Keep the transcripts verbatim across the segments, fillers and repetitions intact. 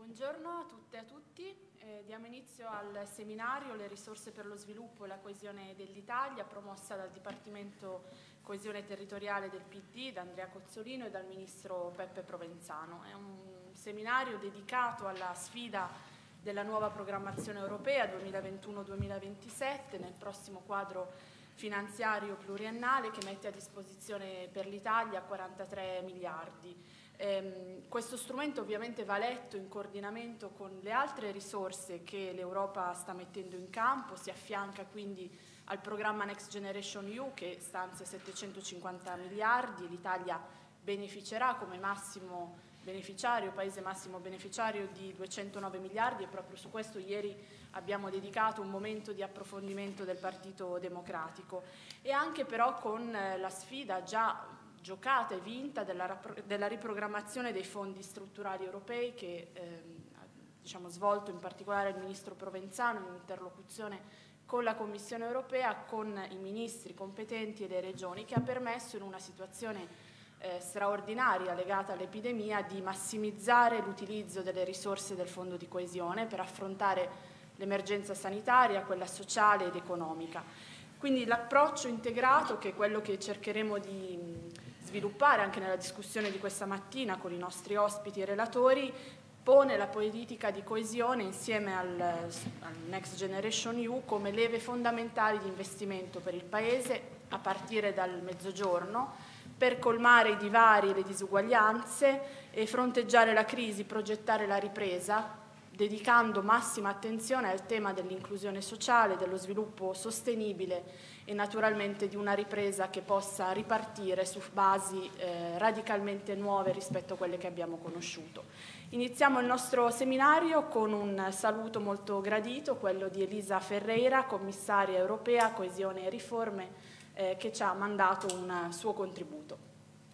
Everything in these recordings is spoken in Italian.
Buongiorno a tutte e a tutti. Eh, diamo inizio al seminario Le risorse per lo sviluppo e la coesione dell'Italia, promossa dal Dipartimento Coesione Territoriale del P D, da Andrea Cozzolino e dal Ministro Peppe Provenzano. È un seminario dedicato alla sfida della nuova programmazione europea duemilaventuno duemilaventisette nel prossimo quadro finanziario pluriennale che mette a disposizione per l'Italia quarantatré miliardi. Eh, questo strumento ovviamente va letto in coordinamento con le altre risorse che l'Europa sta mettendo in campo, si affianca quindi al programma Next Generation E U che stanzia settecentocinquanta miliardi, l'Italia beneficerà come massimo beneficiario, paese massimo beneficiario di duecentonove miliardi e proprio su questo ieri abbiamo dedicato un momento di approfondimento del Partito Democratico e anche però con la sfida già giocata e vinta della, della riprogrammazione dei fondi strutturali europei che eh, ha diciamo, svolto in particolare il Ministro Provenzano in interlocuzione con la Commissione europea, con i ministri competenti e le regioni, che ha permesso in una situazione eh, straordinaria legata all'epidemia di massimizzare l'utilizzo delle risorse del Fondo di coesione per affrontare l'emergenza sanitaria, quella sociale ed economica. Quindi l'approccio integrato, che è quello che cercheremo di sviluppare anche nella discussione di questa mattina con i nostri ospiti e relatori, pone la politica di coesione insieme al, al Next Generation E U come leve fondamentali di investimento per il Paese a partire dal Mezzogiorno per colmare i divari e le disuguaglianze e fronteggiare la crisi, progettare la ripresa, dedicando massima attenzione al tema dell'inclusione sociale, dello sviluppo sostenibile e naturalmente di una ripresa che possa ripartire su basi eh, radicalmente nuove rispetto a quelle che abbiamo conosciuto. Iniziamo il nostro seminario con un saluto molto gradito, quello di Elisa Ferreira, commissaria europea, coesione e riforme, eh, che ci ha mandato un suo contributo.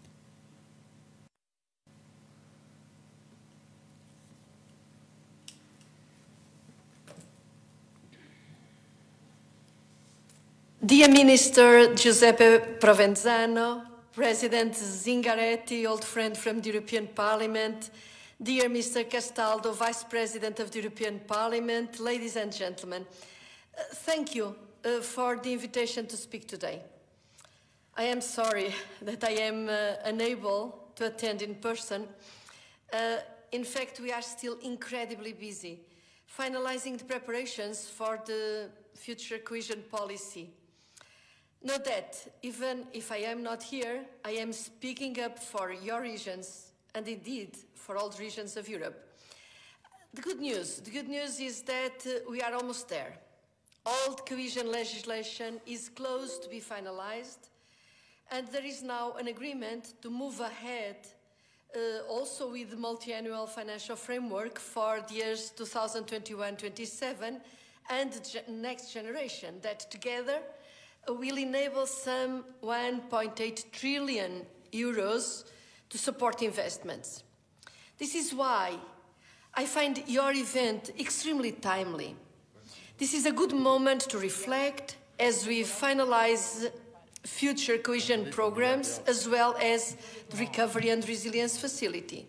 Dear Minister Giuseppe Provenzano, President Zingaretti, old friend from the European Parliament, dear Mister Castaldo, Vice President of the European Parliament, ladies and gentlemen, uh, thank you uh, for the invitation to speak today. I am sorry that I am uh, unable to attend in person. Uh, in fact, we are still incredibly busy finalizing the preparations for the future cohesion policy. Note that, even if I am not here, I am speaking up for your regions, and indeed for all the regions of Europe. The good news, the good news is that uh, we are almost there. All the cohesion legislation is close to be finalized, and there is now an agreement to move ahead uh, also with the multi-annual financial framework for the years two thousand twenty-one to twenty-seven and the next generation, that together will enable some one point eight trillion euros to support investments. This is why I find your event extremely timely. This is a good moment to reflect as we finalize future cohesion programs as well as the Recovery and Resilience Facility.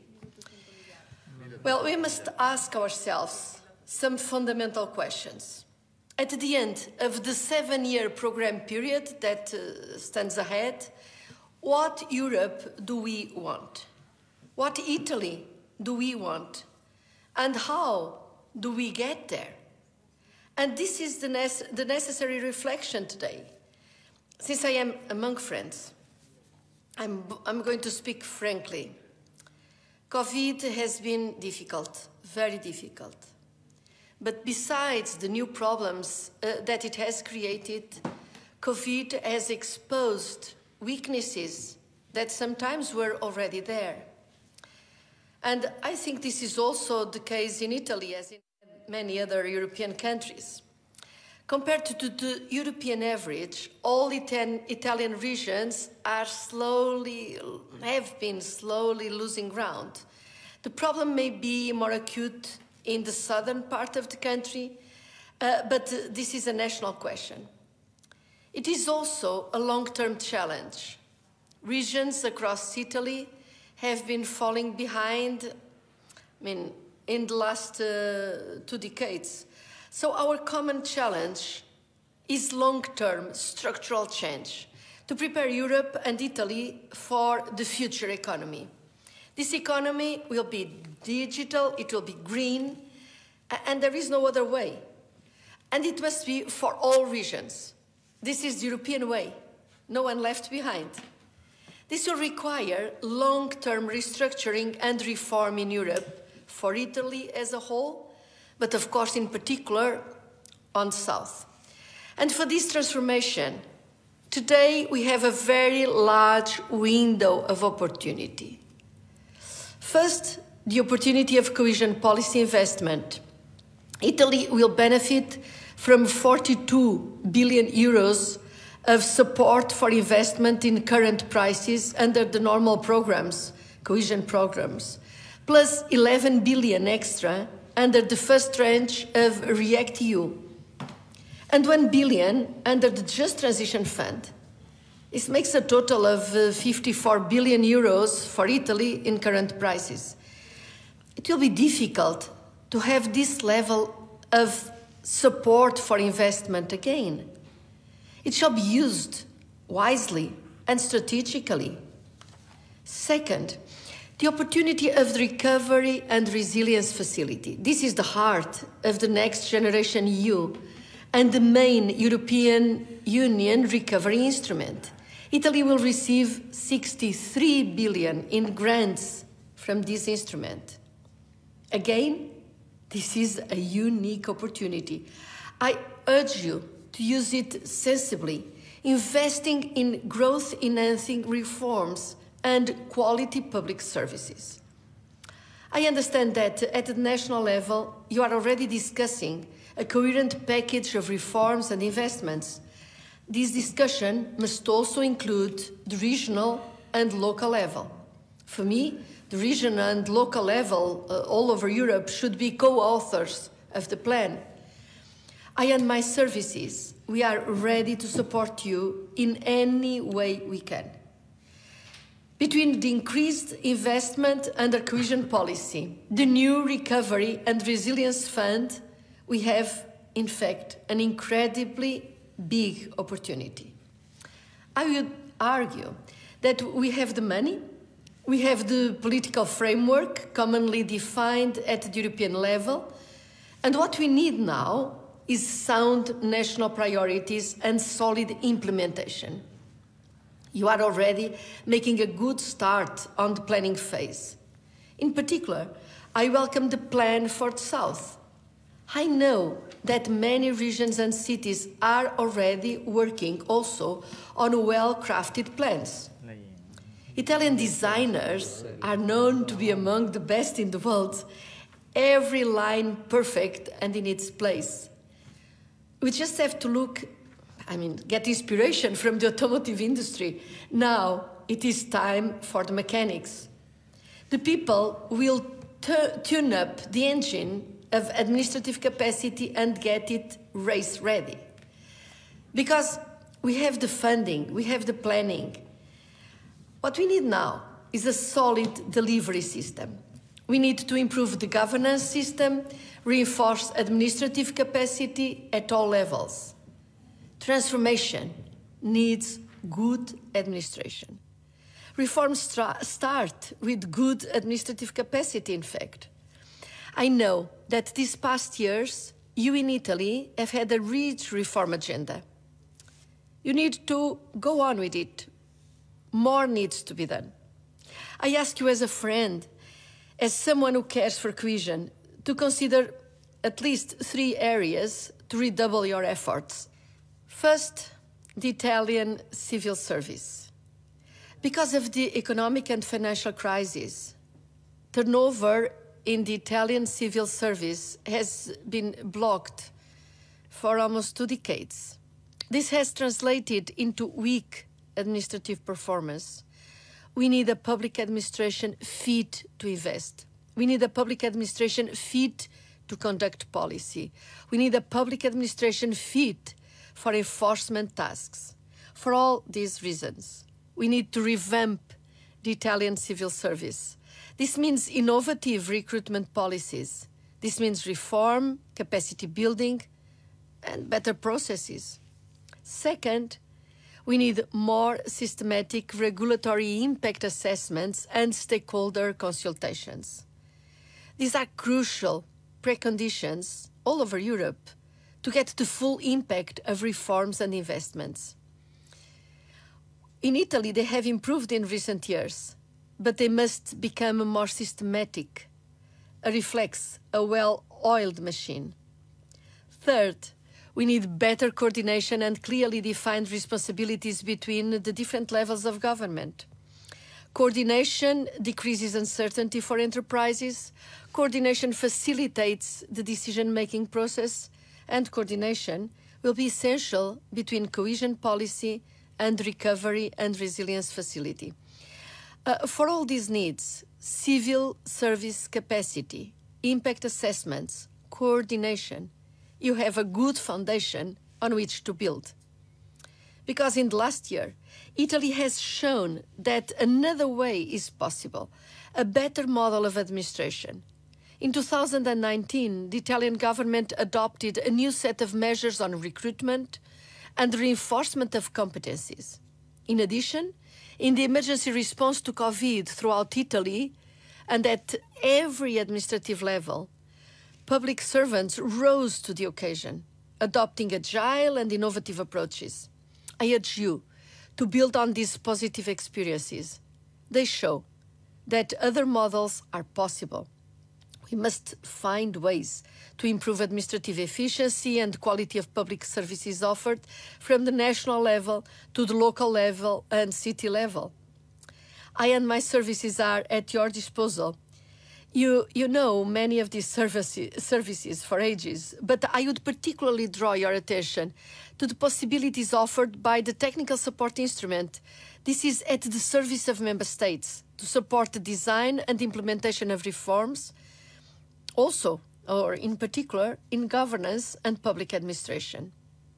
Well, we must ask ourselves some fundamental questions. At the end of the seven-year program period that uh, stands ahead, what Europe do we want? What Italy do we want? And how do we get there? And this is the, nece the necessary reflection today. Since I am among friends, I'm, I'm going to speak frankly. COVID has been difficult, very difficult. But besides the new problems uh, that it has created, COVID has exposed weaknesses that sometimes were already there. And I think this is also the case in Italy, as in many other European countries. Compared to the European average, all Italian regions are slowly, have been slowly losing ground. The problem may be more acute in the southern part of the country, uh, but uh, this is a national question. It is also a long-term challenge. Regions across Italy have been falling behind, I mean, in the last uh, two decades. So our common challenge is long-term structural change to prepare Europe and Italy for the future economy. This economy will be digital, it will be green, and there is no other way. And it must be for all regions. This is the European way, no one left behind. This will require long-term restructuring and reform in Europe for Italy as a whole, but of course in particular on the South. And for this transformation, today we have a very large window of opportunity. First, the opportunity of cohesion policy investment. Italy will benefit from forty-two billion euros of support for investment in current prices under the normal programs, cohesion programs, plus eleven billion extra under the first tranche of REACT-E U, and one billion under the Just Transition Fund. This makes a total of uh, fifty-four billion euros for Italy in current prices. It will be difficult to have this level of support for investment again. It shall be used wisely and strategically. Second, the opportunity of the Recovery and Resilience Facility. This is the heart of the Next Generation E U and the main European Union recovery instrument. Italy will receive sixty-three billion in grants from this instrument. Again, this is a unique opportunity. I urge you to use it sensibly, investing in growth-enhancing reforms and quality public services. I understand that at the national level, you are already discussing a coherent package of reforms and investments. This discussion must also include the regional and local level. For me, the regional and local level uh, all over Europe should be co-authors of the plan. I and my services, we are ready to support you in any way we can. Between the increased investment under cohesion policy, the new Recovery and Resilience Fund, we have, in fact, an incredibly big opportunity. I would argue that we have the money, we have the political framework commonly defined at the European level, and what we need now is sound national priorities and solid implementation. You are already making a good start on the planning phase. In particular, I welcome the plan for the South. I know that many regions and cities are already working also on well-crafted plans. Italian designers are known to be among the best in the world, every line perfect and in its place. We just have to look, I mean, get inspiration from the automotive industry. Now it is time for the mechanics. The people will tune up the engine of administrative capacity and get it race ready. Because we have the funding, we have the planning. What we need now is a solid delivery system. We need to improve the governance system, reinforce administrative capacity at all levels. Transformation needs good administration. Reforms start with good administrative capacity, in fact. I know that these past years, you in Italy have had a rich reform agenda. You need to go on with it. More needs to be done. I ask you as a friend, as someone who cares for cohesion, to consider at least three areas to redouble your efforts. First, the Italian civil service. Because of the economic and financial crisis, turnover in the Italian civil service has been blocked for almost two decades. This has translated into weak administrative performance. We need a public administration fit to invest. We need a public administration fit to conduct policy. We need a public administration fit for enforcement tasks. For all these reasons, we need to revamp the Italian civil service This means innovative recruitment policies. This means reform, capacity building, and better processes. Second, we need more systematic regulatory impact assessments and stakeholder consultations. These are crucial preconditions all over Europe to get the full impact of reforms and investments. In Italy, they have improved in recent years, but they must become more systematic, a reflex, a well-oiled machine. Third, we need better coordination and clearly defined responsibilities between the different levels of government. Coordination decreases uncertainty for enterprises. Coordination facilitates the decision-making process, and coordination will be essential between cohesion policy and recovery and resilience facility. Uh, for all these needs, civil service capacity, impact assessments, coordination, you have a good foundation on which to build. Because in the last year, Italy has shown that another way is possible, a better model of administration. In two thousand nineteen, the Italian government adopted a new set of measures on recruitment and reinforcement of competencies. In addition, in the emergency response to COVID throughout Italy and at every administrative level, public servants rose to the occasion, adopting agile and innovative approaches. I urge you to build on these positive experiences. They show that other models are possible. We must find ways to improve administrative efficiency and quality of public services offered from the national level to the local level and city level. I and my services are at your disposal. You, you know many of these services, services for ages, but I would particularly draw your attention to the possibilities offered by the technical support instrument. This is at the service of member states to support the design and implementation of reforms, also, or in particular, in governance and public administration.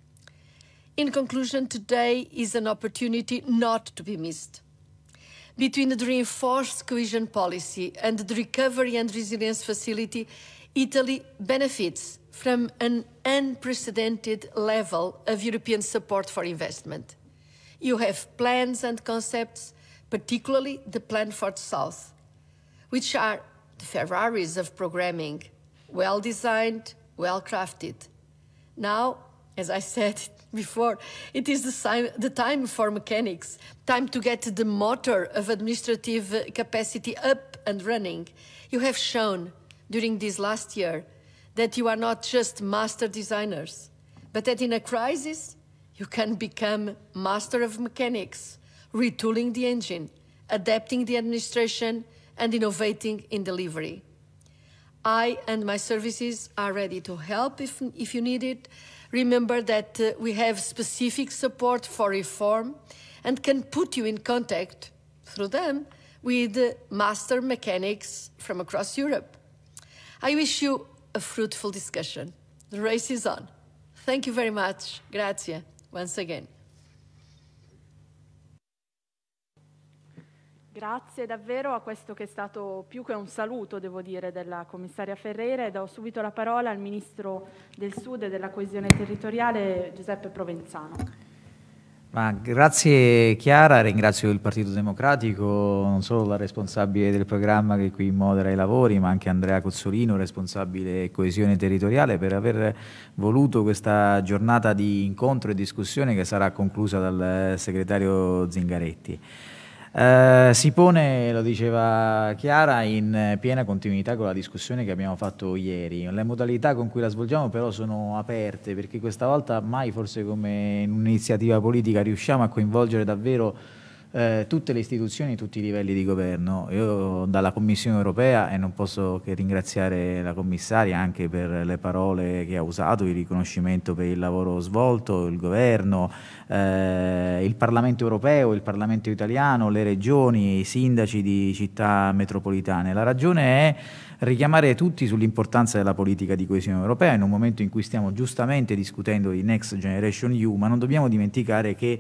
In conclusion, today is an opportunity not to be missed. Between the reinforced cohesion policy and the recovery and resilience facility, Italy benefits from an unprecedented level of European support for investment. You have plans and concepts, particularly the Plan for the South, which are the Ferraris of programming, well-designed, well-crafted. Now, as I said before, it is the, the time for mechanics, time to get the motor of administrative capacity up and running. You have shown during this last year that you are not just master designers, but that in a crisis, you can become master of mechanics, retooling the engine, adapting the administration, and innovating in delivery. I and my services are ready to help if, if you need it. Remember that uh, we have specific support for reform and can put you in contact through them with uh, master mechanics from across Europe. I wish you a fruitful discussion. The race is on. Thank you very much. Grazie, once again. Grazie davvero a questo che è stato più che un saluto, devo dire, della commissaria Ferreira, e do subito la parola al Ministro del Sud e della Coesione Territoriale, Giuseppe Provenzano. Ma grazie Chiara, ringrazio il Partito Democratico, non solo la responsabile del programma che qui modera i lavori, ma anche Andrea Cozzolino, responsabile Coesione Territoriale, per aver voluto questa giornata di incontro e discussione che sarà conclusa dal segretario Zingaretti. Uh, si pone, lo diceva Chiara, in piena continuità con la discussione che abbiamo fatto ieri. Le modalità con cui la svolgiamo però sono aperte, perché questa volta mai forse come in un'iniziativa politica riusciamo a coinvolgere davvero eh, tutte le istituzioni, tutti i livelli di governo. Io dalla Commissione Europea, e non posso che ringraziare la commissaria anche per le parole che ha usato, il riconoscimento per il lavoro svolto, il governo, eh, il Parlamento Europeo, il Parlamento italiano, le regioni, i sindaci di città metropolitane. La ragione è richiamare tutti sull'importanza della politica di coesione europea in un momento in cui stiamo giustamente discutendo di Next Generation E U, ma non dobbiamo dimenticare che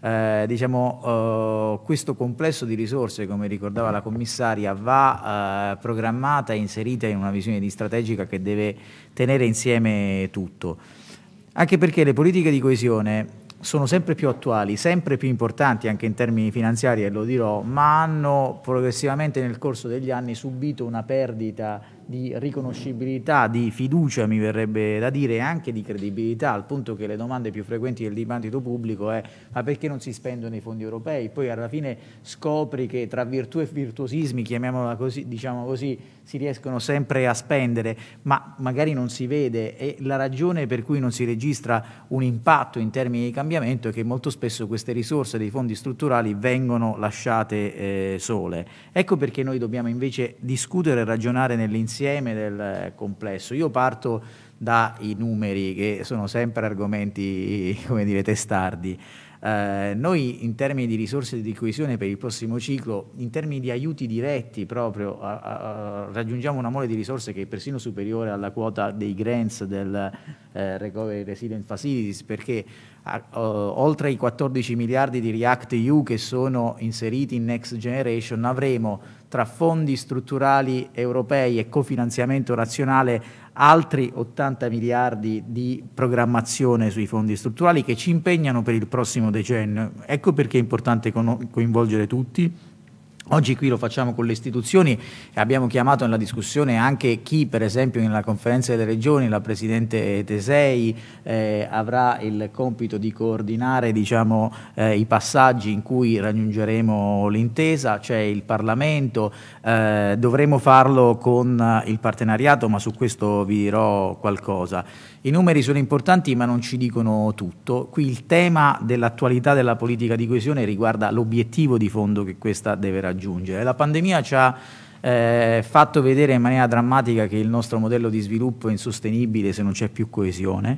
Eh, diciamo, eh, questo complesso di risorse, come ricordava la commissaria, va eh, programmata e inserita in una visione di strategica che deve tenere insieme tutto. Anche perché le politiche di coesione sono sempre più attuali, sempre più importanti anche in termini finanziari, e lo dirò, ma hanno progressivamente nel corso degli anni subito una perdita di riconoscibilità, di fiducia, mi verrebbe da dire, e anche di credibilità, al punto che le domande più frequenti del dibattito pubblico è: ma perché non si spendono i fondi europei? Poi alla fine scopri che tra virtù e virtuosismi, chiamiamola così, diciamo così, si riescono sempre a spendere, ma magari non si vede, e la ragione per cui non si registra un impatto in termini di cambiamento è che molto spesso queste risorse dei fondi strutturali vengono lasciate eh, sole. Ecco perché noi dobbiamo invece discutere e ragionare nell'insieme del complesso. Io parto dai numeri, che sono sempre argomenti, come dire, testardi. Eh, noi in termini di risorse di coesione per il prossimo ciclo, in termini di aiuti diretti proprio, a, a, a, raggiungiamo una mole di risorse che è persino superiore alla quota dei grants del eh, Recovery Resilient Facilities, perché a, uh, oltre i quattordici miliardi di React E U che sono inseriti in Next Generation, avremo tra fondi strutturali europei e cofinanziamento nazionale altri ottanta miliardi di programmazione sui fondi strutturali che ci impegnano per il prossimo decennio. Ecco perché è importante coinvolgere tutti. Oggi qui lo facciamo con le istituzioni e abbiamo chiamato nella discussione anche chi, per esempio, nella conferenza delle regioni, la Presidente Tesei, eh, avrà il compito di coordinare, diciamo, eh, i passaggi in cui raggiungeremo l'intesa, c'è il Parlamento, eh, dovremo farlo con il partenariato, ma su questo vi dirò qualcosa. I numeri sono importanti ma non ci dicono tutto. Qui il tema dell'attualità della politica di coesione riguarda l'obiettivo di fondo che questa deve raggiungere. La pandemia ci ha eh, fatto vedere in maniera drammatica che il nostro modello di sviluppo è insostenibile se non c'è più coesione,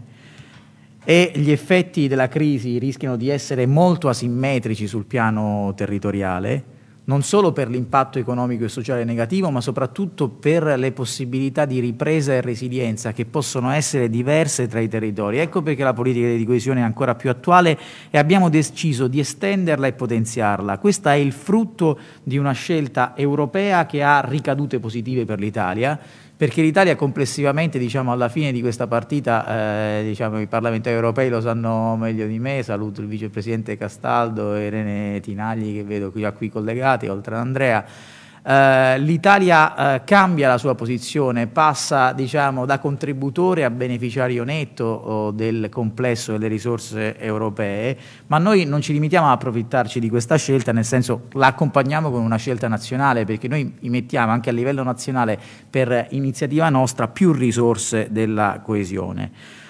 e gli effetti della crisi rischiano di essere molto asimmetrici sul piano territoriale, non solo per l'impatto economico e sociale negativo, ma soprattutto per le possibilità di ripresa e resilienza che possono essere diverse tra i territori. Ecco perché la politica di coesione è ancora più attuale e abbiamo deciso di estenderla e potenziarla. Questa è il frutto di una scelta europea che ha ricadute positive per l'Italia, perché l'Italia complessivamente, diciamo, alla fine di questa partita, eh, diciamo, i parlamentari europei lo sanno meglio di me, saluto il vicepresidente Castaldo e Irene Tinagli che vedo qui, qui collegati, oltre ad Andrea. Uh, l'Italia uh, cambia la sua posizione, passa, diciamo, da contributore a beneficiario netto oh, del complesso delle risorse europee, ma noi non ci limitiamo a approfittarci di questa scelta, nel senso la accompagniamo con una scelta nazionale, perché noi mettiamo anche a livello nazionale per iniziativa nostra più risorse della coesione.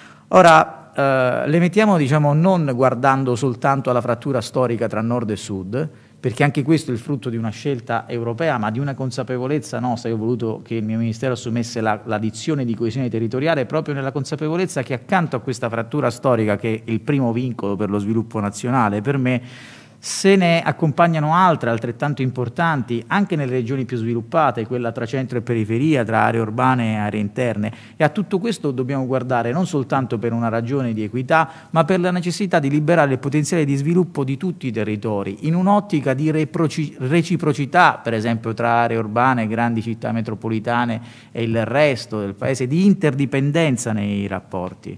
Ora uh, le mettiamo, diciamo, non guardando soltanto alla frattura storica tra nord e sud, perché anche questo è il frutto di una scelta europea, ma di una consapevolezza nostra. Io ho voluto che il mio Ministero assumesse la, la dizione di coesione territoriale proprio nella consapevolezza che accanto a questa frattura storica, che è il primo vincolo per lo sviluppo nazionale, per me se ne accompagnano altre altrettanto importanti anche nelle regioni più sviluppate, quella tra centro e periferia, tra aree urbane e aree interne, e a tutto questo dobbiamo guardare non soltanto per una ragione di equità, ma per la necessità di liberare il potenziale di sviluppo di tutti i territori in un'ottica di reciprocità, per esempio tra aree urbane, grandi città metropolitane e il resto del paese, di interdipendenza nei rapporti.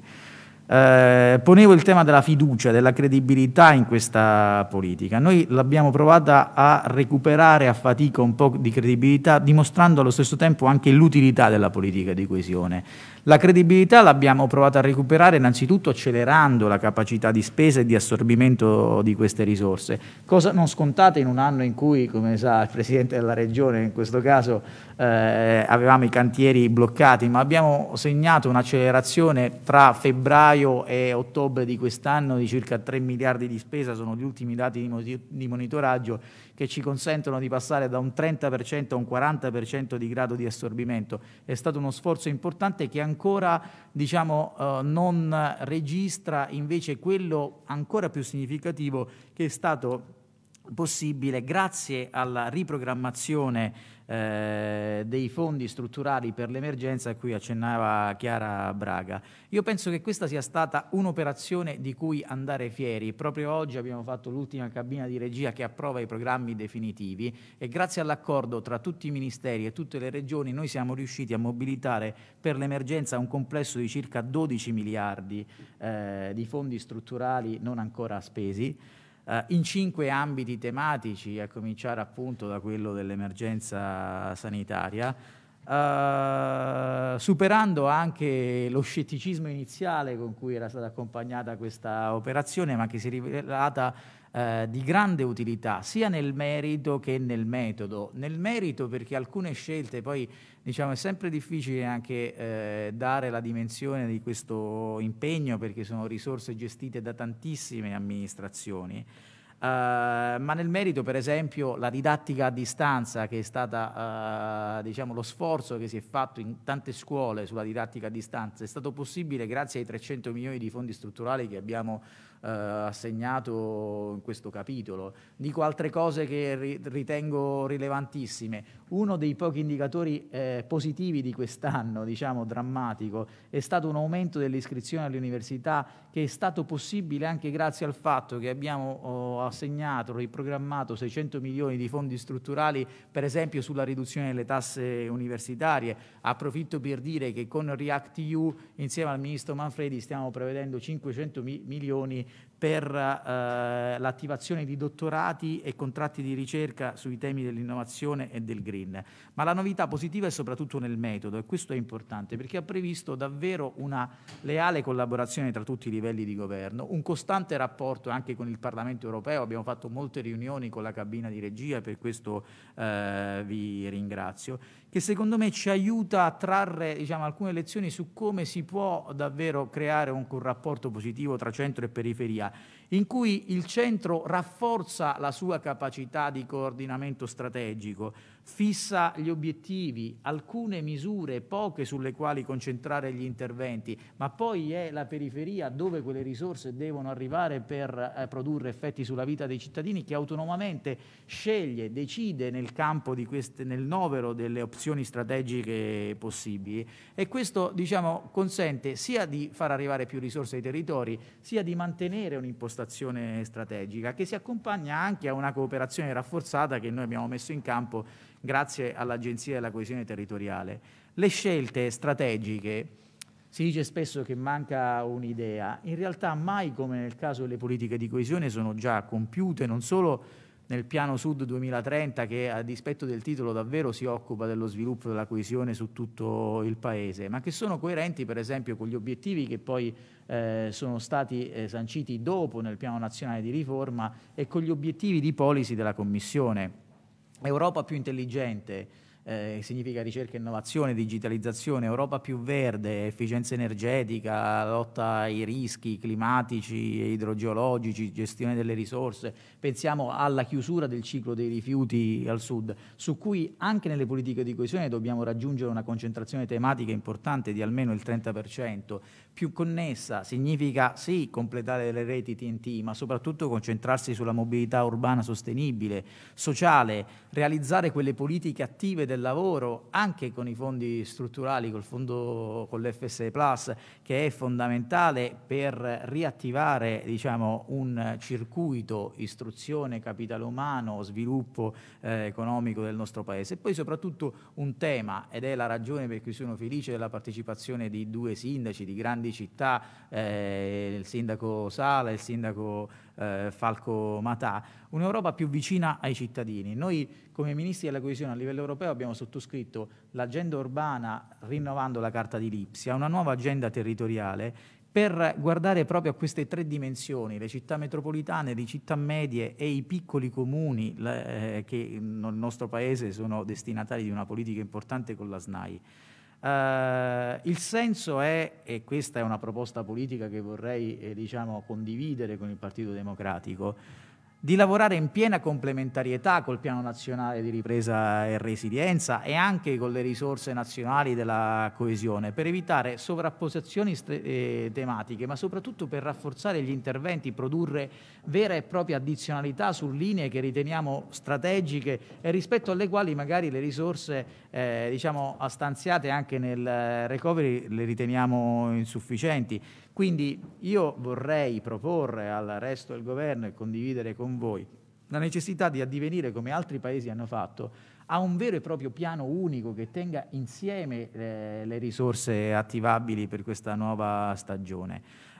Eh, ponevo il tema della fiducia, della credibilità in questa politica. Noi l'abbiamo provata a recuperare a fatica un po' di credibilità, dimostrando allo stesso tempo anche l'utilità della politica di coesione. La credibilità l'abbiamo provata a recuperare innanzitutto accelerando la capacità di spesa e di assorbimento di queste risorse, cosa non scontata in un anno in cui, come sa il Presidente della Regione, in questo caso eh, avevamo i cantieri bloccati, ma abbiamo segnato un'accelerazione tra febbraio e ottobre di quest'anno di circa tre miliardi di spesa, sono gli ultimi dati di, di monitoraggio, che ci consentono di passare da un trenta per cento a un quaranta per cento di grado di assorbimento. È stato uno sforzo importante che ancora, diciamo, eh, non registra invece quello ancora più significativo che è stato possibile grazie alla riprogrammazione eh, dei fondi strutturali per l'emergenza a cui accennava Chiara Braga. Io penso che questa sia stata un'operazione di cui andare fieri. Proprio oggi abbiamo fatto l'ultima cabina di regia che approva i programmi definitivi e grazie all'accordo tra tutti i ministeri e tutte le regioni noi siamo riusciti a mobilitare per l'emergenza un complesso di circa dodici miliardi eh, di fondi strutturali non ancora spesi, Uh, in cinque ambiti tematici, a cominciare appunto da quello dell'emergenza sanitaria, uh, superando anche lo scetticismo iniziale con cui era stata accompagnata questa operazione, ma che si è rivelata uh, di grande utilità sia nel merito che nel metodo. Nel merito perché alcune scelte, poi diciamo è sempre difficile anche eh, dare la dimensione di questo impegno perché sono risorse gestite da tantissime amministrazioni, uh, ma nel merito per esempio la didattica a distanza, che è stata uh, diciamo lo sforzo che si è fatto in tante scuole sulla didattica a distanza, è stato possibile grazie ai trecento milioni di fondi strutturali che abbiamo Uh, assegnato in questo capitolo. Dico altre cose che ri ritengo rilevantissime. Uno dei pochi indicatori eh, positivi di quest'anno, diciamo drammatico, è stato un aumento delle iscrizioni alle università che è stato possibile anche grazie al fatto che abbiamo oh, assegnato, riprogrammato seicento milioni di fondi strutturali, per esempio sulla riduzione delle tasse universitarie. Approfitto per dire che con React E U insieme al ministro Manfredi stiamo prevedendo cinquecento milioni per eh, l'attivazione di dottorati e contratti di ricerca sui temi dell'innovazione e del green. Ma la novità positiva è soprattutto nel metodo, e questo è importante perché ha previsto davvero una leale collaborazione tra tutti i livelli di governo, un costante rapporto anche con il Parlamento europeo. Abbiamo fatto molte riunioni con la cabina di regia, per questo eh, vi ringrazio, che secondo me ci aiuta a trarre diciamo, alcune lezioni su come si può davvero creare un, un rapporto positivo tra centro e periferia, in cui il centro rafforza la sua capacità di coordinamento strategico, fissa gli obiettivi, alcune misure, poche sulle quali concentrare gli interventi, ma poi è la periferia dove quelle risorse devono arrivare per eh, produrre effetti sulla vita dei cittadini, che autonomamente sceglie, decide nel campo di queste, nel novero delle opzioni strategiche possibili, e questo diciamo consente sia di far arrivare più risorse ai territori, sia di mantenere un'impostazione strategica che si accompagna anche a una cooperazione rafforzata che noi abbiamo messo in campo grazie all'Agenzia della Coesione Territoriale. Le scelte strategiche, si dice spesso che manca un'idea, in realtà mai come nel caso delle politiche di coesione sono già compiute, non solo nel piano Sud duemilatrenta, che a dispetto del titolo davvero si occupa dello sviluppo della coesione su tutto il Paese, ma che sono coerenti per esempio con gli obiettivi che poi eh, sono stati eh, sanciti dopo nel piano nazionale di riforma e con gli obiettivi di policy della Commissione. Europa più intelligente, eh, significa ricerca e innovazione, digitalizzazione, Europa più verde, efficienza energetica, lotta ai rischi climatici e idrogeologici, gestione delle risorse. Pensiamo alla chiusura del ciclo dei rifiuti al sud, su cui anche nelle politiche di coesione dobbiamo raggiungere una concentrazione tematica importante di almeno il trenta per cento. Più connessa significa sì completare le reti T N T, ma soprattutto concentrarsi sulla mobilità urbana sostenibile, sociale, realizzare quelle politiche attive del lavoro anche con i fondi strutturali, col fondo, con l'F S E Plus, che è fondamentale per riattivare diciamo, un circuito istruzione, capitale umano, sviluppo eh, economico del nostro Paese. E poi soprattutto un tema, ed è la ragione per cui sono felice della partecipazione di due sindaci di grandi città, eh, il sindaco Sala e il sindaco eh, Falco Matà, un'Europa più vicina ai cittadini. Noi come Ministri della Coesione a livello europeo abbiamo sottoscritto l'agenda urbana rinnovando la Carta di Lipsia, una nuova agenda territoriale per guardare proprio a queste tre dimensioni, le città metropolitane, le città medie e i piccoli comuni le, eh, che nel nostro Paese sono destinatari di una politica importante con la S N A I. Uh, il senso è, e questa è una proposta politica che vorrei eh, diciamo, condividere con il Partito Democratico, di lavorare in piena complementarietà col Piano Nazionale di Ripresa e Resilienza e anche con le risorse nazionali della coesione, per evitare sovrapposizioni eh, tematiche, ma soprattutto per rafforzare gli interventi, produrre vera e propria addizionalità su linee che riteniamo strategiche e rispetto alle quali magari le risorse eh, diciamo, stanziate anche nel recovery le riteniamo insufficienti. Quindi io vorrei proporre al resto del governo e condividere con voi la necessità di addivenire, come altri paesi hanno fatto, a un vero e proprio piano unico che tenga insieme eh, le risorse attivabili per questa nuova stagione.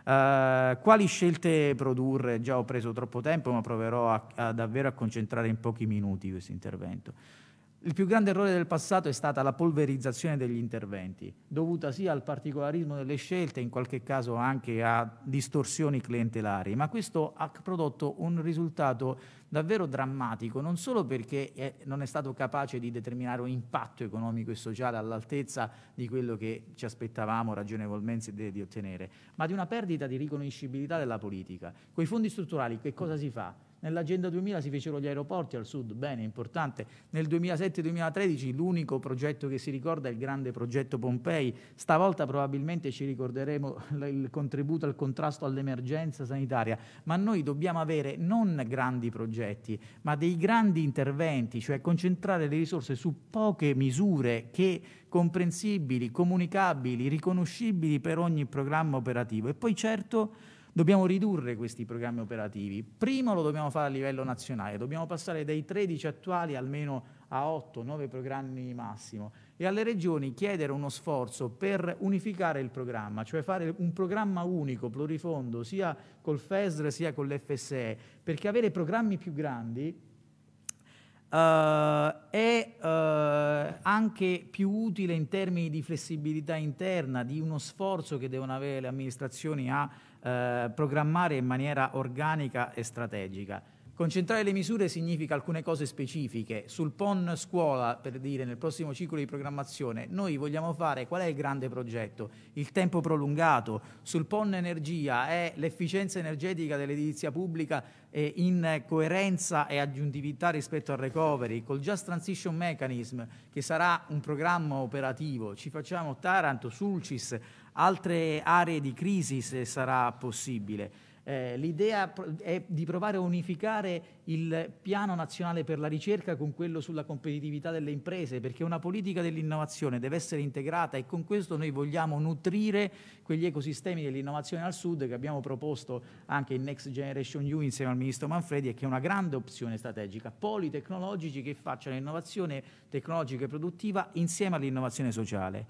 Uh, quali scelte produrre? Già ho preso troppo tempo, ma proverò a, a davvero a concentrare in pochi minuti questo intervento. Il più grande errore del passato è stata la polverizzazione degli interventi, dovuta sia al particolarismo delle scelte, in qualche caso anche a distorsioni clientelari, ma questo ha prodotto un risultato davvero drammatico, non solo perché è, non è stato capace di determinare un impatto economico e sociale all'altezza di quello che ci aspettavamo ragionevolmente di, di ottenere, ma di una perdita di riconoscibilità della politica. Con i fondi strutturali che cosa si fa? Nell'Agenda duemila si fecero gli aeroporti al sud, bene, importante. Nel duemilasette duemilatredici l'unico progetto che si ricorda è il grande progetto Pompei. Stavolta probabilmente ci ricorderemo il contributo al contrasto all'emergenza sanitaria, ma noi dobbiamo avere non grandi progetti, ma dei grandi interventi, cioè concentrare le risorse su poche misure che comprensibili, comunicabili, riconoscibili per ogni programma operativo. E poi certo dobbiamo ridurre questi programmi operativi. Primo lo dobbiamo fare a livello nazionale, dobbiamo passare dai tredici attuali almeno a otto nove programmi massimo e alle regioni chiedere uno sforzo per unificare il programma, cioè fare un programma unico, plurifondo, sia col F E S R sia con l'F S E, perché avere programmi più grandi Uh, è uh, anche più utile in termini di flessibilità interna, di uno sforzo che devono avere le amministrazioni a uh, programmare in maniera organica e strategica. Concentrare le misure significa alcune cose specifiche. Sul P O N scuola, per dire, nel prossimo ciclo di programmazione, noi vogliamo fare, qual è il grande progetto? Il tempo prolungato. Sul P O N energia è l'efficienza energetica dell'edilizia pubblica eh, in coerenza e aggiuntività rispetto al recovery. Col Just Transition Mechanism, che sarà un programma operativo, ci facciamo Taranto, Sulcis, altre aree di crisi se sarà possibile. Eh, l'idea è di provare a unificare il piano nazionale per la ricerca con quello sulla competitività delle imprese, perché una politica dell'innovazione deve essere integrata e con questo noi vogliamo nutrire quegli ecosistemi dell'innovazione al sud che abbiamo proposto anche in Next Generation E U insieme al ministro Manfredi e che è una grande opzione strategica, poli tecnologici che facciano innovazione tecnologica e produttiva insieme all'innovazione sociale.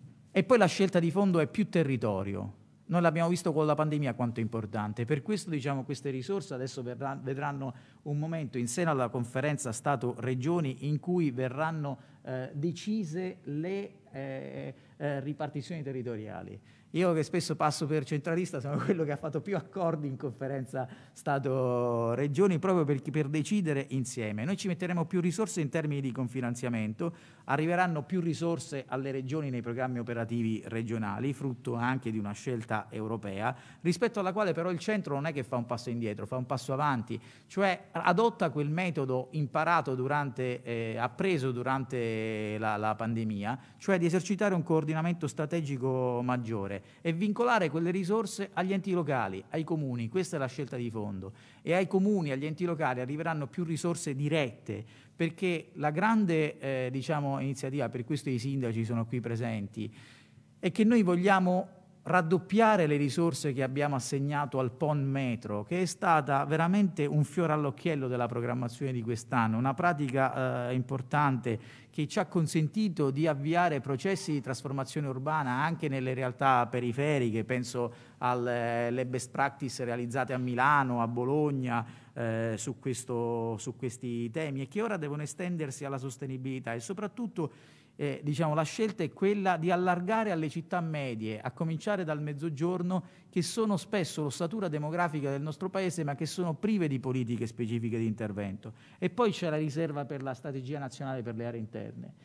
E poi la scelta di fondo è più territorio. Noi l'abbiamo visto con la pandemia quanto è importante, per questo diciamo queste risorse adesso verranno, vedranno un momento in seno alla conferenza Stato-Regioni in cui verranno eh, decise le eh, eh, ripartizioni territoriali. Io che spesso passo per centralista sono quello che ha fatto più accordi in conferenza Stato-Regioni proprio per, per decidere insieme. Noi ci metteremo più risorse in termini di confinanziamento, arriveranno più risorse alle regioni nei programmi operativi regionali, frutto anche di una scelta europea, rispetto alla quale però il centro non è che fa un passo indietro, fa un passo avanti, cioè adotta quel metodo imparato durante, eh, appreso durante la, la pandemia, cioè di esercitare un coordinamento strategico maggiore e vincolare quelle risorse agli enti locali, ai comuni, questa è la scelta di fondo, e ai comuni, agli enti locali arriveranno più risorse dirette, perché la grande eh, diciamo, iniziativa, per questo i sindaci sono qui presenti, è che noi vogliamo raddoppiare le risorse che abbiamo assegnato al P O N metro, che è stata veramente un fiore all'occhiello della programmazione di quest'anno, una pratica eh, importante che ci ha consentito di avviare processi di trasformazione urbana anche nelle realtà periferiche, penso alle best practice realizzate a Milano, a Bologna, eh, su, questo, su questi temi e che ora devono estendersi alla sostenibilità e soprattutto Eh, diciamo, la scelta è quella di allargare alle città medie, a cominciare dal mezzogiorno, che sono spesso l'ossatura demografica del nostro paese, ma che sono prive di politiche specifiche di intervento. E poi c'è la riserva per la strategia nazionale per le aree interne,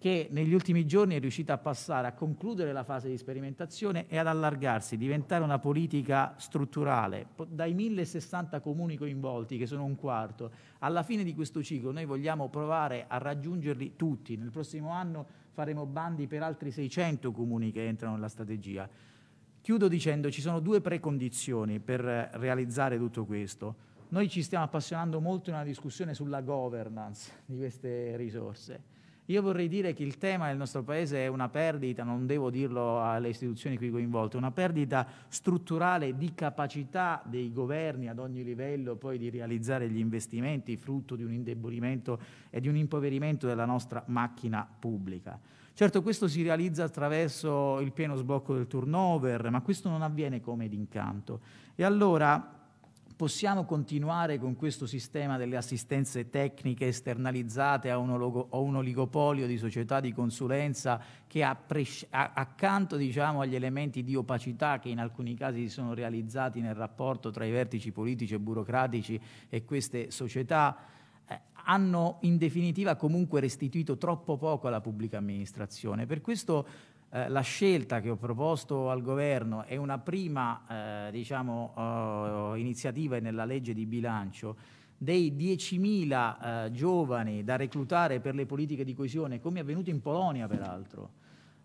che negli ultimi giorni è riuscita a passare, a concludere la fase di sperimentazione e ad allargarsi, diventare una politica strutturale. Dai mille sessanta comuni coinvolti, che sono un quarto, alla fine di questo ciclo noi vogliamo provare a raggiungerli tutti. Nel prossimo anno faremo bandi per altri seicento comuni che entrano nella strategia. Chiudo dicendo ci sono due precondizioni per realizzare tutto questo. Noi ci stiamo appassionando molto in una discussione sulla governance di queste risorse. Io vorrei dire che il tema del nostro Paese è una perdita, non devo dirlo alle istituzioni qui coinvolte, una perdita strutturale di capacità dei governi ad ogni livello poi di realizzare gli investimenti, frutto di un indebolimento e di un impoverimento della nostra macchina pubblica. Certo, questo si realizza attraverso il pieno sblocco del turnover, ma questo non avviene come d'incanto. E allora possiamo continuare con questo sistema delle assistenze tecniche esternalizzate a un, a un oligopolio di società di consulenza che ha a, accanto diciamo, agli elementi di opacità che in alcuni casi si sono realizzati nel rapporto tra i vertici politici e burocratici e queste società eh, hanno in definitiva comunque restituito troppo poco alla pubblica amministrazione. Per questo Eh, la scelta che ho proposto al governo è una prima eh, diciamo, eh, iniziativa nella legge di bilancio dei diecimila eh, giovani da reclutare per le politiche di coesione, come è avvenuto in Polonia peraltro.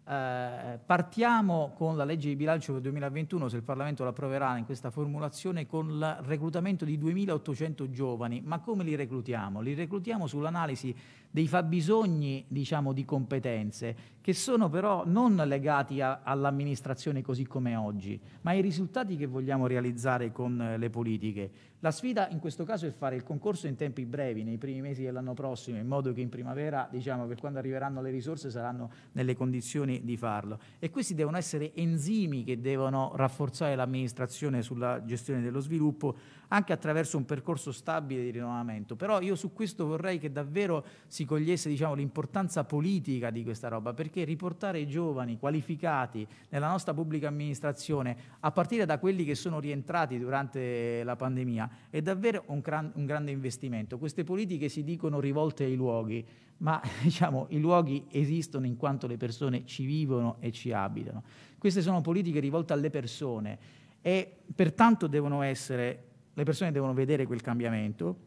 Eh, partiamo con la legge di bilancio per il duemilaventuno, se il Parlamento l'approverà in questa formulazione, con il reclutamento di duemilaottocento giovani. Ma come li reclutiamo? Li reclutiamo sull'analisi dei fabbisogni diciamo, di competenze, che sono però non legati all'amministrazione così come oggi, ma ai risultati che vogliamo realizzare con eh, le politiche. La sfida in questo caso è fare il concorso in tempi brevi, nei primi mesi dell'anno prossimo, in modo che in primavera, diciamo, per quando arriveranno le risorse, saranno nelle condizioni di farlo. E questi devono essere enzimi che devono rafforzare l'amministrazione sulla gestione dello sviluppo, anche attraverso un percorso stabile di rinnovamento. Però io su questo vorrei che davvero si cogliesse diciamo, l'importanza politica di questa roba, perché riportare i giovani qualificati nella nostra pubblica amministrazione, a partire da quelli che sono rientrati durante la pandemia, è davvero un, gran, un grande investimento. Queste politiche si dicono rivolte ai luoghi, ma diciamo, i luoghi esistono in quanto le persone ci vivono e ci abitano. Queste sono politiche rivolte alle persone e pertanto devono essere, le persone devono vedere quel cambiamento,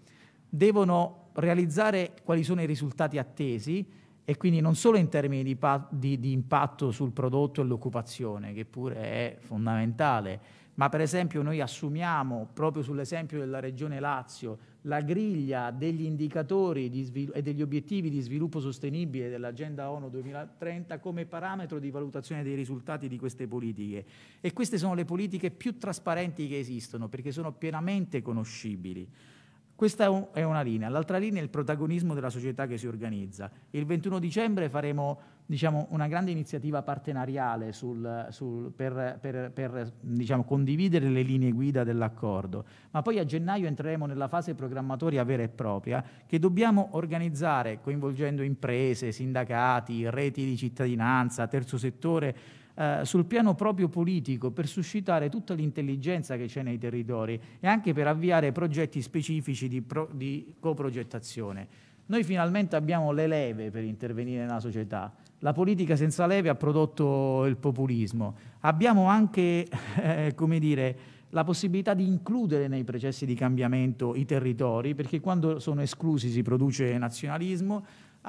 devono realizzare quali sono i risultati attesi e quindi non solo in termini di, di, di impatto sul prodotto e l'occupazione, che pure è fondamentale, ma per esempio noi assumiamo, proprio sull'esempio della Regione Lazio, la griglia degli indicatori di e degli obiettivi di sviluppo sostenibile dell'Agenda ONU duemilatrenta come parametro di valutazione dei risultati di queste politiche. E queste sono le politiche più trasparenti che esistono, perché sono pienamente conoscibili. Questa è una linea. L'altra linea è il protagonismo della società che si organizza. Il ventuno dicembre faremo diciamo, una grande iniziativa partenariale sul, sul, per, per, per diciamo, condividere le linee guida dell'accordo, ma poi a gennaio entreremo nella fase programmatoria vera e propria che dobbiamo organizzare coinvolgendo imprese, sindacati, reti di cittadinanza, terzo settore, Uh, sul piano proprio politico, per suscitare tutta l'intelligenza che c'è nei territori e anche per avviare progetti specifici di, pro, di coprogettazione. Noi finalmente abbiamo le leve per intervenire nella società. La politica senza leve ha prodotto il populismo. Abbiamo anche, eh, come dire, la possibilità di includere nei processi di cambiamento i territori, perché quando sono esclusi si produce nazionalismo.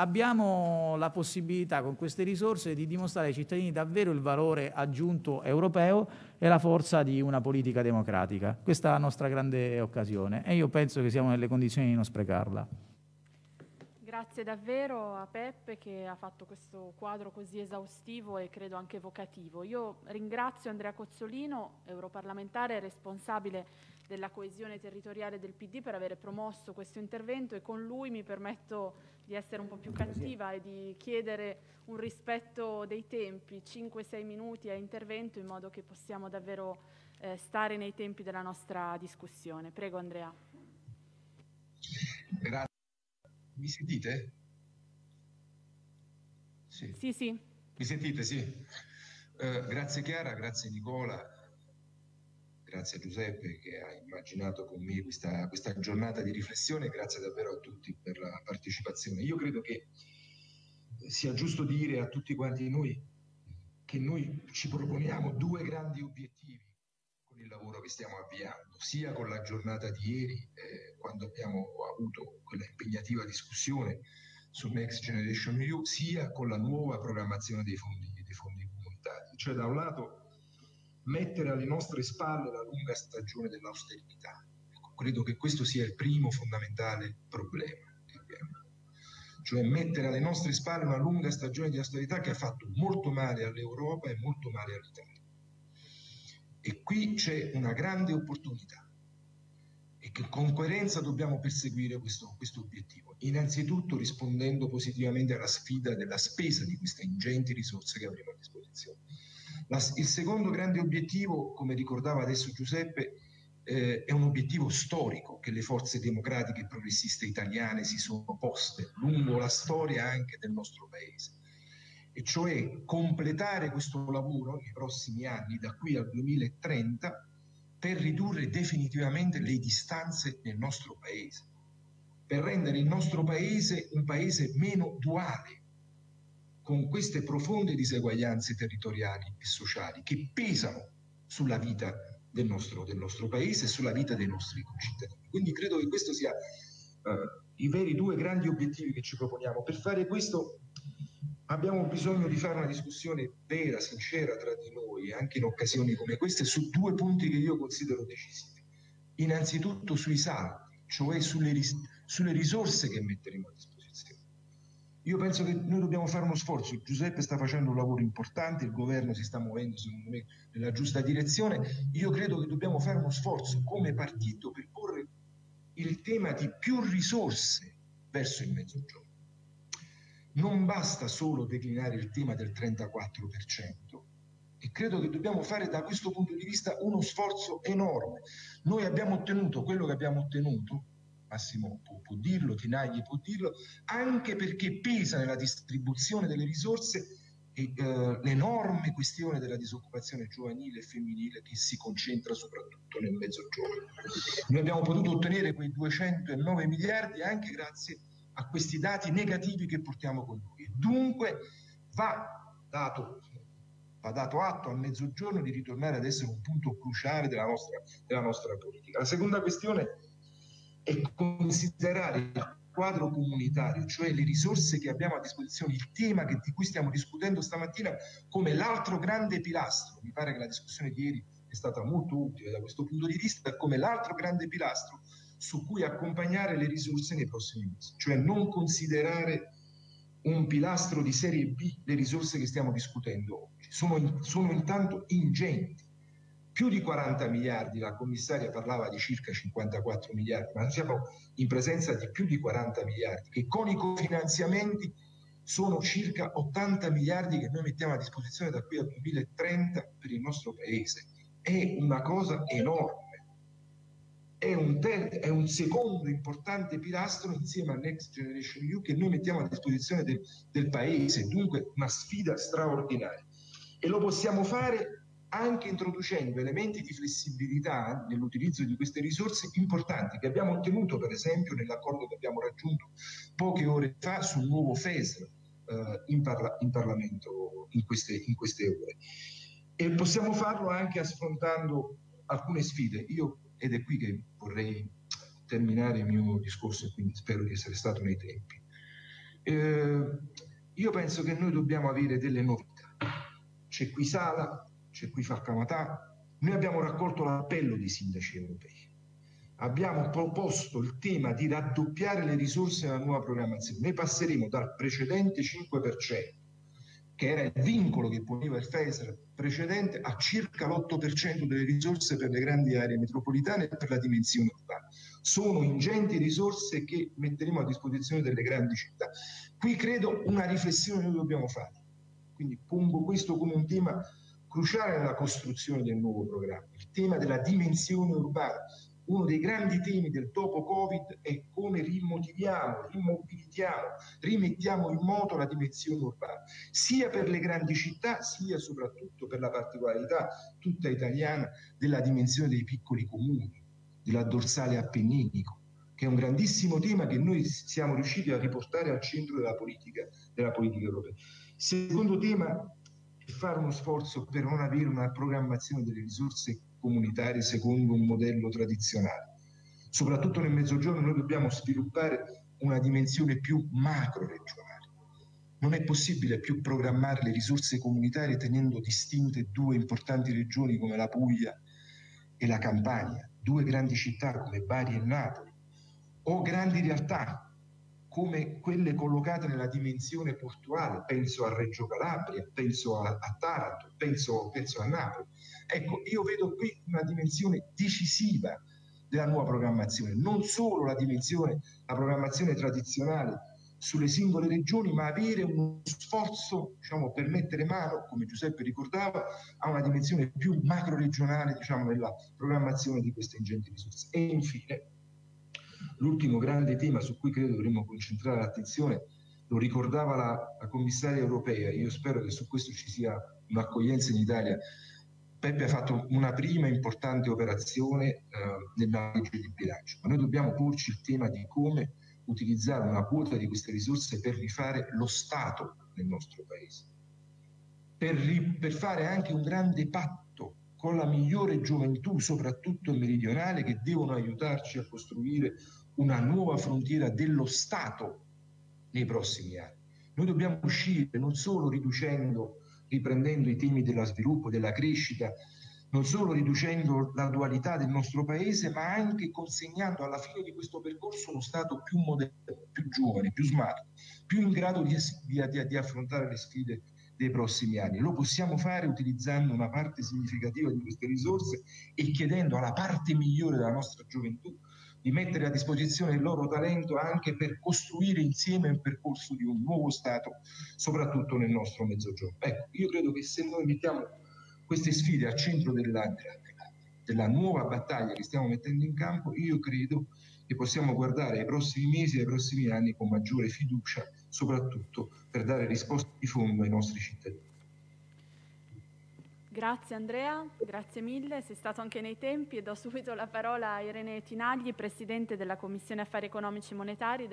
Abbiamo la possibilità con queste risorse di dimostrare ai cittadini davvero il valore aggiunto europeo e la forza di una politica democratica. Questa è la nostra grande occasione e io penso che siamo nelle condizioni di non sprecarla. Grazie davvero a Peppe che ha fatto questo quadro così esaustivo e credo anche evocativo. Io ringrazio Andrea Cozzolino, europarlamentare responsabile della coesione territoriale del P D, per aver promosso questo intervento, e con lui mi permetto di essere un po' più cattiva e di chiedere un rispetto dei tempi, cinque sei minuti a intervento, in modo che possiamo davvero eh, stare nei tempi della nostra discussione. Prego Andrea. Grazie. Mi sentite? Sì. Sì, sì. Mi sentite? Sì. Uh, grazie Chiara, grazie Nicola, grazie a Giuseppe che ha immaginato con me questa, questa giornata di riflessione, grazie davvero a tutti per la partecipazione. Io credo che sia giusto dire a tutti quanti noi che noi ci proponiamo due grandi obiettivi con il lavoro che stiamo avviando, sia con la giornata di ieri, eh, quando abbiamo avuto quella impegnativa discussione su Next Generation E U, sia con la nuova programmazione dei fondi, dei fondi comunitari. Cioè, da un lato, mettere alle nostre spalle la lunga stagione dell'austerità. Ecco, credo che questo sia il primo fondamentale problema che abbiamo. Cioè, mettere alle nostre spalle una lunga stagione di austerità che ha fatto molto male all'Europa e molto male all'Italia. E qui c'è una grande opportunità e che con coerenza dobbiamo perseguire questo, questo obiettivo. Innanzitutto rispondendo positivamente alla sfida della spesa di queste ingenti risorse che avremo a disposizione. La, il secondo grande obiettivo, come ricordava adesso Giuseppe, eh, è un obiettivo storico che le forze democratiche e progressiste italiane si sono poste lungo la storia anche del nostro paese, e cioè completare questo lavoro nei prossimi anni, da qui al duemilatrenta, per ridurre definitivamente le distanze nel nostro paese, per rendere il nostro paese un paese meno duale, con queste profonde diseguaglianze territoriali e sociali che pesano sulla vita del nostro, del nostro paese e sulla vita dei nostri concittadini. Quindi credo che questo sia uh, i veri due grandi obiettivi che ci proponiamo. Per fare questo abbiamo bisogno di fare una discussione vera, sincera tra di noi, anche in occasioni come queste, su due punti che io considero decisivi. Innanzitutto sui saldi, cioè sulle, ris sulle risorse che metteremo a disposizione. Io penso che noi dobbiamo fare uno sforzo. Giuseppe sta facendo un lavoro importante, il governo si sta muovendo secondo me nella giusta direzione. Io credo che dobbiamo fare uno sforzo come partito per porre il tema di più risorse verso il Mezzogiorno. Non basta solo declinare il tema del trentaquattro per cento, e credo che dobbiamo fare da questo punto di vista uno sforzo enorme. Noi abbiamo ottenuto quello che abbiamo ottenuto, Massimo può, può dirlo, Tinagli può dirlo, anche perché pesa nella distribuzione delle risorse e, uh, l'enorme questione della disoccupazione giovanile e femminile che si concentra soprattutto nel Mezzogiorno. Noi abbiamo potuto ottenere quei duecentonove miliardi anche grazie a questi dati negativi che portiamo con noi. Dunque va dato, va dato atto al Mezzogiorno di ritornare ad essere un punto cruciale della nostra, della nostra politica. La seconda questione è considerare il quadro comunitario, cioè le risorse che abbiamo a disposizione, il tema che, di cui stiamo discutendo stamattina, come l'altro grande pilastro. Mi pare che la discussione di ieri è stata molto utile da questo punto di vista, come l'altro grande pilastro su cui accompagnare le risorse nei prossimi mesi, cioè non considerare un pilastro di serie B le risorse che stiamo discutendo oggi. Sono, in, sono intanto ingenti, più di quaranta miliardi, la commissaria parlava di circa cinquantaquattro miliardi, ma siamo in presenza di più di quaranta miliardi, che con i cofinanziamenti sono circa ottanta miliardi che noi mettiamo a disposizione da qui al duemilatrenta per il nostro paese. È una cosa enorme. È un, è un secondo importante pilastro insieme a Next Generation E U che noi mettiamo a disposizione del, del paese, dunque una sfida straordinaria. E lo possiamo fare anche introducendo elementi di flessibilità nell'utilizzo di queste risorse importanti che abbiamo ottenuto, per esempio, nell'accordo che abbiamo raggiunto poche ore fa sul nuovo F E S R eh, in, parla in Parlamento in queste, in queste ore. E possiamo farlo anche affrontando alcune sfide. Io Ed è qui che vorrei terminare il mio discorso, e quindi spero di essere stato nei tempi. Eh, io penso che noi dobbiamo avere delle novità. C'è qui Sala, c'è qui Falcamatà. Noi abbiamo raccolto l'appello dei sindaci europei. Abbiamo proposto il tema di raddoppiare le risorse nella nuova programmazione. Noi passeremo dal precedente cinque per cento, che era il vincolo che poneva il F E S R precedente, a circa l'otto per cento delle risorse per le grandi aree metropolitane e per la dimensione urbana. Sono ingenti risorse che metteremo a disposizione delle grandi città. Qui credo una riflessione noi dobbiamo fare. Quindi pongo questo come un tema cruciale nella costruzione del nuovo programma, il tema della dimensione urbana. Uno dei grandi temi del dopo Covid è come rimotiviamo, rimmobilitiamo, rimettiamo in moto la dimensione urbana, sia per le grandi città, sia soprattutto per la particolarità tutta italiana della dimensione dei piccoli comuni, della dorsale appenninico, che è un grandissimo tema che noi siamo riusciti a riportare al centro della politica, della politica europea. Secondo tema è fare uno sforzo per non avere una programmazione delle risorse comunitarie secondo un modello tradizionale. Soprattutto nel Mezzogiorno noi dobbiamo sviluppare una dimensione più macro-regionale. Non è possibile più programmare le risorse comunitarie tenendo distinte due importanti regioni come la Puglia e la Campania, due grandi città come Bari e Napoli, o grandi realtà come quelle collocate nella dimensione portuale, penso a Reggio Calabria, penso a, a Taranto, penso, penso a Napoli. Ecco, io vedo qui una dimensione decisiva della nuova programmazione, non solo la dimensione, la programmazione tradizionale sulle singole regioni, ma avere uno sforzo, diciamo, per mettere mano, come Giuseppe ricordava, a una dimensione più macro-regionale, diciamo, nella programmazione di queste ingenti risorse. E infine, l'ultimo grande tema su cui credo dovremmo concentrare l'attenzione, lo ricordava la, la commissaria europea, io spero che su questo ci sia un'accoglienza in Italia. Peppe ha fatto una prima importante operazione eh, nella legge di bilancio, ma noi dobbiamo porci il tema di come utilizzare una quota di queste risorse per rifare lo Stato nel nostro Paese, per, ri, per fare anche un grande patto con la migliore gioventù, soprattutto meridionale, che devono aiutarci a costruire una nuova frontiera dello Stato nei prossimi anni. Noi dobbiamo uscire non solo riducendo, riprendendo i temi dello sviluppo, della crescita, non solo riducendo la dualità del nostro Paese, ma anche consegnando alla fine di questo percorso uno Stato più moderno, più giovane, più smart, più in grado di, di, di affrontare le sfide dei prossimi anni. Lo possiamo fare utilizzando una parte significativa di queste risorse e chiedendo alla parte migliore della nostra gioventù di mettere a disposizione il loro talento anche per costruire insieme un percorso di un nuovo Stato, soprattutto nel nostro Mezzogiorno. Ecco, io credo che se noi mettiamo queste sfide al centro della, della nuova battaglia che stiamo mettendo in campo, io credo che possiamo guardare ai prossimi mesi e ai prossimi anni con maggiore fiducia, soprattutto per dare risposte di fondo ai nostri cittadini. Grazie Andrea, grazie mille, sei stato anche nei tempi e do subito la parola a Irene Tinagli, Presidente della Commissione Affari Economici e Monetari.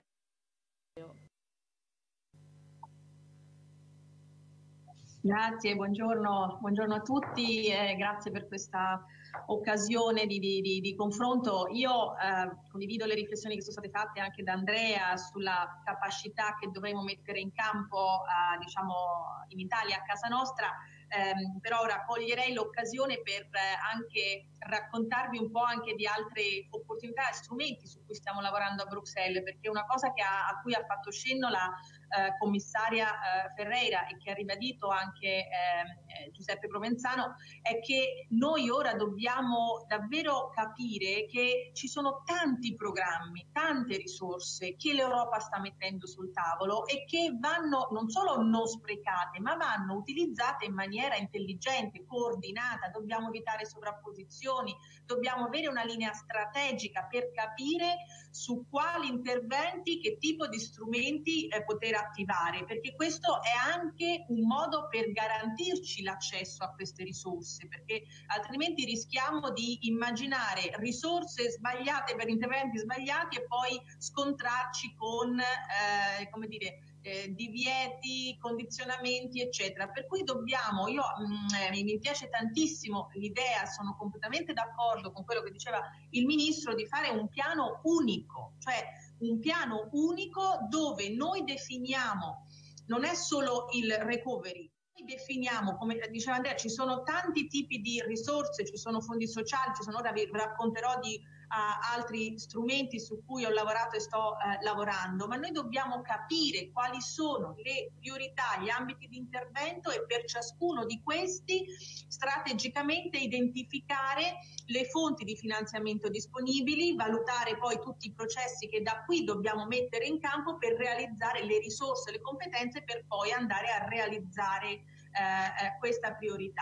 Grazie, buongiorno, buongiorno a tutti e grazie per questa occasione di, di, di, di confronto. Io eh, condivido le riflessioni che sono state fatte anche da Andrea sulla capacità che dovremo mettere in campo eh, diciamo in Italia, a casa nostra. Um, però ora coglierei l'occasione per uh, anche raccontarvi un po' anche di altre opportunità e strumenti su cui stiamo lavorando a Bruxelles, perché una cosa che ha, a cui ha fatto cenno la uh, commissaria uh, Ferreira e che ha ribadito anche uh, Giuseppe Provenzano è che noi ora dobbiamo davvero capire che ci sono tanti programmi, tante risorse che l'Europa sta mettendo sul tavolo e che vanno non solo non sprecate, ma vanno utilizzate in maniera intelligente, coordinata. Dobbiamo evitare sovrapposizioni, dobbiamo avere una linea strategica per capire su quali interventi, che tipo di strumenti eh, poter attivare, perché questo è anche un modo per garantirci l'accesso a queste risorse, perché altrimenti rischiamo di immaginare risorse sbagliate per interventi sbagliati e poi scontrarci con eh, come dire Eh, divieti, condizionamenti eccetera, per cui dobbiamo, io mh, mi piace tantissimo l'idea, sono completamente d'accordo con quello che diceva il Ministro, di fare un piano unico, cioè un piano unico dove noi definiamo, non è solo il recovery, noi definiamo, come diceva Andrea, ci sono tanti tipi di risorse, ci sono fondi sociali, ci sono, ora vi racconterò di a altri strumenti su cui ho lavorato e sto eh, lavorando, ma noi dobbiamo capire quali sono le priorità, gli ambiti di intervento e per ciascuno di questi strategicamente identificare le fonti di finanziamento disponibili, valutare poi tutti i processi che da qui dobbiamo mettere in campo per realizzare le risorse, le competenze per poi andare a realizzare eh, eh, questa priorità.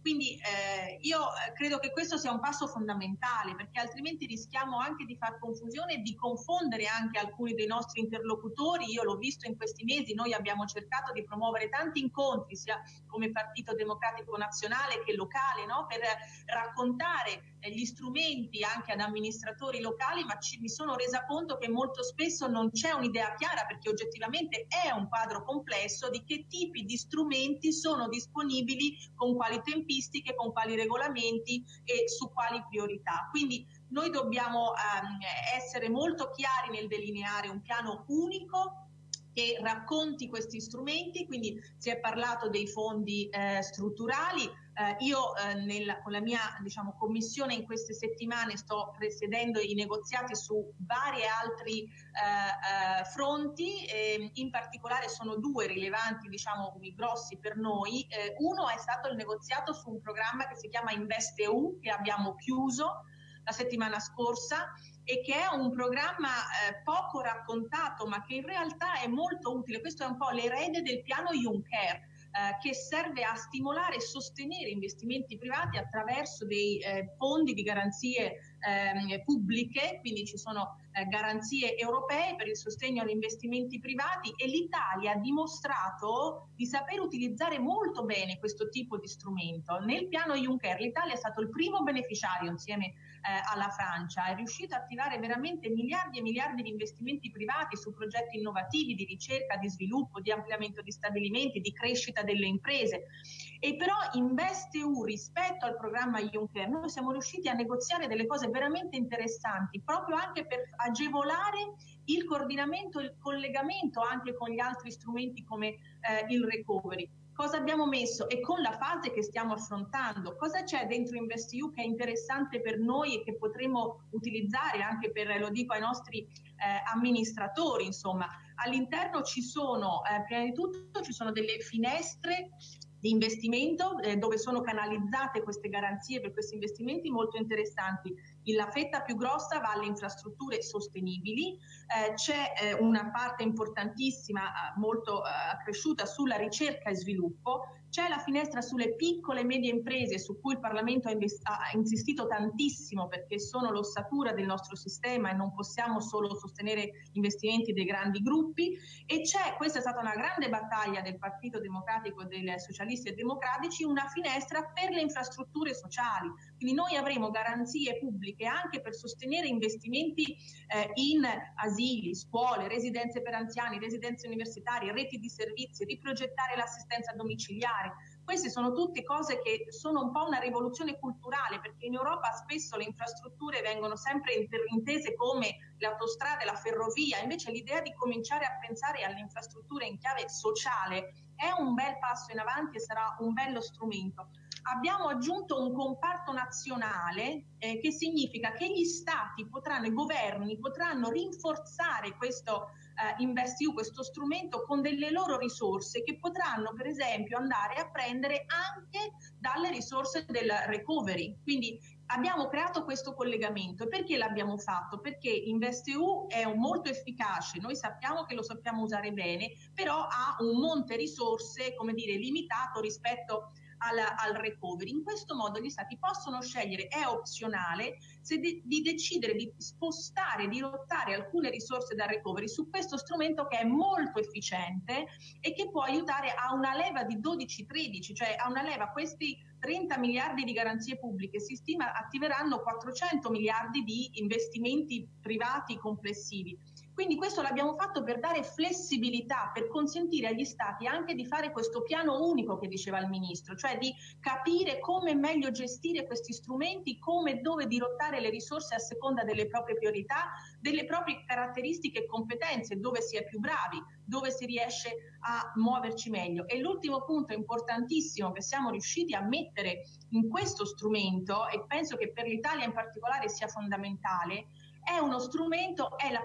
Quindi eh, io credo che questo sia un passo fondamentale, perché altrimenti rischiamo anche di far confusione e di confondere anche alcuni dei nostri interlocutori. Io l'ho visto in questi mesi, noi abbiamo cercato di promuovere tanti incontri, sia come Partito Democratico Nazionale che locale, no? Per raccontare gli strumenti anche ad amministratori locali, ma ci, mi sono resa conto che molto spesso non c'è un'idea chiara, perché oggettivamente è un quadro complesso di che tipi di strumenti sono disponibili, con quali tempistiche, con quali regolamenti e su quali priorità. Quindi noi dobbiamo ehm, essere molto chiari nel delineare un piano unico che racconti questi strumenti. Quindi si è parlato dei fondi eh, strutturali. Eh, io eh, nella, con la mia diciamo, commissione in queste settimane sto presiedendo i negoziati su vari altri eh, eh, fronti, e in particolare sono due rilevanti, diciamo, grossi per noi. Eh, uno è stato il negoziato su un programma che si chiama InvestEU, che abbiamo chiuso la settimana scorsa, e che è un programma eh, poco raccontato, ma che in realtà è molto utile. Questo è un po' l'erede del piano Juncker, eh, che serve a stimolare e sostenere investimenti privati attraverso dei eh, fondi di garanzie eh, pubbliche. Quindi ci sono eh, garanzie europee per il sostegno agli investimenti privati, e l'Italia ha dimostrato di saper utilizzare molto bene questo tipo di strumento. Nel piano Juncker l'Italia è stato il primo beneficiario insieme Eh, alla Francia, è riuscito a attivare veramente miliardi e miliardi di investimenti privati su progetti innovativi di ricerca, di sviluppo, di ampliamento di stabilimenti, di crescita delle imprese. E però InvestEU, rispetto al programma Juncker, noi siamo riusciti a negoziare delle cose veramente interessanti, proprio anche per agevolare il coordinamento, il collegamento anche con gli altri strumenti come eh, il recovery. Cosa abbiamo messo? E con la fase che stiamo affrontando, cosa c'è dentro InvestEU che è interessante per noi e che potremo utilizzare anche per, lo dico ai nostri eh, amministratori, insomma. All'interno ci sono, eh, prima di tutto, ci sono delle finestre di investimento eh, dove sono canalizzate queste garanzie per questi investimenti molto interessanti. La fetta più grossa va alle infrastrutture sostenibili, eh, c'è eh, una parte importantissima, eh, molto eh, accresciuta sulla ricerca e sviluppo, c'è la finestra sulle piccole e medie imprese su cui il Parlamento ha, ha insistito tantissimo, perché sono l'ossatura del nostro sistema e non possiamo solo sostenere investimenti dei grandi gruppi. E c'è, questa è stata una grande battaglia del Partito Democratico e dei Socialisti e Democratici, una finestra per le infrastrutture sociali. Quindi noi avremo garanzie pubbliche anche per sostenere investimenti eh, in asili, scuole, residenze per anziani, residenze universitarie, reti di servizi, riprogettare l'assistenza domiciliare. Queste sono tutte cose che sono un po' una rivoluzione culturale, perché in Europa spesso le infrastrutture vengono sempre intese come le autostrade, la ferrovia. Invece l'idea di cominciare a pensare alle infrastrutture in chiave sociale è un bel passo in avanti e sarà un bello strumento. Abbiamo aggiunto un comparto nazionale eh, che significa che gli stati potranno, i governi potranno rinforzare questo eh, InvestEU, questo strumento, con delle loro risorse che potranno per esempio andare a prendere anche dalle risorse del recovery. Quindi abbiamo creato questo collegamento. E perché l'abbiamo fatto? Perché InvestEU è un molto efficace, noi sappiamo che lo sappiamo usare bene, però ha un monte risorse, come dire, limitato rispetto Al, al recovery. In questo modo gli stati possono scegliere, è opzionale, se de, di decidere di spostare, di rottare alcune risorse dal recovery su questo strumento che è molto efficiente e che può aiutare a una leva di dodici tredici, cioè a una leva, questi trenta miliardi di garanzie pubbliche si stima attiveranno quattrocento miliardi di investimenti privati complessivi. Quindi questo l'abbiamo fatto per dare flessibilità, per consentire agli stati anche di fare questo piano unico che diceva il ministro, cioè di capire come meglio gestire questi strumenti, come e dove dirottare le risorse a seconda delle proprie priorità, delle proprie caratteristiche e competenze, dove si è più bravi, dove si riesce a muoverci meglio. E l'ultimo punto importantissimo che siamo riusciti a mettere in questo strumento, e penso che per l'Italia in particolare sia fondamentale, è uno strumento, è la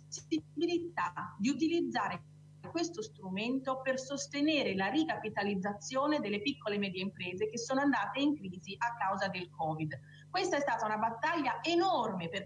possibilità di utilizzare questo strumento per sostenere la ricapitalizzazione delle piccole e medie imprese che sono andate in crisi a causa del Covid. Questa è stata una battaglia enorme, perché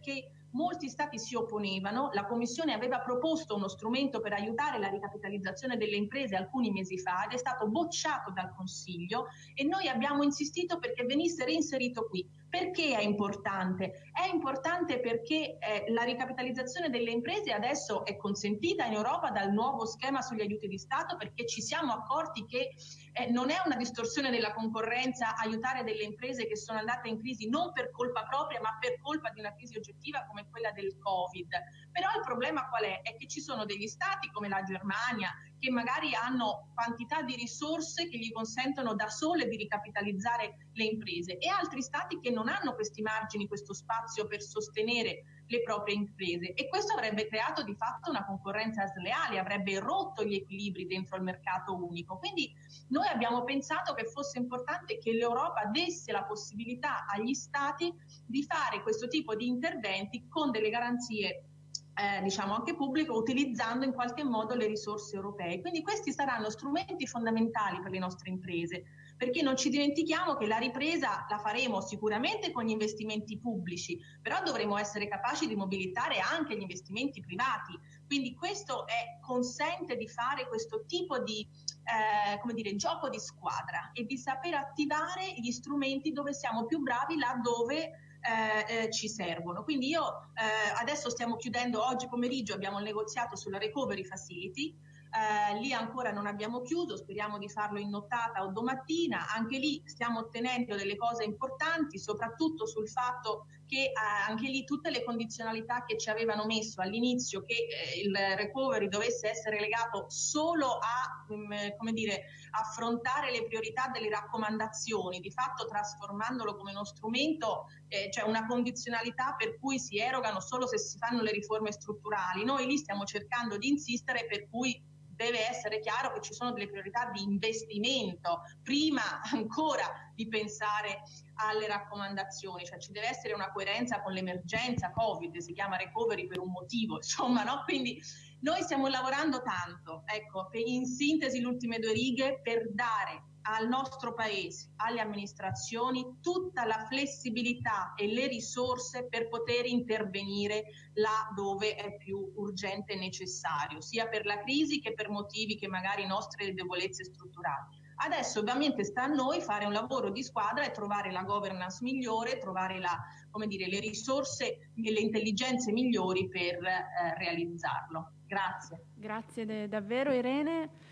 molti stati si opponevano, la Commissione aveva proposto uno strumento per aiutare la ricapitalizzazione delle imprese alcuni mesi fa ed è stato bocciato dal Consiglio e noi abbiamo insistito perché venisse reinserito qui. Perché è importante? È importante perché eh, la ricapitalizzazione delle imprese adesso è consentita in Europa dal nuovo schema sugli aiuti di Stato, perché ci siamo accorti che eh, non è una distorsione della concorrenza aiutare delle imprese che sono andate in crisi non per colpa propria ma per colpa di una crisi oggettiva come quella del Covid. Però il problema qual è? È che ci sono degli stati come la Germania che magari hanno quantità di risorse che gli consentono da sole di ricapitalizzare le imprese e altri stati che non hanno questi margini, questo spazio per sostenere le proprie imprese, e questo avrebbe creato di fatto una concorrenza sleale, avrebbe rotto gli equilibri dentro il mercato unico. Quindi noi abbiamo pensato che fosse importante che l'Europa desse la possibilità agli stati di fare questo tipo di interventi con delle garanzie Eh, diciamo anche pubblico, utilizzando in qualche modo le risorse europee. Quindi questi saranno strumenti fondamentali per le nostre imprese, perché non ci dimentichiamo che la ripresa la faremo sicuramente con gli investimenti pubblici, però dovremo essere capaci di mobilitare anche gli investimenti privati. Quindi questo è, consente di fare questo tipo di eh, come dire, gioco di squadra e di saper attivare gli strumenti dove siamo più bravi, laddove Eh, eh, ci servono. Quindi io eh, adesso stiamo chiudendo, oggi pomeriggio abbiamo il negoziato sulla Recovery Facility, eh, lì ancora non abbiamo chiuso, speriamo di farlo in nottata o domattina, anche lì stiamo ottenendo delle cose importanti, soprattutto sul fatto che eh, anche lì tutte le condizionalità che ci avevano messo all'inizio, che eh, il recovery dovesse essere legato solo a mh, come dire, affrontare le priorità delle raccomandazioni, di fatto trasformandolo come uno strumento, eh, cioè una condizionalità per cui si erogano solo se si fanno le riforme strutturali. Noi lì stiamo cercando di insistere, per cui deve essere chiaro che ci sono delle priorità di investimento prima ancora di pensare alle raccomandazioni, cioè ci deve essere una coerenza con l'emergenza Covid, si chiama recovery per un motivo, insomma, no? Quindi noi stiamo lavorando tanto, ecco, in sintesi le ultime due righe, per dare al nostro paese, alle amministrazioni, tutta la flessibilità e le risorse per poter intervenire là dove è più urgente e necessario, sia per la crisi che per motivi che magari nostre debolezze strutturali. Adesso ovviamente sta a noi fare un lavoro di squadra e trovare la governance migliore, trovare la, come dire, le risorse e le intelligenze migliori per eh, realizzarlo. Grazie. Grazie davvero Irene.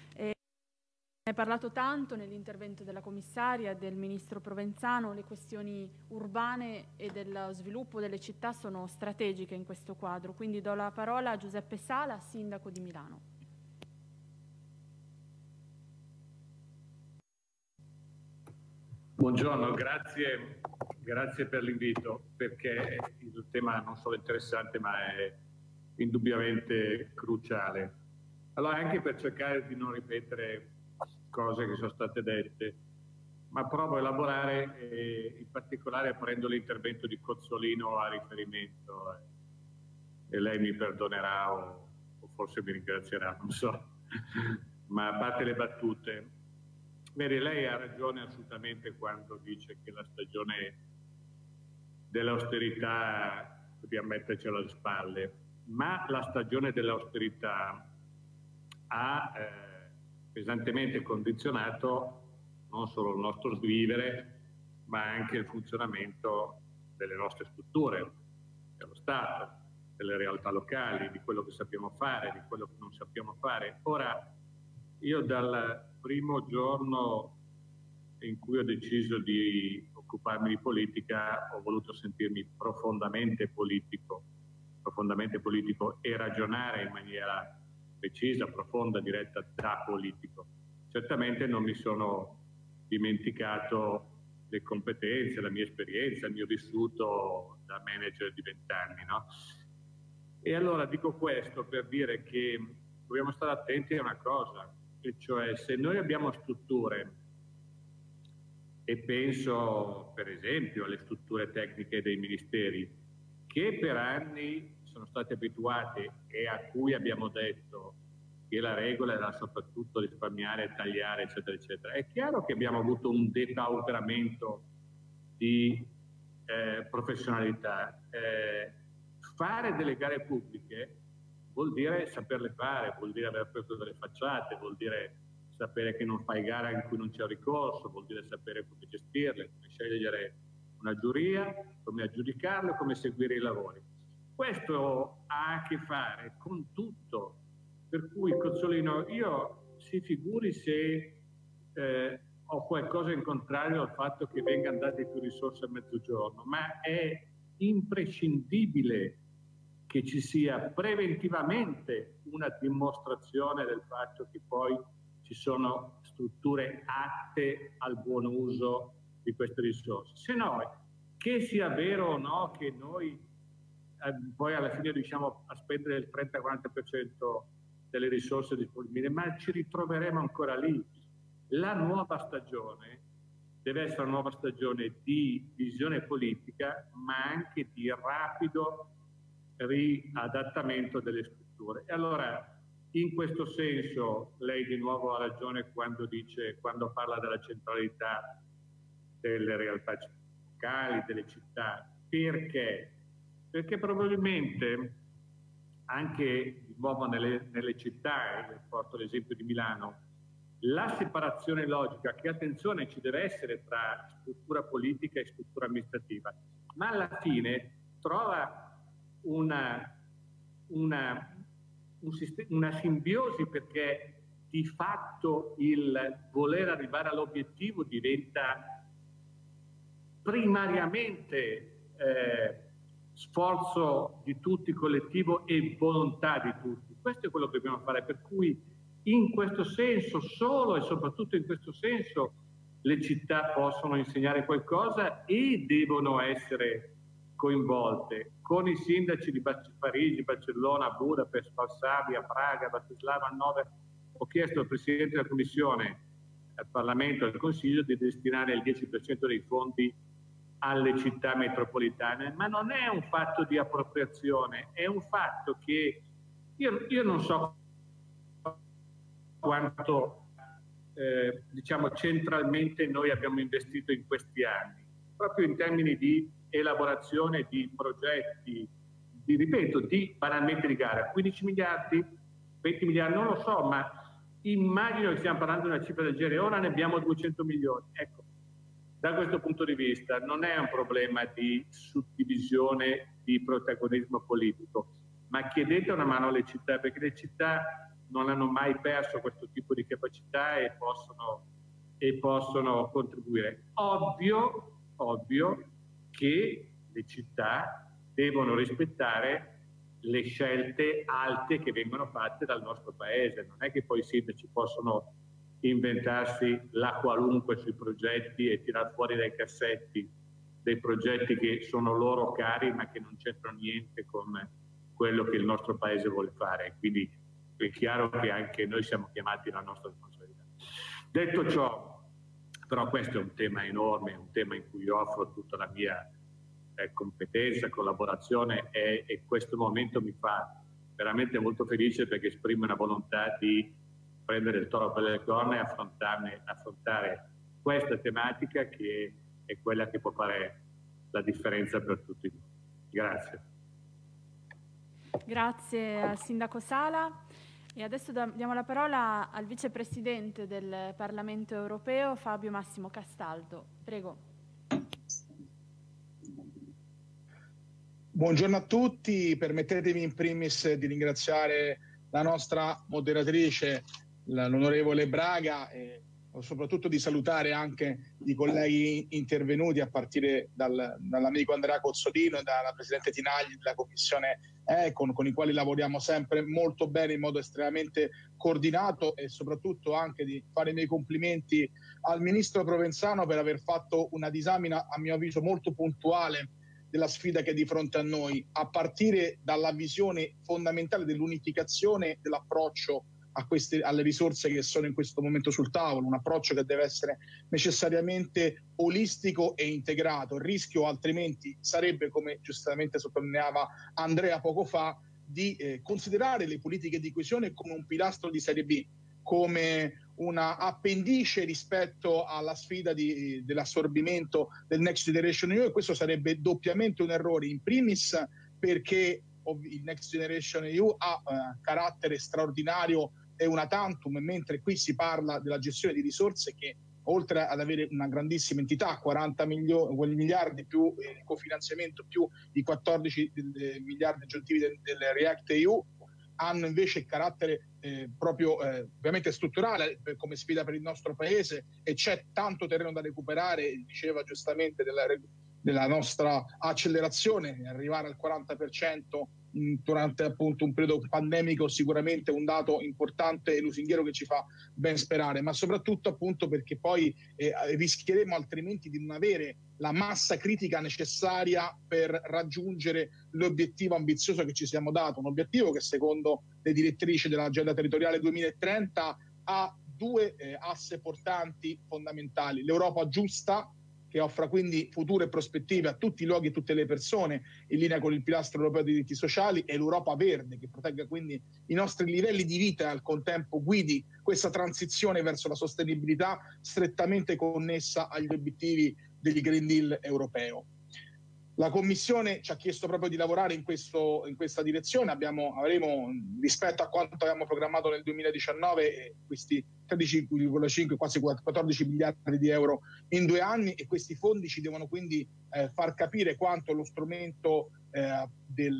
Ne hai parlato tanto nell'intervento della commissaria e del ministro Provenzano, le questioni urbane e dello sviluppo delle città sono strategiche in questo quadro, quindi do la parola a Giuseppe Sala, sindaco di Milano. Buongiorno, grazie, grazie per l'invito, perché il tema non solo è interessante ma è indubbiamente cruciale. Allora, anche per cercare di non ripetere cose che sono state dette, ma provo a elaborare, eh, in particolare prendo l'intervento di Cozzolino a riferimento, eh, e lei mi perdonerà o, o forse mi ringrazierà, non so, ma a parte le battute, vedi, lei ha ragione assolutamente quando dice che la stagione dell'austerità dobbiamo metterci alle spalle, ma la stagione dell'austerità ha eh, pesantemente condizionato non solo il nostro vivere, ma anche il funzionamento delle nostre strutture, dello Stato, delle realtà locali, di quello che sappiamo fare, di quello che non sappiamo fare. Ora, io dal primo giorno in cui ho deciso di occuparmi di politica ho voluto sentirmi profondamente politico, profondamente politico e ragionare in maniera precisa, profonda, diretta da politico. Certamente non mi sono dimenticato le competenze, la mia esperienza, il mio vissuto da manager di vent'anni, no? E allora dico questo per dire che dobbiamo stare attenti a una cosa, e cioè se noi abbiamo strutture, e penso per esempio alle strutture tecniche dei ministeri, che per anni sono stati abituati e a cui abbiamo detto che la regola era soprattutto risparmiare, tagliare, eccetera, eccetera. È chiaro che abbiamo avuto un depauperamento di eh, professionalità. Eh, fare delle gare pubbliche vuol dire saperle fare, vuol dire aver preso delle facciate, vuol dire sapere che non fai gara in cui non c'è ricorso, vuol dire sapere come gestirle, come scegliere una giuria, come aggiudicarle, come seguire i lavori. Questo ha a che fare con tutto, per cui Cozzolino, io si figuri se eh, ho qualcosa in contrario al fatto che vengano date più risorse a mezzogiorno, ma è imprescindibile che ci sia preventivamente una dimostrazione del fatto che poi ci sono strutture atte al buon uso di queste risorse. Se no, che sia vero o no che noi eh, poi alla fine riusciamo a spendere il trenta quaranta per cento delle risorse disponibili, ma ci ritroveremo ancora lì. La nuova stagione deve essere una nuova stagione di visione politica, ma anche di rapido riadattamento delle strutture. E allora, in questo senso, lei di nuovo ha ragione quando dice, quando parla della centralità delle realtà locali, delle città. Perché? Perché probabilmente anche di nuovo nelle, nelle città, e porto l'esempio di Milano, la separazione logica, che attenzione ci deve essere tra struttura politica e struttura amministrativa, ma alla fine trova una, una, un sistema, una simbiosi, perché di fatto il voler arrivare all'obiettivo diventa primariamente eh, sforzo di tutti, collettivo, e volontà di tutti. Questo è quello che dobbiamo fare, per cui in questo senso, solo e soprattutto in questo senso, le città possono insegnare qualcosa e devono essere coinvolte. Con i sindaci di Parigi, Barcellona, Budapest, Varsavia, Praga, Bratislava, Hannover, ho chiesto al Presidente della Commissione, al Parlamento e al Consiglio di destinare il dieci per cento dei fondi alle città metropolitane, ma non è un fatto di appropriazione, è un fatto che io, io non so quanto eh, diciamo centralmente noi abbiamo investito in questi anni, proprio in termini di elaborazione di progetti, di, ripeto, di banalmente di gara. quindici miliardi, venti miliardi, non lo so, ma immagino che stiamo parlando di una cifra del genere. Ora ne abbiamo duecento milioni. Ecco, da questo punto di vista non è un problema di suddivisione di protagonismo politico, ma chiedete una mano alle città, perché le città non hanno mai perso questo tipo di capacità e possono, e possono contribuire. Ovvio, ovvio che le città devono rispettare le scelte alte che vengono fatte dal nostro paese. Non è che poi i sindaci possono inventarsi la qualunque sui progetti e tirar fuori dai cassetti dei progetti che sono loro cari ma che non c'entrano niente con quello che il nostro paese vuole fare. Quindi è chiaro che anche noi siamo chiamati alla nostra responsabilità. Detto ciò, però questo è un tema enorme, un tema in cui io offro tutta la mia eh, competenza, collaborazione, e, e questo momento mi fa veramente molto felice, perché esprime una volontà di prendere il toro per le corna e affrontarne, affrontare questa tematica, che è quella che può fare la differenza per tutti noi. Grazie. Grazie al Sindaco Sala. E adesso diamo la parola al Vicepresidente del Parlamento Europeo, Fabio Massimo Castaldo. Prego. Buongiorno a tutti, permettetemi in primis di ringraziare la nostra moderatrice, l'onorevole Braga, e soprattutto di salutare anche i colleghi intervenuti, a partire dal, dall'amico Andrea Cozzolino e dalla Presidente Tinagli della Commissione Econ, con i quali lavoriamo sempre molto bene, in modo estremamente coordinato, e soprattutto anche di fare i miei complimenti al Ministro Provenzano per aver fatto una disamina, a mio avviso, molto puntuale della sfida che è di fronte a noi, a partire dalla visione fondamentale dell'unificazione dell'approccio a queste, alle risorse che sono in questo momento sul tavolo, un approccio che deve essere necessariamente olistico e integrato. Il rischio altrimenti sarebbe, come giustamente sottolineava Andrea poco fa, di eh, considerare le politiche di coesione come un pilastro di serie B, come una appendice rispetto alla sfida di, dell'assorbimento del Next Generation E U, e questo sarebbe doppiamente un errore, in primis perché il Next Generation E U ha eh, carattere straordinario e una tantum, mentre qui si parla della gestione di risorse che, oltre ad avere una grandissima entità, quaranta miliardi più il cofinanziamento più i quattordici miliardi aggiuntivi del, del React E U, hanno invece carattere eh, proprio eh, ovviamente strutturale per, come sfida per il nostro paese, e c'è tanto terreno da recuperare, diceva giustamente, della, della nostra accelerazione, arrivare al quaranta per cento durante appunto un periodo pandemico, sicuramente un dato importante e lusinghiero che ci fa ben sperare, ma soprattutto appunto perché poi eh, rischieremo altrimenti di non avere la massa critica necessaria per raggiungere l'obiettivo ambizioso che ci siamo dato, un obiettivo che secondo le direttrici dell'Agenda Territoriale duemilatrenta ha due eh, asse portanti fondamentali: l'Europa giusta, che offra quindi futuro e prospettive a tutti i luoghi e tutte le persone in linea con il pilastro europeo dei diritti sociali, e l'Europa verde, che protegga quindi i nostri livelli di vita e al contempo guidi questa transizione verso la sostenibilità strettamente connessa agli obiettivi del Green Deal europeo. La Commissione ci ha chiesto proprio di lavorare in, questo, in questa direzione. Abbiamo, avremo, rispetto a quanto avevamo programmato nel duemiladiciannove, questi tredici virgola cinque, quasi quattordici miliardi di euro in due anni, e questi fondi ci devono quindi eh, far capire quanto lo strumento eh, del,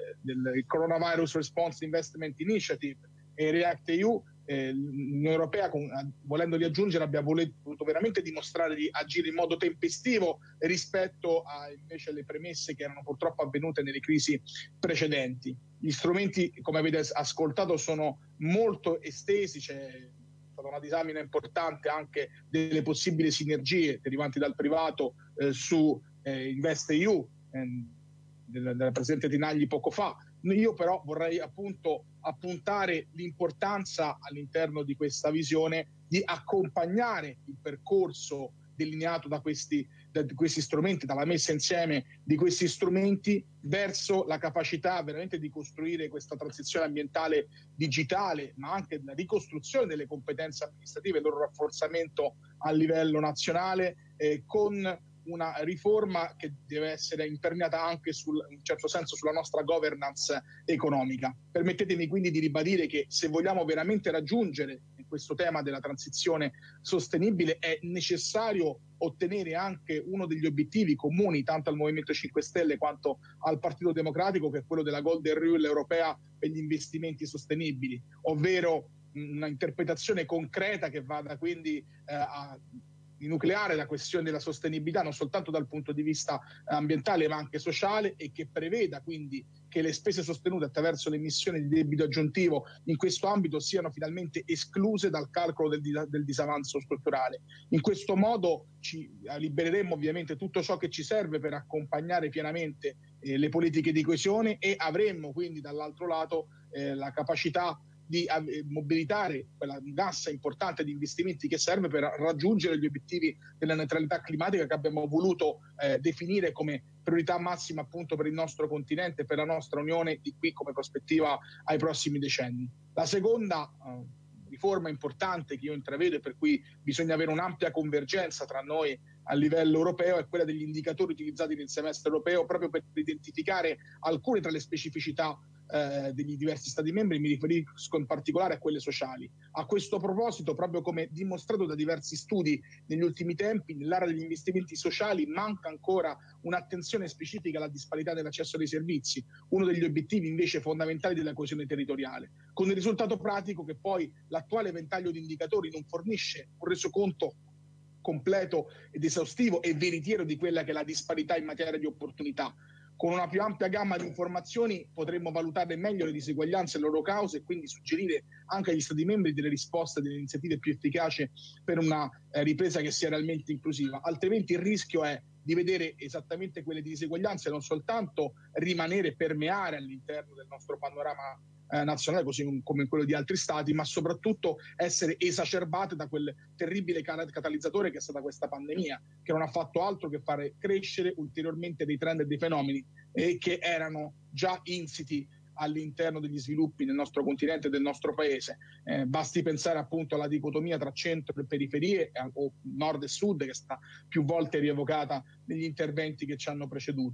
del Coronavirus Response Investment Initiative e React E U, Eh, l'Unione Europea, con, volendoli aggiungere, abbia voluto veramente dimostrare di agire in modo tempestivo rispetto a invece alle premesse che erano purtroppo avvenute nelle crisi precedenti. Gli strumenti, come avete ascoltato, sono molto estesi, c'è stata una disamina importante anche delle possibili sinergie derivanti dal privato eh, su eh, Invest E U, eh, della, della Presidente Tinagli poco fa. Io però vorrei appunto appuntare l'importanza all'interno di questa visione di accompagnare il percorso delineato da questi, da questi strumenti, dalla messa insieme di questi strumenti verso la capacità veramente di costruire questa transizione ambientale digitale, ma anche la ricostruzione delle competenze amministrative e il loro rafforzamento a livello nazionale, eh, con una riforma che deve essere imperniata anche sul, in un certo senso sulla nostra governance economica. Permettetemi quindi di ribadire che se vogliamo veramente raggiungere questo tema della transizione sostenibile è necessario ottenere anche uno degli obiettivi comuni tanto al Movimento cinque Stelle quanto al Partito Democratico, che è quello della Golden Rule europea per gli investimenti sostenibili, ovvero una interpretazione concreta che vada quindi eh, a di nucleare la questione della sostenibilità non soltanto dal punto di vista ambientale ma anche sociale, e che preveda quindi che le spese sostenute attraverso l'emissione di debito aggiuntivo in questo ambito siano finalmente escluse dal calcolo del, del disavanzo strutturale. In questo modo ci libereremo ovviamente tutto ciò che ci serve per accompagnare pienamente eh, le politiche di coesione, e avremmo quindi dall'altro lato eh, la capacità di mobilitare quella massa importante di investimenti che serve per raggiungere gli obiettivi della neutralità climatica che abbiamo voluto eh, definire come priorità massima appunto per il nostro continente, per la nostra Unione, di qui come prospettiva ai prossimi decenni. La seconda eh, riforma importante che io intravedo e per cui bisogna avere un'ampia convergenza tra noi a livello europeo è quella degli indicatori utilizzati nel semestre europeo, proprio per identificare alcune tra le specificità eh, degli diversi Stati membri. Mi riferisco in particolare a quelle sociali. A questo proposito, proprio come dimostrato da diversi studi negli ultimi tempi, nell'area degli investimenti sociali manca ancora un'attenzione specifica alla disparità nell'accesso dei servizi, uno degli obiettivi invece fondamentali della coesione territoriale, con il risultato pratico che poi l'attuale ventaglio di indicatori non fornisce un resoconto completo ed esaustivo e veritiero di quella che è la disparità in materia di opportunità. Con una più ampia gamma di informazioni potremmo valutare meglio le diseguaglianze e le loro cause e quindi suggerire anche agli Stati membri delle risposte e delle iniziative più efficaci per una eh, ripresa che sia realmente inclusiva. Altrimenti il rischio è di vedere esattamente quelle diseguaglianze non soltanto rimanere permeare all'interno del nostro panorama eh, nazionale, così come in quello di altri stati, ma soprattutto essere esacerbate da quel terribile catalizzatore che è stata questa pandemia, che non ha fatto altro che fare crescere ulteriormente dei trend e dei fenomeni eh, che erano già insiti all'interno degli sviluppi nel nostro continente e del nostro paese. Eh, basti pensare appunto alla dicotomia tra centro e periferie eh, o nord e sud, che è stata più volte rievocata negli interventi che ci hanno preceduto.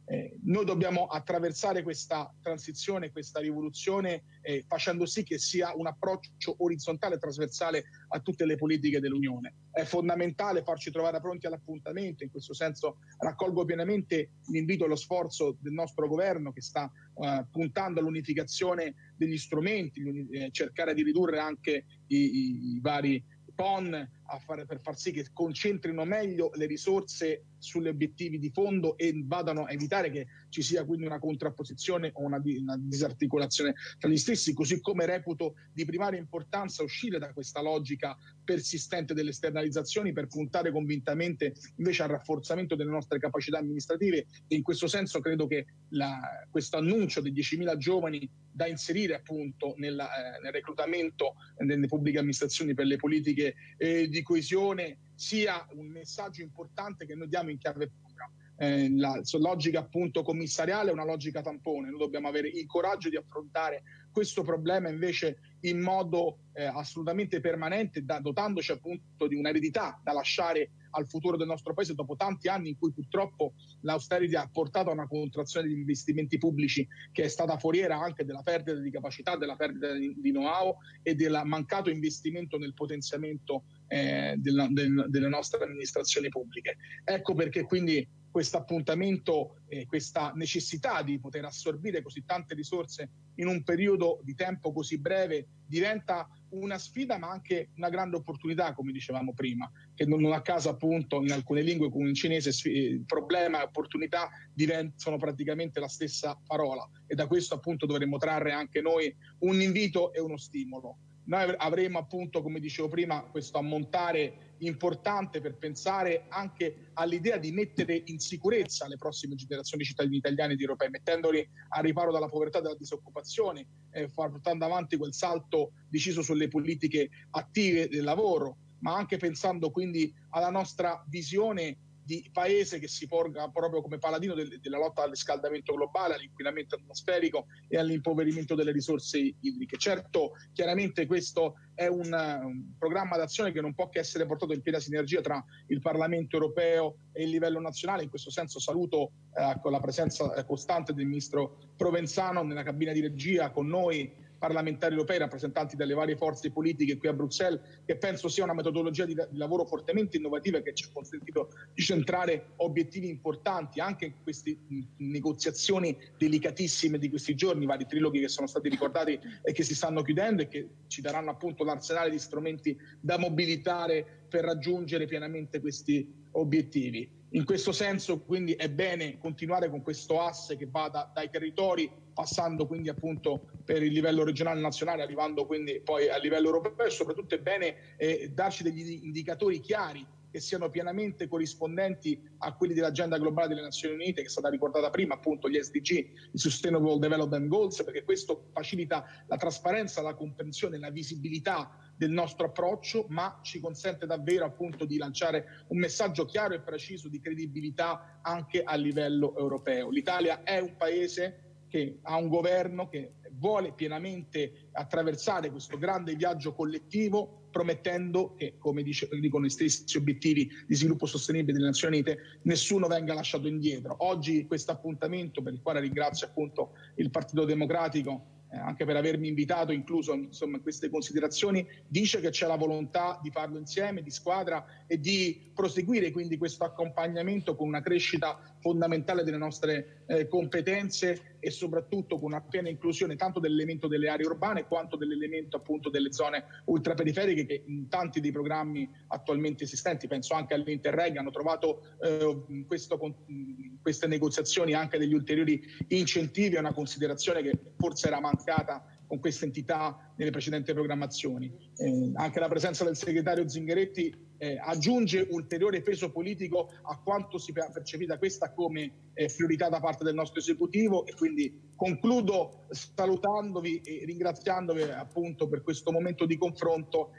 Eh, noi dobbiamo attraversare questa transizione, questa rivoluzione eh, facendo sì che sia un approccio orizzontale e trasversale a tutte le politiche dell'Unione. È fondamentale farci trovare pronti all'appuntamento, in questo senso raccolgo pienamente l'invito e lo sforzo del nostro governo che sta eh, puntando all'unificazione degli strumenti, eh, cercare di ridurre anche i, i, i vari P O N a fare, per far sì che concentrino meglio le risorse sugli obiettivi di fondo e vadano a evitare che ci sia quindi una contrapposizione o una, una disarticolazione tra gli stessi, così come reputo di primaria importanza uscire da questa logica persistente delle esternalizzazioni per puntare convintamente invece al rafforzamento delle nostre capacità amministrative, e in questo senso credo che la, questo annuncio dei diecimila giovani da inserire appunto nella, eh, nel reclutamento nelle pubbliche amministrazioni per le politiche eh, di coesione sia un messaggio importante che noi diamo in chiave pura. Eh, la logica appunto commissariale è una logica tampone, noi dobbiamo avere il coraggio di affrontare questo problema invece in modo eh, assolutamente permanente, da, dotandoci appunto di un'eredità da lasciare al futuro del nostro paese dopo tanti anni in cui purtroppo l'austerity ha portato a una contrazione degli investimenti pubblici che è stata foriera anche della perdita di capacità, della perdita di, di know-how e del mancato investimento nel potenziamento eh, del, del, delle nostre amministrazioni pubbliche. Ecco perché quindi questo appuntamento, eh, questa necessità di poter assorbire così tante risorse in un periodo di tempo così breve diventa una sfida ma anche una grande opportunità, come dicevamo prima, che non a caso appunto in alcune lingue come in cinese problema e opportunità diventano praticamente la stessa parola, e da questo appunto dovremmo trarre anche noi un invito e uno stimolo. Noi avremo appunto, come dicevo prima, questo ammontare importante per pensare anche all'idea di mettere in sicurezza le prossime generazioni di cittadini italiani ed europei, mettendoli a riparo dalla povertà e dalla disoccupazione, eh, portando avanti quel salto deciso sulle politiche attive del lavoro, ma anche pensando quindi alla nostra visione di paese che si porga proprio come paladino del, della lotta al riscaldamento globale, all'inquinamento atmosferico e all'impoverimento delle risorse idriche. Certo, chiaramente questo è un, un programma d'azione che non può che essere portato in piena sinergia tra il Parlamento europeo e il livello nazionale. In questo senso saluto eh, con la presenza eh, costante del Ministro Provenzano nella cabina di regia con noi, parlamentari europei, rappresentanti delle varie forze politiche qui a Bruxelles, che penso sia una metodologia di, di lavoro fortemente innovativa che ci ha consentito di centrare obiettivi importanti anche in queste negoziazioni delicatissime di questi giorni, vari triloghi che sono stati ricordati e che si stanno chiudendo e che ci daranno appunto l'arsenale di strumenti da mobilitare per raggiungere pienamente questi obiettivi. In questo senso quindi è bene continuare con questo asse che va da, dai territori, passando quindi appunto per il livello regionale e nazionale, arrivando quindi poi a livello europeo, e soprattutto è bene eh, darci degli indicatori chiari che siano pienamente corrispondenti a quelli dell'agenda globale delle Nazioni Unite, che è stata ricordata prima, appunto gli S D G, i Sustainable Development Goals, perché questo facilita la trasparenza, la comprensione, la visibilità del nostro approccio, ma ci consente davvero appunto di lanciare un messaggio chiaro e preciso di credibilità anche a livello europeo. L'Italia è un paese che ha un governo che vuole pienamente attraversare questo grande viaggio collettivo, promettendo che, come dice, dicono gli stessi obiettivi di sviluppo sostenibile delle Nazioni Unite, nessuno venga lasciato indietro. Oggi questo appuntamento, per il quale ringrazio appunto il Partito Democratico eh, anche per avermi invitato, incluso insomma in queste considerazioni, dice che c'è la volontà di farlo insieme, di squadra, e di proseguire quindi questo accompagnamento con una crescita fondamentale delle nostre eh, competenze e soprattutto con una piena inclusione tanto dell'elemento delle aree urbane quanto dell'elemento appunto delle zone ultraperiferiche, che in tanti dei programmi attualmente esistenti, penso anche all'Interreg, hanno trovato eh, in, questo, in queste negoziazioni anche degli ulteriori incentivi a una considerazione che forse era mancata con questa entità nelle precedenti programmazioni. Eh, anche la presenza del segretario Zingaretti eh, aggiunge ulteriore peso politico a quanto si percepita questa come eh, priorità da parte del nostro esecutivo, e quindi concludo salutandovi e ringraziandovi appunto per questo momento di confronto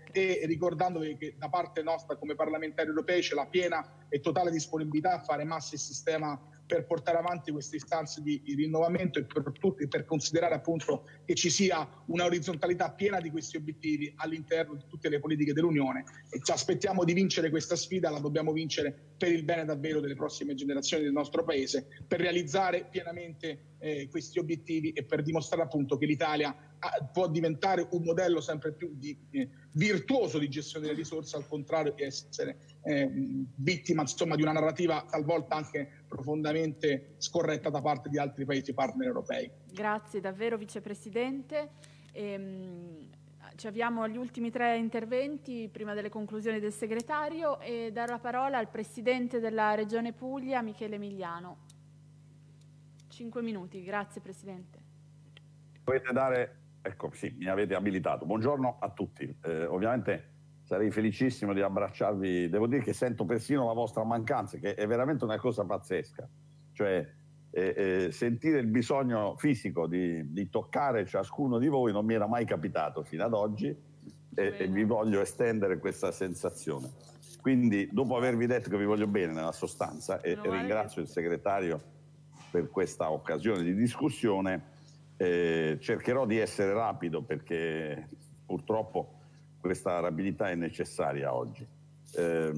e ricordandovi che da parte nostra come parlamentari europei c'è la piena e totale disponibilità a fare massa il sistema per portare avanti queste istanze di rinnovamento e per, tutti, per considerare appunto che ci sia una orizzontalità piena di questi obiettivi all'interno di tutte le politiche dell'Unione, e ci aspettiamo di vincere questa sfida, la dobbiamo vincere per il bene davvero delle prossime generazioni del nostro Paese, per realizzare pienamente eh, questi obiettivi e per dimostrare appunto che l'Italia ha, può diventare un modello sempre più di, eh, virtuoso di gestione delle risorse, al contrario di essere eh, vittima insomma di una narrativa talvolta anche profondamente scorretta da parte di altri paesi partner europei. Grazie davvero Vicepresidente. Ehm, ci avviamo agli ultimi tre interventi prima delle conclusioni del Segretario, e darò la parola al Presidente della Regione Puglia, Michele Emiliano. Cinque minuti, grazie Presidente. Dovete dare, ecco sì, mi avete abilitato. Buongiorno a tutti. Eh, ovviamente sarei felicissimo di abbracciarvi, devo dire che sento persino la vostra mancanza, che è veramente una cosa pazzesca. Cioè eh, eh, sentire il bisogno fisico di, di toccare ciascuno di voi non mi era mai capitato fino ad oggi, e, e vi voglio estendere questa sensazione. Quindi, dopo avervi detto che vi voglio bene nella sostanza, e, e ringrazio il Segretario per questa occasione di discussione, eh, cercherò di essere rapido perché purtroppo questa rapidità è necessaria oggi. Eh,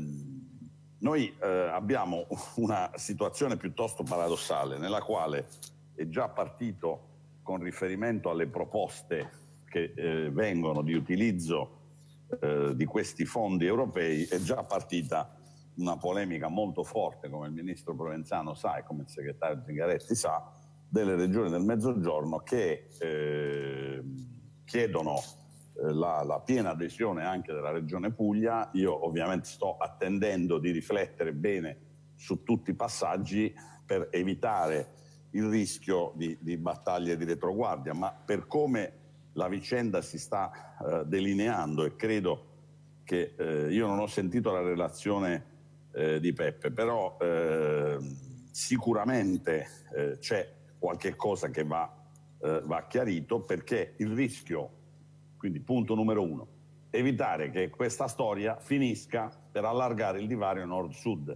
noi eh, abbiamo una situazione piuttosto paradossale, nella quale è già partito, con riferimento alle proposte che eh, vengono di utilizzo eh, di questi fondi europei, è già partita una polemica molto forte, come il Ministro Provenzano sa e come il Segretario Zingaretti sa, delle regioni del Mezzogiorno che eh, chiedono La, la piena adesione anche della Regione Puglia. Io ovviamente sto attendendo di riflettere bene su tutti i passaggi per evitare il rischio di, di battaglie di retroguardia, ma per come la vicenda si sta eh, delineando, e credo che eh, io non ho sentito la relazione eh, di Peppe, però eh, sicuramente eh, c'è qualche cosa che va, eh, va chiarito, perché il rischio, quindi punto numero uno, evitare che questa storia finisca per allargare il divario nord-sud.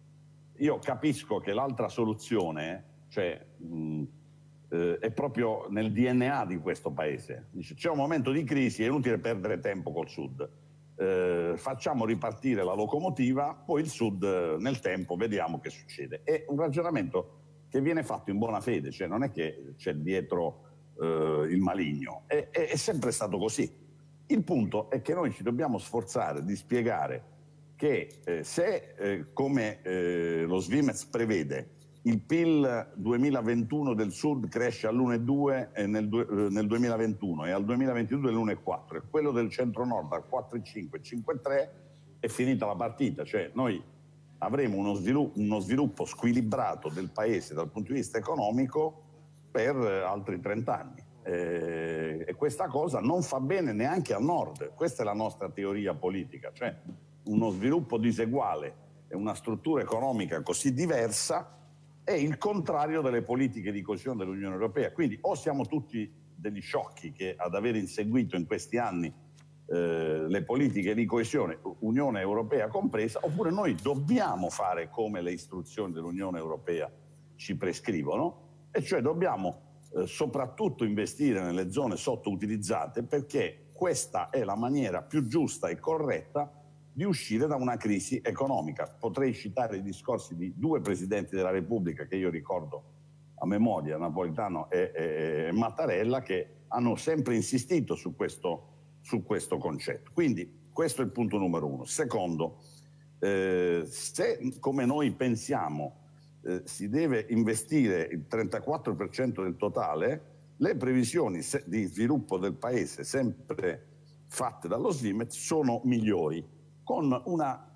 Io capisco che l'altra soluzione, cioè, mh, eh, è proprio nel D N A di questo paese. Dice, c'è un momento di crisi, è inutile perdere tempo col sud. Eh, facciamo ripartire la locomotiva, poi il sud eh, nel tempo vediamo che succede. È un ragionamento che viene fatto in buona fede, cioè non è che c'è dietro Uh, il maligno, è, è, è sempre stato così. Il punto è che noi ci dobbiamo sforzare di spiegare che eh, se eh, come eh, lo Svimez prevede il P I L duemilaventuno del Sud cresce all'uno virgola due eh, nel, eh, nel duemilaventuno e al duemilaventidue all'uno virgola quattro, e quello del Centro-Nord al quattro virgola cinque, cinque virgola tre, è finita la partita. Cioè noi avremo uno sviluppo, uno sviluppo squilibrato del paese dal punto di vista economico per altri trent'anni, eh, e questa cosa non fa bene neanche al nord. Questa è la nostra teoria politica, cioè uno sviluppo diseguale e una struttura economica così diversa è il contrario delle politiche di coesione dell'Unione Europea. Quindi o siamo tutti degli sciocchi che ad aver inseguito in questi anni eh, le politiche di coesione, Unione Europea compresa, oppure noi dobbiamo fare come le istruzioni dell'Unione Europea ci prescrivono, e cioè dobbiamo eh, soprattutto investire nelle zone sottoutilizzate, perché questa è la maniera più giusta e corretta di uscire da una crisi economica. Potrei citare i discorsi di due presidenti della Repubblica che io ricordo a memoria, Napolitano e, e, e Mattarella, che hanno sempre insistito su questo, su questo concetto. Quindi questo è il punto numero uno. Secondo, eh, se come noi pensiamo Eh, si deve investire il trentaquattro per cento del totale, le previsioni se- di sviluppo del paese sempre fatte dallo Svimez sono migliori, con una,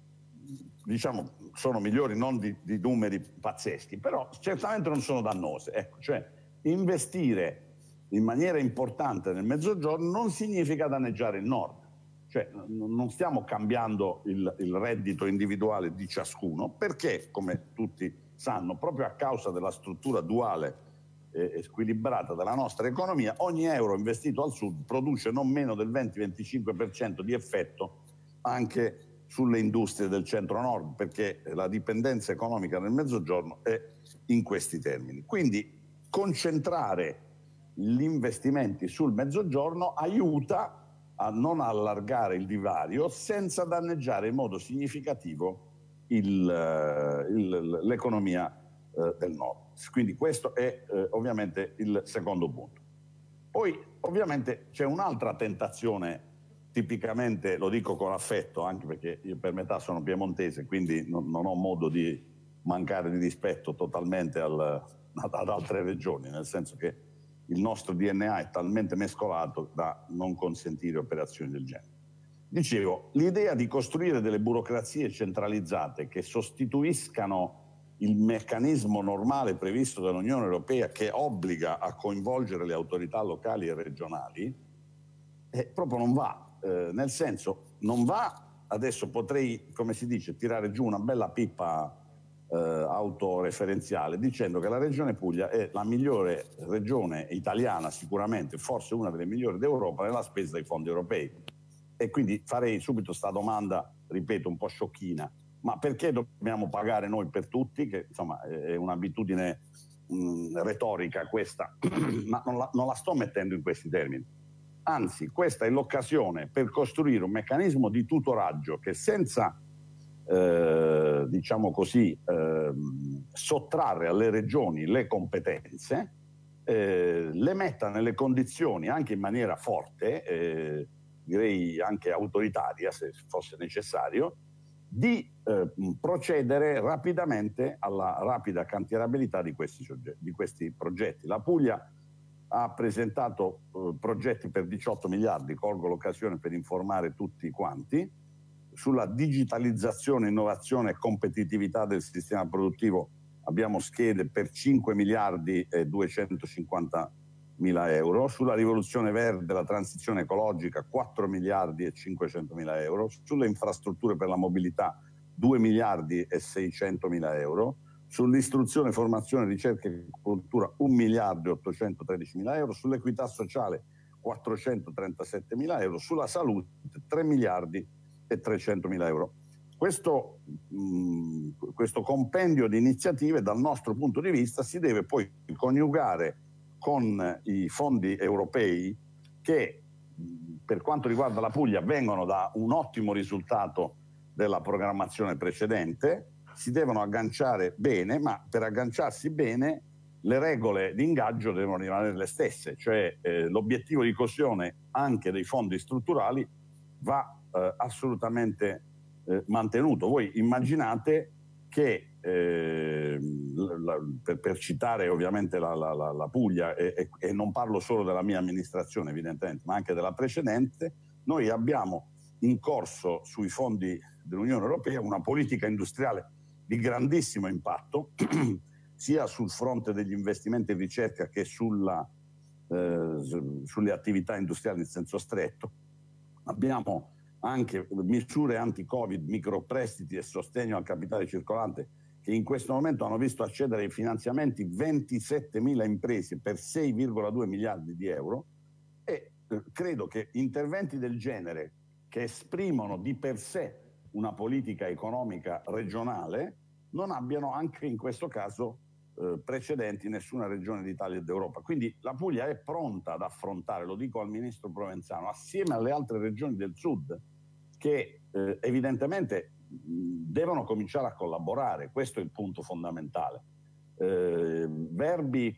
diciamo, sono migliori non di, di numeri pazzeschi, però certamente non sono dannose. Ecco, cioè investire in maniera importante nel Mezzogiorno non significa danneggiare il Nord. Cioè non stiamo cambiando il, il reddito individuale di ciascuno, perché, come tutti sanno, proprio a causa della struttura duale e squilibrata della nostra economia, ogni euro investito al sud produce non meno del venti venticinque per cento di effetto anche sulle industrie del centro-nord, perché la dipendenza economica nel mezzogiorno è in questi termini. Quindi concentrare gli investimenti sul mezzogiorno aiuta a non allargare il divario senza danneggiare in modo significativo l'economia eh, del nord. Quindi questo è eh, ovviamente il secondo punto. Poi ovviamente c'è un'altra tentazione, tipicamente, lo dico con affetto, anche perché io per metà sono piemontese, quindi non, non ho modo di mancare di rispetto totalmente al, ad altre regioni, nel senso che il nostro D N A è talmente mescolato da non consentire operazioni del genere. Dicevo, l'idea di costruire delle burocrazie centralizzate che sostituiscano il meccanismo normale previsto dall'Unione Europea, che obbliga a coinvolgere le autorità locali e regionali, eh, proprio non va, eh, nel senso non va. Adesso potrei, come si dice, tirare giù una bella pippa eh, autoreferenziale dicendo che la Regione Puglia è la migliore regione italiana, sicuramente, forse una delle migliori d'Europa nella spesa dei fondi europei. E quindi farei subito sta domanda, ripeto, un po' sciocchina: ma perché dobbiamo pagare noi per tutti? Che insomma è un'abitudine mh, retorica questa, ma non la, non la sto mettendo in questi termini. Anzi, questa è l'occasione per costruire un meccanismo di tutoraggio che, senza eh, diciamo così eh, sottrarre alle regioni le competenze, eh, le metta nelle condizioni, anche in maniera forte, eh, direi anche autoritaria se fosse necessario, di eh, procedere rapidamente alla rapida cantierabilità di questi, di questi progetti. La Puglia ha presentato eh, progetti per diciotto miliardi, colgo l'occasione per informare tutti quanti, sulla digitalizzazione, innovazione e competitività del sistema produttivo abbiamo schede per cinque miliardi e duecentocinquanta mila euro, sulla rivoluzione verde, la transizione ecologica quattro miliardi e cinquecentomila euro, sulle infrastrutture per la mobilità due miliardi e seicentomila euro, sull'istruzione, formazione, ricerca e cultura un miliardo e ottocentotredicimila euro, sull'equità sociale quattrocentotrentasette euro, sulla salute tre miliardi e trecentomila euro. Questo, mh, questo compendio di iniziative dal nostro punto di vista si deve poi coniugare con i fondi europei che, per quanto riguarda la Puglia, vengono da un ottimo risultato della programmazione precedente, si devono agganciare bene, ma per agganciarsi bene le regole di ingaggio devono rimanere le stesse, cioè eh, l'obiettivo di coesione anche dei fondi strutturali va eh, assolutamente eh, mantenuto. Voi immaginate che Eh, la, per, per citare ovviamente la, la, la Puglia e, e, e non parlo solo della mia amministrazione evidentemente ma anche della precedente, noi abbiamo in corso sui fondi dell'Unione Europea una politica industriale di grandissimo impatto sia sul fronte degli investimenti in ricerca che sulla, eh, sulle attività industriali in senso stretto. Abbiamo anche misure anti-Covid, microprestiti e sostegno al capitale circolante che in questo momento hanno visto accedere ai finanziamenti ventisettemila imprese per sei virgola due miliardi di euro e eh, credo che interventi del genere, che esprimono di per sé una politica economica regionale, non abbiano anche in questo caso eh, precedenti in nessuna regione d'Italia e d'Europa. Quindi la Puglia è pronta ad affrontare, lo dico al ministro Provenzano, assieme alle altre regioni del sud che eh, evidentemente devono cominciare a collaborare. Questo è il punto fondamentale. Eh, verbi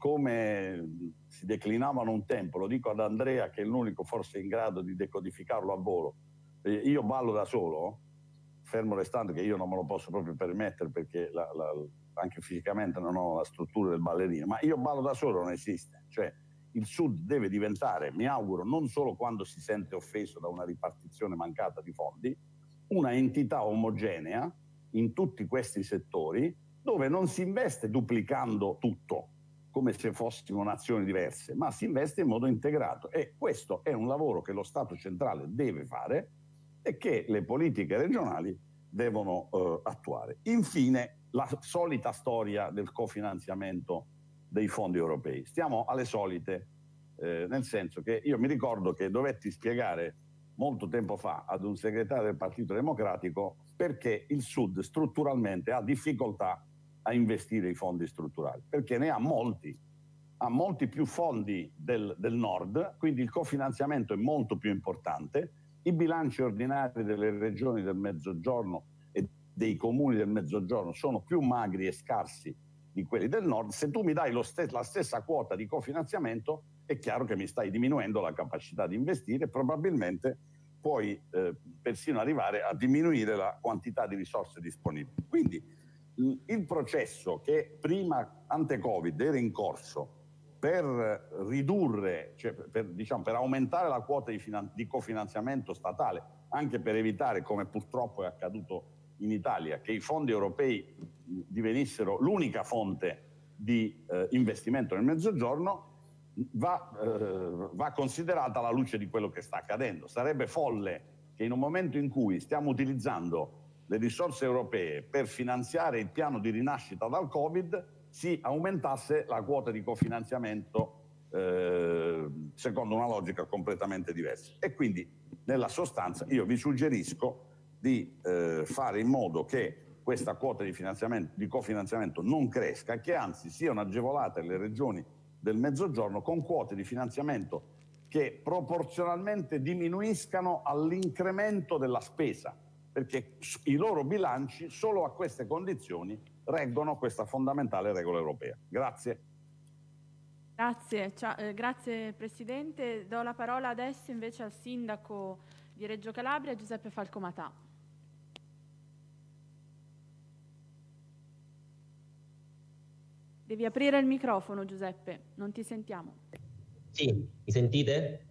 come si declinavano un tempo, lo dico ad Andrea che è l'unico forse in grado di decodificarlo a volo, eh, io ballo da solo, fermo restando che io non me lo posso proprio permettere perché la, la, anche fisicamente non ho la struttura del ballerino, ma io ballo da solo non esiste. Cioè il Sud deve diventare, mi auguro, non solo quando si sente offeso da una ripartizione mancata di fondi, una entità omogenea in tutti questi settori dove non si investe duplicando tutto come se fossimo nazioni diverse, ma si investe in modo integrato e questo è un lavoro che lo Stato centrale deve fare e che le politiche regionali devono eh, attuare. Infine, la solita storia del cofinanziamento dei fondi europei. Stiamo alle solite, eh, nel senso che io mi ricordo che dovetti spiegare molto tempo fa ad un segretario del Partito Democratico perché il Sud strutturalmente ha difficoltà a investire i fondi strutturali, perché ne ha molti, ha molti più fondi del, del Nord, quindi il cofinanziamento è molto più importante, i bilanci ordinari delle regioni del Mezzogiorno e dei comuni del Mezzogiorno sono più magri e scarsi di quelli del Nord. Se tu mi dai lo st- la stessa quota di cofinanziamento, è chiaro che mi stai diminuendo la capacità di investire e probabilmente puoi eh, persino arrivare a diminuire la quantità di risorse disponibili. Quindi l- il processo che prima ante-Covid era in corso per ridurre, cioè per, diciamo, per aumentare la quota di, finan- di cofinanziamento statale, anche per evitare, come purtroppo è accaduto in Italia, che i fondi europei divenissero l'unica fonte di eh, investimento nel Mezzogiorno, va, eh, va considerata alla luce di quello che sta accadendo. Sarebbe folle che in un momento in cui stiamo utilizzando le risorse europee per finanziare il piano di rinascita dal Covid si aumentasse la quota di cofinanziamento eh, secondo una logica completamente diversa. E quindi nella sostanza io vi suggerisco di eh, fare in modo che questa quota di, finanziamento, di cofinanziamento non cresca e che anzi siano agevolate le regioni del Mezzogiorno con quote di finanziamento che proporzionalmente diminuiscano all'incremento della spesa, perché i loro bilanci solo a queste condizioni reggono questa fondamentale regola europea. Grazie. Grazie, Ciao, eh, grazie Presidente. Do la parola adesso invece al Sindaco di Reggio Calabria, Giuseppe Falcomatà. Devi aprire il microfono, Giuseppe, non ti sentiamo. Sì, mi sentite?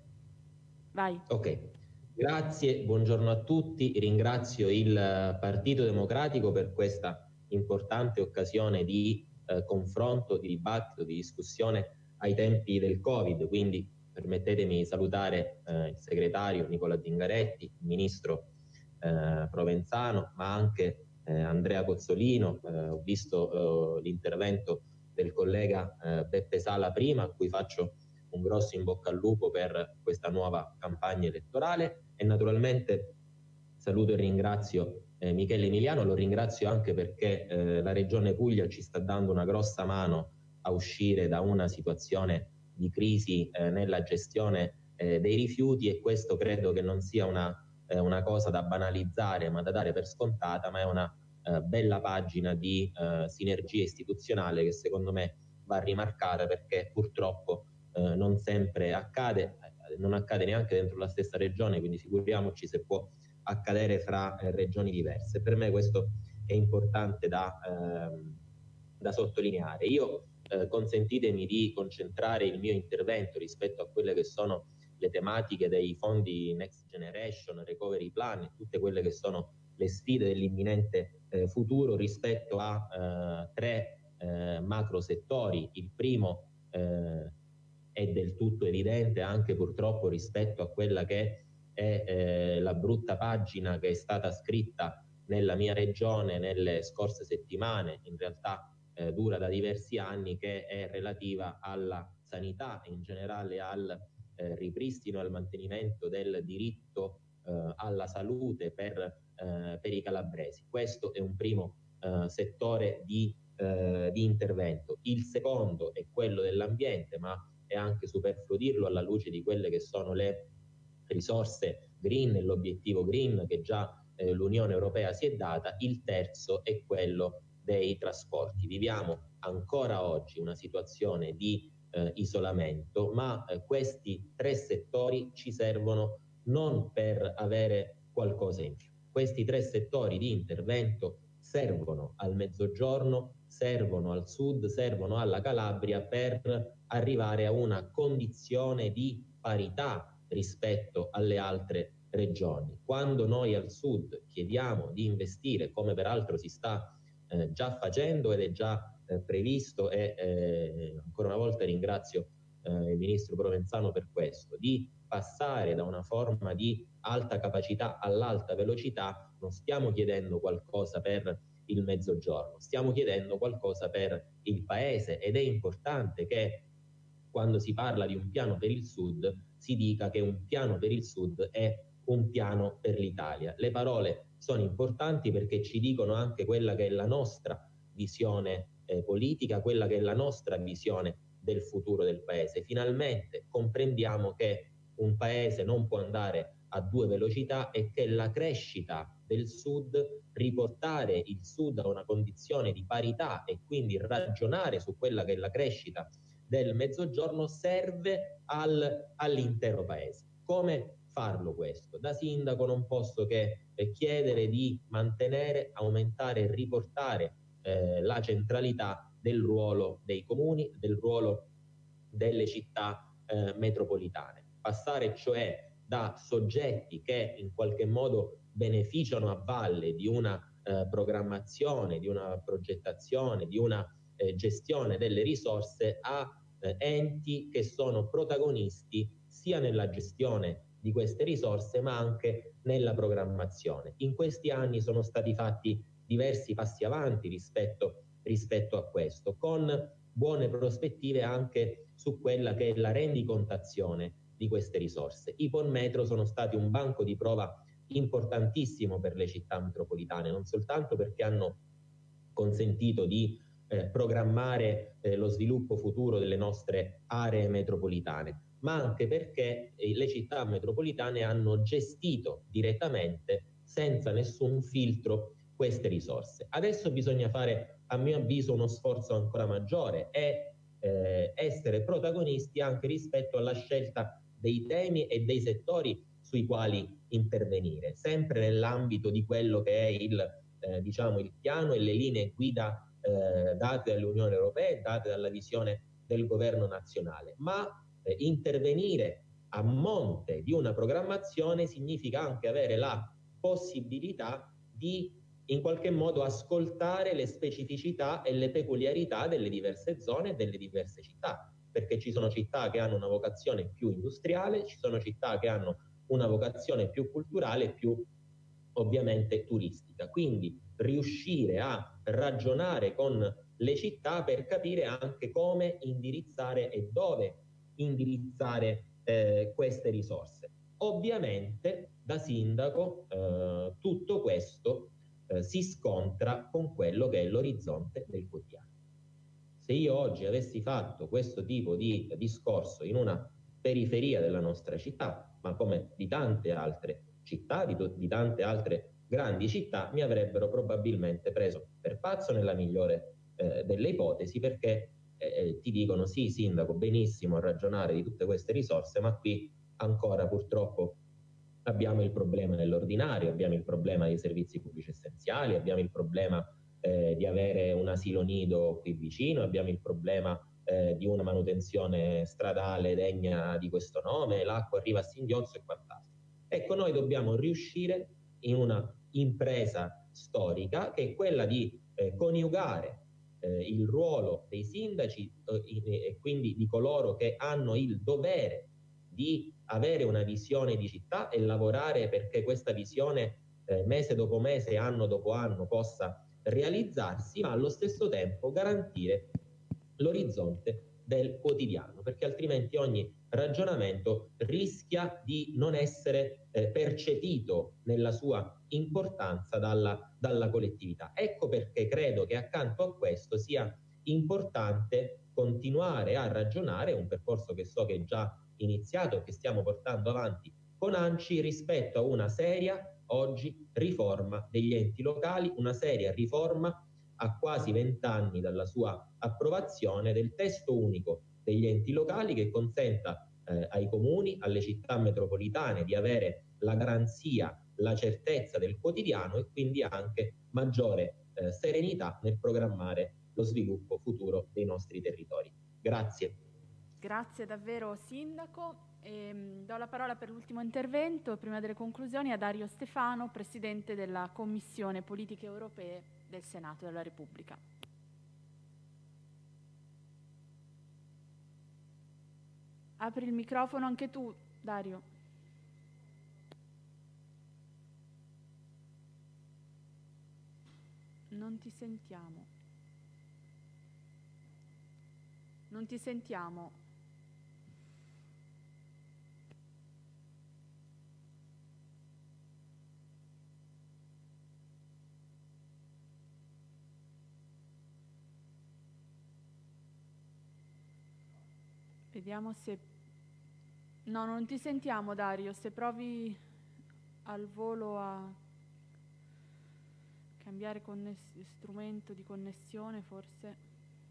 Vai. Ok, grazie, buongiorno a tutti. Ringrazio il Partito Democratico per questa importante occasione di eh, confronto, di dibattito, di discussione ai tempi del Covid. Quindi permettetemi di salutare eh, il segretario Nicola Zingaretti, il ministro eh, Provenzano, ma anche eh, Andrea Cozzolino. Eh, ho visto eh, l'intervento del collega eh, Beppe Sala prima, a cui faccio un grosso in bocca al lupo per questa nuova campagna elettorale, e naturalmente saluto e ringrazio eh, Michele Emiliano. Lo ringrazio anche perché eh, la Regione Puglia ci sta dando una grossa mano a uscire da una situazione di crisi eh, nella gestione eh, dei rifiuti, e questo credo che non sia una, eh, una cosa da banalizzare ma da dare per scontata, ma è una Uh, bella pagina di uh, sinergia istituzionale che secondo me va rimarcata, perché purtroppo uh, non sempre accade, eh, non accade neanche dentro la stessa regione, quindi figuriamoci se può accadere fra eh, regioni diverse. Per me questo è importante da, ehm, da sottolineare. Io eh, consentitemi di concentrare il mio intervento rispetto a quelle che sono le tematiche dei fondi Next Generation, Recovery Plan e tutte quelle che sono le sfide dell'imminente eh, futuro rispetto a eh, tre eh, macro settori. Il primo eh, è del tutto evidente anche purtroppo rispetto a quella che è eh, la brutta pagina che è stata scritta nella mia regione nelle scorse settimane, in realtà eh, dura da diversi anni, che è relativa alla sanità e in generale al eh, ripristino e al mantenimento del diritto eh, alla salute per Uh, per i calabresi. Questo è un primo uh, settore di, uh, di intervento. Il secondo è quello dell'ambiente, ma è anche superfluo dirlo alla luce di quelle che sono le risorse green e l'obiettivo green che già eh, l'Unione Europea si è data. Il terzo è quello dei trasporti. Viviamo ancora oggi una situazione di eh, isolamento, ma eh, questi tre settori ci servono non per avere qualcosa in più. Questi tre settori di intervento servono al Mezzogiorno, servono al Sud, servono alla Calabria per arrivare a una condizione di parità rispetto alle altre regioni. Quando noi al Sud chiediamo di investire, come peraltro si sta eh, già facendo ed è già eh, previsto, e eh, ancora una volta ringrazio eh, il Ministro Provenzano per questo, di passare da una forma di alta capacità all'alta velocità, non stiamo chiedendo qualcosa per il Mezzogiorno. Stiamo chiedendo qualcosa per il Paese ed è importante che quando si parla di un piano per il Sud si dica che un piano per il Sud è un piano per l'Italia. Le parole sono importanti perché ci dicono anche quella che è la nostra visione eh, politica, quella che è la nostra visione del futuro del Paese. Finalmente comprendiamo che un Paese non può andare a due velocità e che la crescita del Sud, riportare il Sud a una condizione di parità e quindi ragionare su quella che è la crescita del Mezzogiorno serve al, all'intero Paese. Come farlo questo? Da sindaco non posso che eh, chiedere di mantenere, aumentare e riportare eh, la centralità del ruolo dei comuni, del ruolo delle città eh, metropolitane. Passare cioè da soggetti che in qualche modo beneficiano a valle di una eh, programmazione, di una progettazione, di una eh, gestione delle risorse a eh, enti che sono protagonisti sia nella gestione di queste risorse ma anche nella programmazione. In questi anni sono stati fatti diversi passi avanti rispetto, rispetto a questo, con buone prospettive anche su quella che è la rendicontazione di queste risorse. I PON Metro sono stati un banco di prova importantissimo per le città metropolitane, non soltanto perché hanno consentito di eh, programmare eh, lo sviluppo futuro delle nostre aree metropolitane, ma anche perché eh, le città metropolitane hanno gestito direttamente, senza nessun filtro, queste risorse. Adesso bisogna fare, a mio avviso, uno sforzo ancora maggiore e eh, essere protagonisti anche rispetto alla scelta dei temi e dei settori sui quali intervenire, sempre nell'ambito di quello che è il, eh, diciamo, il piano e le linee guida eh, date dall'Unione Europea e date dalla visione del governo nazionale, ma eh, intervenire a monte di una programmazione significa anche avere la possibilità di in qualche modo ascoltare le specificità e le peculiarità delle diverse zone e delle diverse città, perché ci sono città che hanno una vocazione più industriale, ci sono città che hanno una vocazione più culturale e più ovviamente turistica. Quindi riuscire a ragionare con le città per capire anche come indirizzare e dove indirizzare eh, queste risorse. Ovviamente da sindaco eh, tutto questo eh, si scontra con quello che è l'orizzonte del quotidiano. Se io oggi avessi fatto questo tipo di discorso in una periferia della nostra città, ma come di tante altre città, di, di tante altre grandi città, mi avrebbero probabilmente preso per pazzo nella migliore eh, delle ipotesi, perché eh, ti dicono sì, sindaco, benissimo a ragionare di tutte queste risorse, ma qui ancora purtroppo abbiamo il problema dell'ordinario, abbiamo il problema dei servizi pubblici essenziali, abbiamo il problema eh, di avere un asilo nido qui vicino, abbiamo il problema eh, di una manutenzione stradale degna di questo nome, l'acqua arriva a singhiozzo e quant'altro. Ecco, noi dobbiamo riuscire in una impresa storica che è quella di eh, coniugare eh, il ruolo dei sindaci eh, e quindi di coloro che hanno il dovere di avere una visione di città e lavorare perché questa visione eh, mese dopo mese, anno dopo anno possa realizzarsi, ma allo stesso tempo garantire l'orizzonte del quotidiano, perché altrimenti ogni ragionamento rischia di non essere eh, percepito nella sua importanza dalla, dalla collettività. Ecco perché credo che accanto a questo sia importante continuare a ragionare, un percorso che so che è già iniziato e che stiamo portando avanti con ANCI, rispetto a una seria oggi riforma degli enti locali, una seria riforma a quasi vent'anni dalla sua approvazione del testo unico degli enti locali, che consenta eh, ai comuni, alle città metropolitane di avere la garanzia, la certezza del quotidiano e quindi anche maggiore eh, serenità nel programmare lo sviluppo futuro dei nostri territori. Grazie. Grazie davvero Sindaco. E, do la parola per l'ultimo intervento, prima delle conclusioni, a Dario Stefano, Presidente della Commissione Politiche Europee del Senato della Repubblica. Apri il microfono anche tu, Dario. Non ti sentiamo. Non ti sentiamo. Vediamo se... No, non ti sentiamo, Dario. Se provi al volo a cambiare conness- strumento di connessione, forse...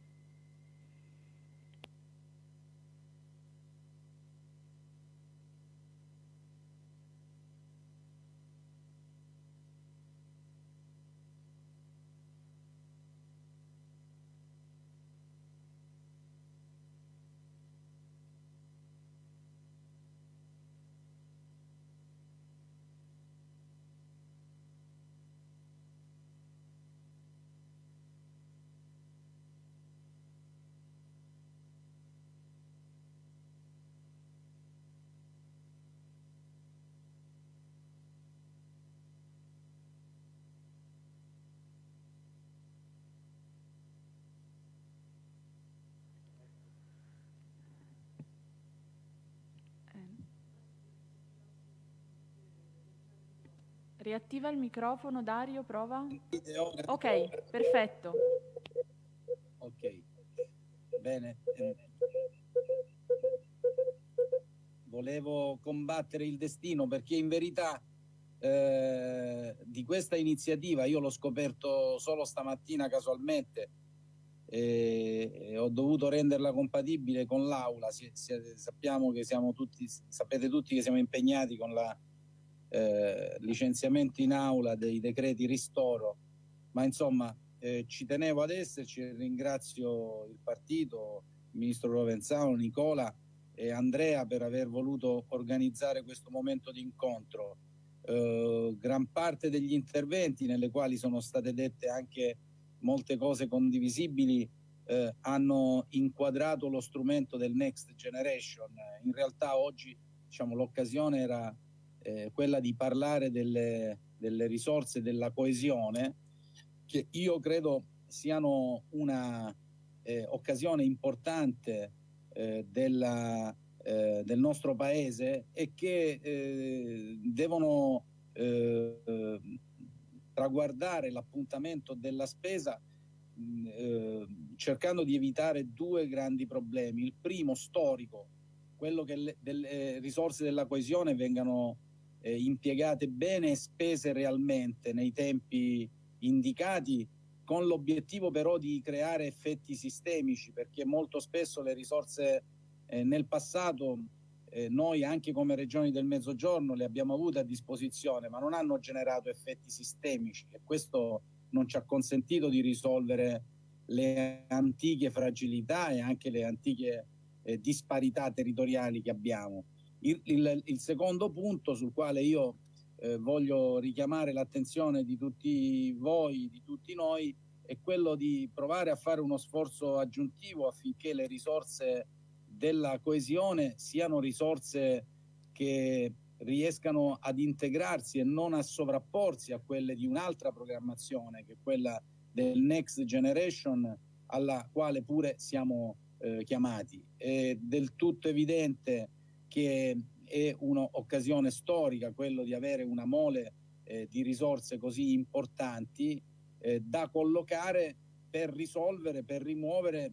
Riattiva il microfono, Dario, prova. Ok, perfetto. Ok, bene. Volevo combattere il destino perché in verità eh, di questa iniziativa io l'ho scoperto solo stamattina casualmente e, e ho dovuto renderla compatibile con l'Aula. Si, si, sappiamo che siamo tutti, sapete tutti che siamo impegnati con la Eh, licenziamento in aula dei decreti ristoro, ma insomma eh, ci tenevo ad esserci e ringrazio il partito, il ministro Provenzano, Nicola e Andrea per aver voluto organizzare questo momento di incontro. Eh, gran parte degli interventi, nelle quali sono state dette anche molte cose condivisibili, eh, hanno inquadrato lo strumento del Next Generation. In realtà oggi, diciamo, l'occasione era Eh, quella di parlare delle, delle risorse della coesione, che io credo siano una eh, occasione importante eh, della, eh, del nostro paese e che eh, devono eh, traguardare l'appuntamento della spesa mh, eh, cercando di evitare due grandi problemi. Il primo, storico, quello che le, delle risorse della coesione vengano Eh, impiegate bene e spese realmente nei tempi indicati, con l'obiettivo però di creare effetti sistemici, perché molto spesso le risorse eh, nel passato eh, noi anche come regioni del Mezzogiorno le abbiamo avute a disposizione, ma non hanno generato effetti sistemici e questo non ci ha consentito di risolvere le antiche fragilità e anche le antiche eh, disparità territoriali che abbiamo. Il, il, il secondo punto sul quale io eh, voglio richiamare l'attenzione di tutti voi, di tutti noi, è quello di provare a fare uno sforzo aggiuntivo affinché le risorse della coesione siano risorse che riescano ad integrarsi e non a sovrapporsi a quelle di un'altra programmazione, che è quella del Next Generation, alla quale pure siamo eh, chiamati. È del tutto evidente che è un'occasione storica quello di avere una mole eh, di risorse così importanti eh, da collocare per risolvere, per rimuovere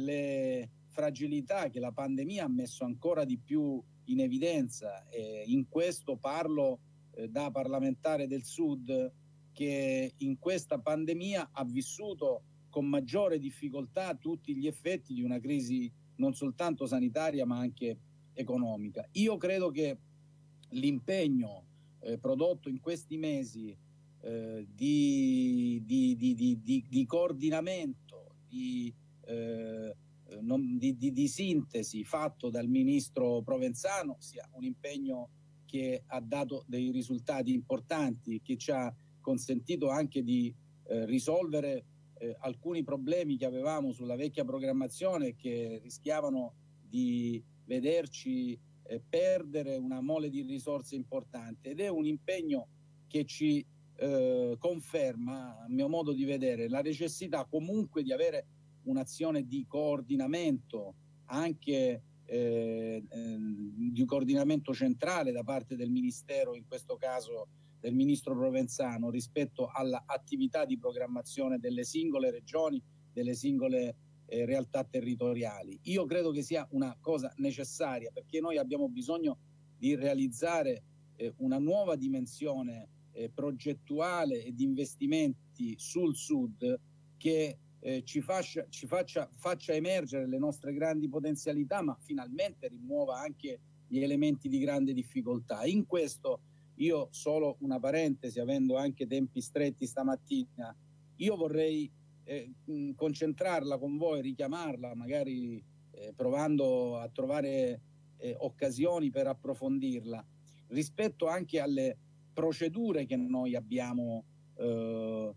le fragilità che la pandemia ha messo ancora di più in evidenza. E in questo parlo eh, da parlamentare del Sud che in questa pandemia ha vissuto con maggiore difficoltà tutti gli effetti di una crisi non soltanto sanitaria ma anche economica. Io credo che l'impegno eh, prodotto in questi mesi eh, di, di, di, di, di, di coordinamento, di, eh, non, di, di, di sintesi fatto dal ministro Provenzano sia un impegno che ha dato dei risultati importanti, che ci ha consentito anche di eh, risolvere eh, alcuni problemi che avevamo sulla vecchia programmazione che rischiavano di vederci eh, perdere una mole di risorse importante, ed è un impegno che ci eh, conferma, a mio modo di vedere, la necessità comunque di avere un'azione di coordinamento, anche eh, eh, di coordinamento centrale da parte del Ministero, in questo caso del Ministro Provenzano, rispetto all'attività di programmazione delle singole regioni, delle singole eh, realtà territoriali. Io credo che sia una cosa necessaria, perché noi abbiamo bisogno di realizzare eh, una nuova dimensione eh, progettuale e di investimenti sul Sud che eh, ci, faccia, ci faccia, faccia emergere le nostre grandi potenzialità, ma finalmente rimuova anche gli elementi di grande difficoltà. In questo io, solo una parentesi, avendo anche tempi stretti stamattina, io vorrei eh, concentrarla con voi, richiamarla, magari eh, provando a trovare eh, occasioni per approfondirla, rispetto anche alle procedure che noi abbiamo eh,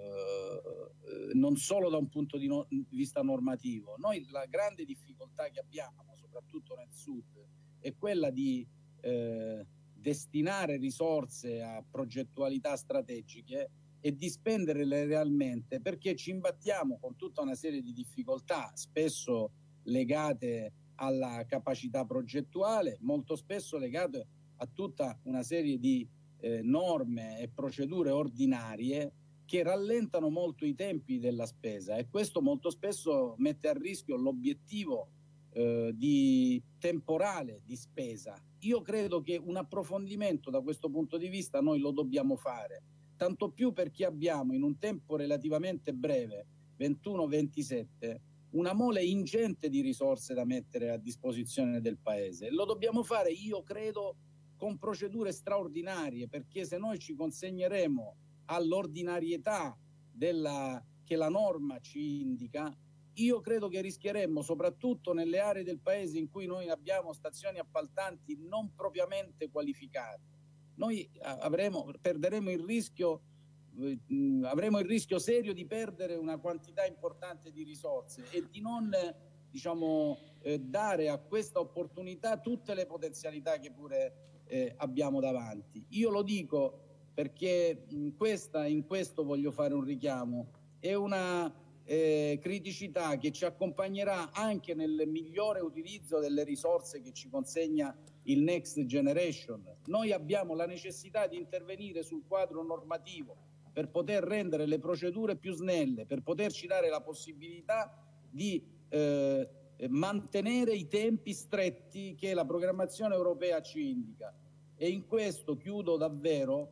eh, non solo da un punto di, no, di vista normativo. Noi la grande difficoltà che abbiamo, soprattutto nel Sud, è quella di eh, destinare risorse a progettualità strategiche e di spenderle realmente, perché ci imbattiamo con tutta una serie di difficoltà, spesso legate alla capacità progettuale, molto spesso legate a tutta una serie di eh, norme e procedure ordinarie che rallentano molto i tempi della spesa, e questo molto spesso mette a rischio l'obiettivo eh, di temporale di spesa. Io credo che un approfondimento da questo punto di vista noi lo dobbiamo fare, tanto più perché abbiamo in un tempo relativamente breve, ventuno ventisette, una mole ingente di risorse da mettere a disposizione del Paese. Lo dobbiamo fare, io credo, con procedure straordinarie, perché se noi ci consegneremo all'ordinarietà della, che la norma ci indica, io credo che rischieremmo, soprattutto nelle aree del Paese in cui noi abbiamo stazioni appaltanti non propriamente qualificate, noi avremo, perderemo il rischio, eh, avremo il rischio serio di perdere una quantità importante di risorse e di non diciamo, eh, dare a questa opportunità tutte le potenzialità che pure eh, abbiamo davanti. Io lo dico perché in, questa, in questo voglio fare un richiamo, è una eh, criticità che ci accompagnerà anche nel migliore utilizzo delle risorse che ci consegna il Next Generation. Noi abbiamo la necessità di intervenire sul quadro normativo per poter rendere le procedure più snelle, per poterci dare la possibilità di eh, mantenere i tempi stretti che la programmazione europea ci indica. E in questo chiudo davvero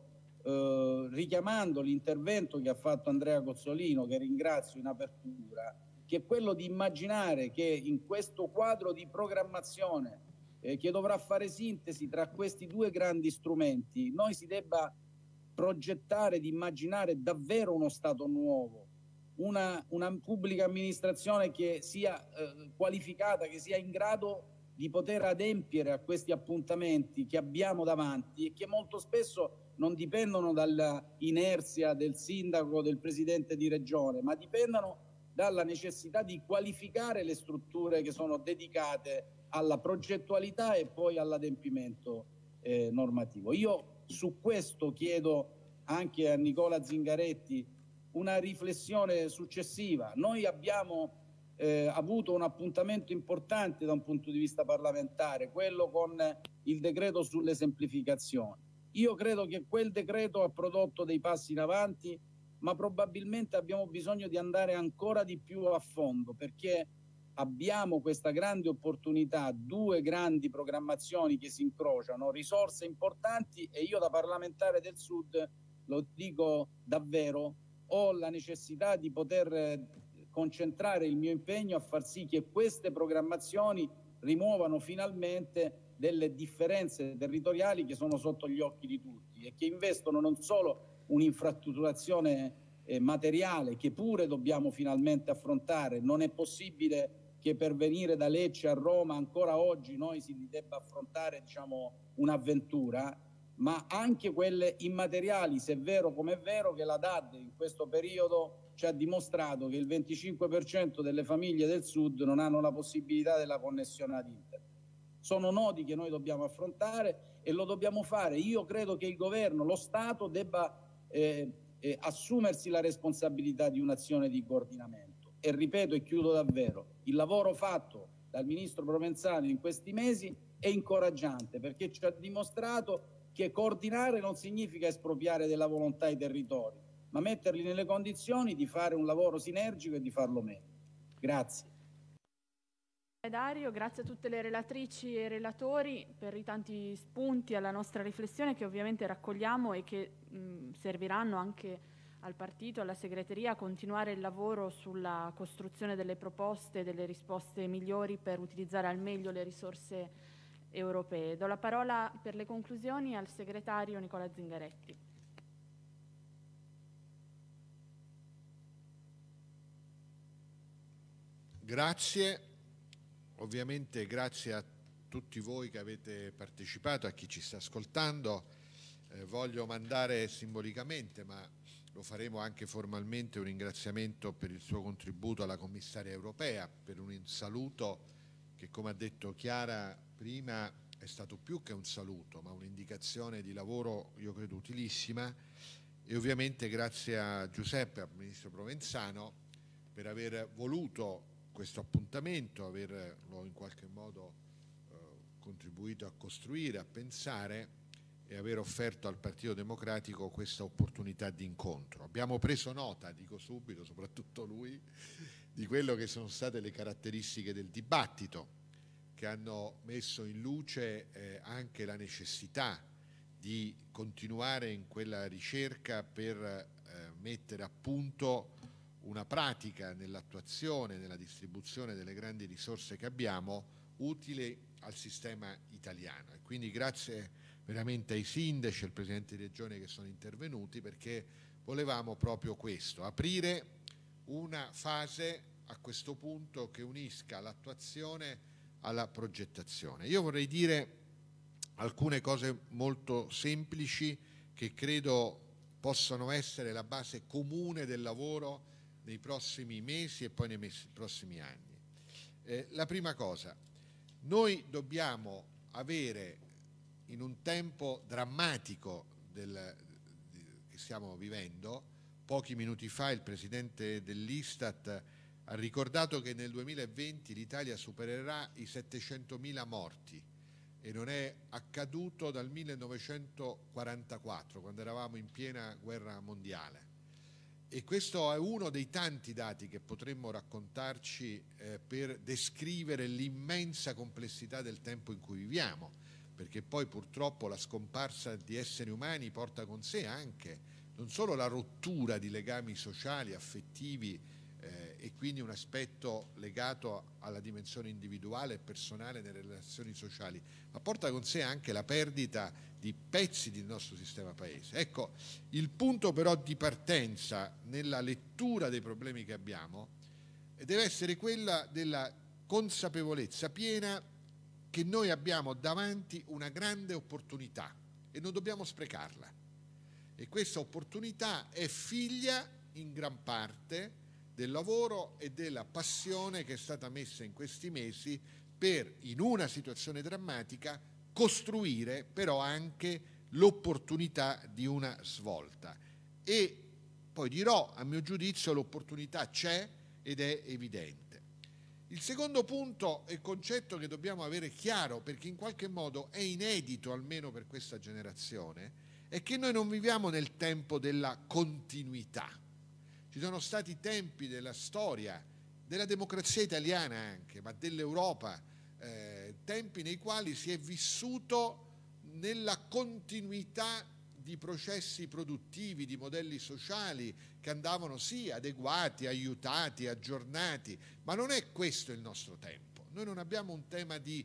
eh, richiamando l'intervento che ha fatto Andrea Cozzolino, che ringrazio in apertura, che è quello di immaginare che in questo quadro di programmazione eh, che dovrà fare sintesi tra questi due grandi strumenti, noi si debba progettare, di immaginare davvero uno Stato nuovo, una, una pubblica amministrazione che sia eh, qualificata, che sia in grado di poter adempiere a questi appuntamenti che abbiamo davanti e che molto spesso non dipendono dall'inerzia del sindaco o del presidente di regione, ma dipendono dalla necessità di qualificare le strutture che sono dedicate alla progettualità e poi all'adempimento eh, normativo. Io su questo chiedo anche a Nicola Zingaretti una riflessione successiva. Noi abbiamo eh, avuto un appuntamento importante da un punto di vista parlamentare, quello con il decreto sulle semplificazioni. Io credo che quel decreto ha prodotto dei passi in avanti, ma probabilmente abbiamo bisogno di andare ancora di più a fondo, perché abbiamo questa grande opportunità, due grandi programmazioni che si incrociano, risorse importanti, e io da parlamentare del Sud, lo dico davvero, ho la necessità di poter concentrare il mio impegno a far sì che queste programmazioni rimuovano finalmente delle differenze territoriali che sono sotto gli occhi di tutti e che investono non solo un'infrastrutturazione eh, materiale, che pure dobbiamo finalmente affrontare. Non è possibile che per venire da Lecce a Roma ancora oggi noi si debba affrontare diciamo, un'avventura, ma anche quelle immateriali, se è vero come è vero che la D A D in questo periodo ci ha dimostrato che il venticinque per cento delle famiglie del Sud non hanno la possibilità della connessione ad internet. Sono nodi che noi dobbiamo affrontare e lo dobbiamo fare. Io credo che il governo, lo Stato debba eh, eh, assumersi la responsabilità di un'azione di coordinamento. E ripeto e chiudo davvero, il lavoro fatto dal ministro Provenzano in questi mesi è incoraggiante, perché ci ha dimostrato che coordinare non significa espropriare della volontà i territori, ma metterli nelle condizioni di fare un lavoro sinergico e di farlo meglio. Grazie. Dario, grazie a tutte le relatrici e relatori per i tanti spunti alla nostra riflessione che ovviamente raccogliamo e che mh, serviranno anche al partito, alla segreteria, a continuare il lavoro sulla costruzione delle proposte e delle risposte migliori per utilizzare al meglio le risorse europee. Do la parola per le conclusioni al segretario Nicola Zingaretti. Grazie. Ovviamente grazie a tutti voi che avete partecipato, a chi ci sta ascoltando. Eh, voglio mandare simbolicamente, ma lo faremo anche formalmente, un ringraziamento per il suo contributo alla commissaria europea, per un saluto che, come ha detto Chiara prima, è stato più che un saluto, ma un'indicazione di lavoro, io credo, utilissima. E ovviamente grazie a Giuseppe, al ministro Provenzano, per aver voluto questo appuntamento, averlo in qualche modo eh, contribuito a costruire, a pensare e aver offerto al Partito Democratico questa opportunità di incontro. Abbiamo preso nota, dico subito, soprattutto lui, di quello che sono state le caratteristiche del dibattito, che hanno messo in luce eh, anche la necessità di continuare in quella ricerca per eh, mettere a punto una pratica nell'attuazione, nella distribuzione delle grandi risorse che abbiamo, utile al sistema italiano. E quindi grazie veramente ai sindaci e al Presidente di Regione che sono intervenuti, perché volevamo proprio questo, aprire una fase a questo punto che unisca l'attuazione alla progettazione. Io vorrei dire alcune cose molto semplici che credo possano essere la base comune del lavoro nei prossimi mesi e poi nei mesi, prossimi anni. Eh, la prima cosa, noi dobbiamo avere in un tempo drammatico del, di, che stiamo vivendo, pochi minuti fa il Presidente dell'Istat ha ricordato che nel duemilaventi l'Italia supererà i settecentomila morti e non è accaduto dal millenovecentoquarantaquattro, quando eravamo in piena guerra mondiale. E questo è uno dei tanti dati che potremmo raccontarci eh, per descrivere l'immensa complessità del tempo in cui viviamo, perché poi purtroppo la scomparsa di esseri umani porta con sé anche non solo la rottura di legami sociali, affettivi eh, e quindi un aspetto legato alla dimensione individuale e personale nelle relazioni sociali, ma porta con sé anche la perdita di pezzi del nostro sistema paese. Ecco, il punto però di partenza nella lettura dei problemi che abbiamo deve essere quella della consapevolezza piena che noi abbiamo davanti una grande opportunità e non dobbiamo sprecarla. E questa opportunità è figlia in gran parte del lavoro e della passione che è stata messa in questi mesi per, in una situazione drammatica, costruire però anche l'opportunità di una svolta. E poi dirò, a mio giudizio, l'opportunità c'è ed è evidente. Il secondo punto e concetto che dobbiamo avere chiaro, perché in qualche modo è inedito almeno per questa generazione, è che noi non viviamo nel tempo della continuità. Ci sono stati tempi della storia, della democrazia italiana anche, ma dell'Europa, eh, tempi nei quali si è vissuto nella continuità di processi produttivi, di modelli sociali che andavano sì adeguati, aiutati, aggiornati, ma non è questo il nostro tempo. Noi non abbiamo un tema di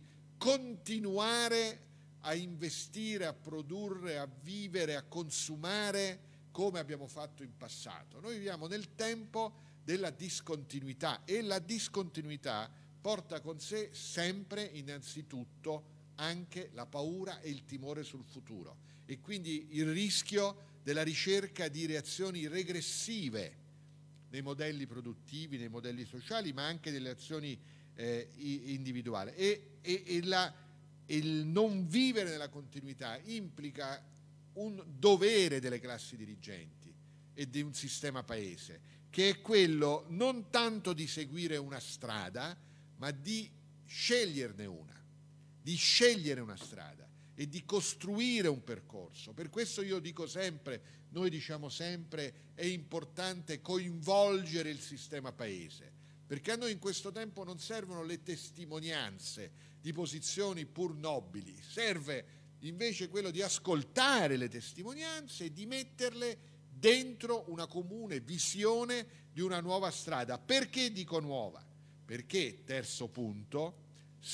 continuare a investire, a produrre, a vivere, a consumare come abbiamo fatto in passato. Noi viviamo nel tempo della discontinuità e la discontinuità porta con sé sempre innanzitutto anche la paura e il timore sul futuro e quindi il rischio della ricerca di reazioni regressive nei modelli produttivi, nei modelli sociali, ma anche nelle azioni eh, individuali. E, e, e la, il non vivere nella continuità implica un dovere delle classi dirigenti e di un sistema paese, che è quello non tanto di seguire una strada, ma di sceglierne una, di scegliere una strada e di costruire un percorso. Per questo io dico sempre, noi diciamo sempre, è importante coinvolgere il sistema paese, perché a noi in questo tempo non servono le testimonianze di posizioni pur nobili, serve invece quello di ascoltare le testimonianze e di metterle dentro una comune visione di una nuova strada. Perché dico nuova? Perché, terzo punto,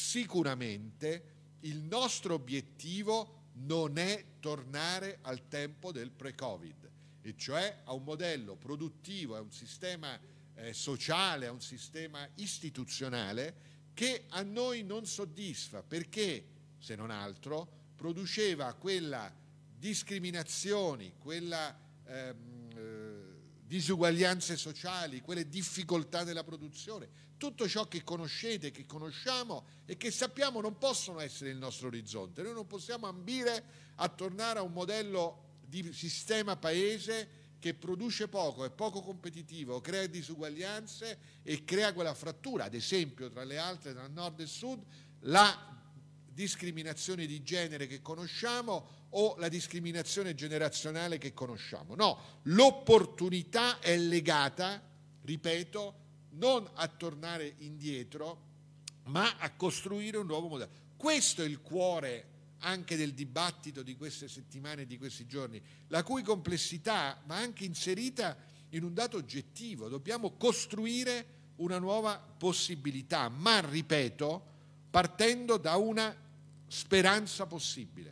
sicuramente il nostro obiettivo non è tornare al tempo del pre-Covid, e cioè a un modello produttivo, a un sistema eh, sociale, a un sistema istituzionale che a noi non soddisfa, perché, se non altro, produceva quella discriminazioni, quella ehm, eh, disuguaglianze sociali, quelle difficoltà nella produzione, tutto ciò che conoscete, che conosciamo e che sappiamo non possono essere il nostro orizzonte. Noi non possiamo ambire a tornare a un modello di sistema paese che produce poco, è poco competitivo, crea disuguaglianze e crea quella frattura, ad esempio tra le altre tra nord e sud, la discriminazione di genere che conosciamo o la discriminazione generazionale che conosciamo. No, l'opportunità è legata, ripeto, non a tornare indietro, ma a costruire un nuovo modello. Questo è il cuore anche del dibattito di queste settimane e di questi giorni, la cui complessità va anche inserita in un dato oggettivo. Dobbiamo costruire una nuova possibilità, ma, ripeto, partendo da una speranza possibile,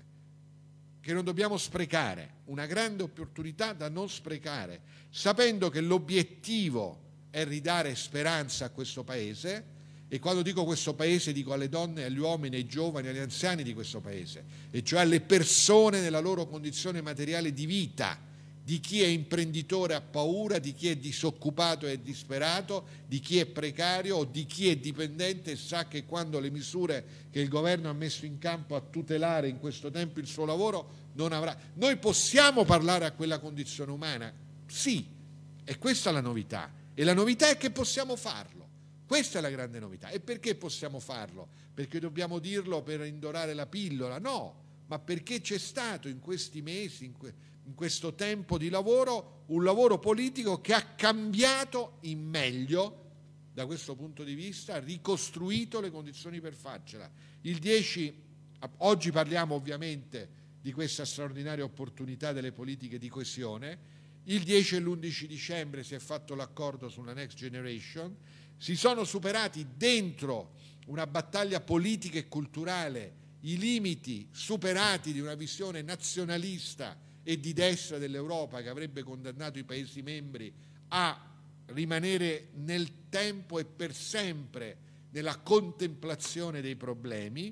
che non dobbiamo sprecare, una grande opportunità da non sprecare, sapendo che l'obiettivo è ridare speranza a questo Paese, e quando dico questo Paese dico alle donne, agli uomini, ai giovani, agli anziani di questo Paese, e cioè alle persone nella loro condizione materiale di vita, di chi è imprenditore ha paura, di chi è disoccupato e è disperato, di chi è precario o di chi è dipendente e sa che quando le misure che il governo ha messo in campo a tutelare in questo tempo il suo lavoro non avrà. Noi possiamo parlare a quella condizione umana? Sì, e questa è la novità, e la novità è che possiamo farlo. Questa è la grande novità. E perché possiamo farlo? Perché dobbiamo dirlo per indorare la pillola? No, ma perché c'è stato in questi mesi, in, que in questo tempo di lavoro, un lavoro politico che ha cambiato in meglio, da questo punto di vista, ha ricostruito le condizioni per farcela. Il dieci, oggi parliamo ovviamente di questa straordinaria opportunità delle politiche di coesione. Il dieci e l'undici dicembre si è fatto l'accordo sulla Next Generation. Si sono superati dentro una battaglia politica e culturale i limiti superati di una visione nazionalista e di destra dell'Europa che avrebbe condannato i Paesi membri a rimanere nel tempo e per sempre nella contemplazione dei problemi.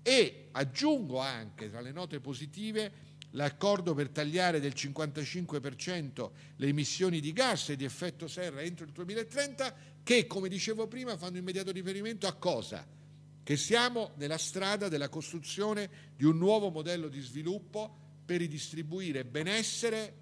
E aggiungo anche tra le note positive l'accordo per tagliare del cinquantacinque per cento le emissioni di gas e di effetto serra entro il duemilatrenta, che, come dicevo prima, fanno immediato riferimento a cosa? Che siamo nella strada della costruzione di un nuovo modello di sviluppo per ridistribuire benessere,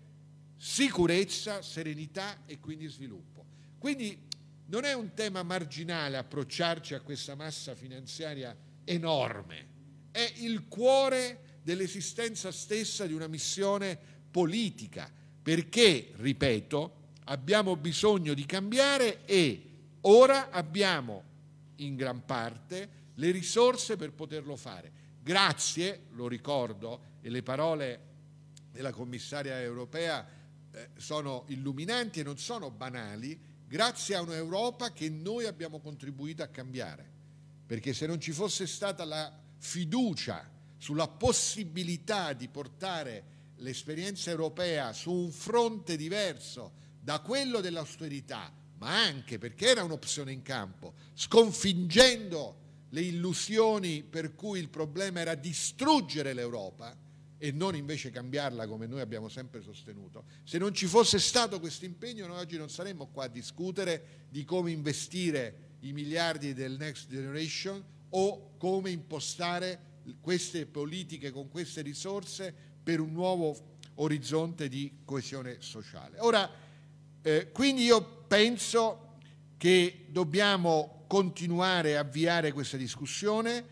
sicurezza, serenità e quindi sviluppo. Quindi non è un tema marginale approcciarci a questa massa finanziaria enorme, è il cuore dell'esistenza stessa di una missione politica, perché, ripeto, abbiamo bisogno di cambiare e ora abbiamo in gran parte le risorse per poterlo fare. Grazie, lo ricordo, e le parole della commissaria europea eh, sono illuminanti e non sono banali, grazie a un'Europa che noi abbiamo contribuito a cambiare, perché se non ci fosse stata la fiducia sulla possibilità di portare l'esperienza europea su un fronte diverso da quello dell'austerità, ma anche perché era un'opzione in campo, sconfiggendo le illusioni per cui il problema era distruggere l'Europa e non invece cambiarla come noi abbiamo sempre sostenuto. Se non ci fosse stato questo impegno, noi oggi non saremmo qua a discutere di come investire i miliardi del Next Generation o come impostare queste politiche con queste risorse per un nuovo orizzonte di coesione sociale. Ora, eh, quindi io penso che dobbiamo continuare a avviare questa discussione,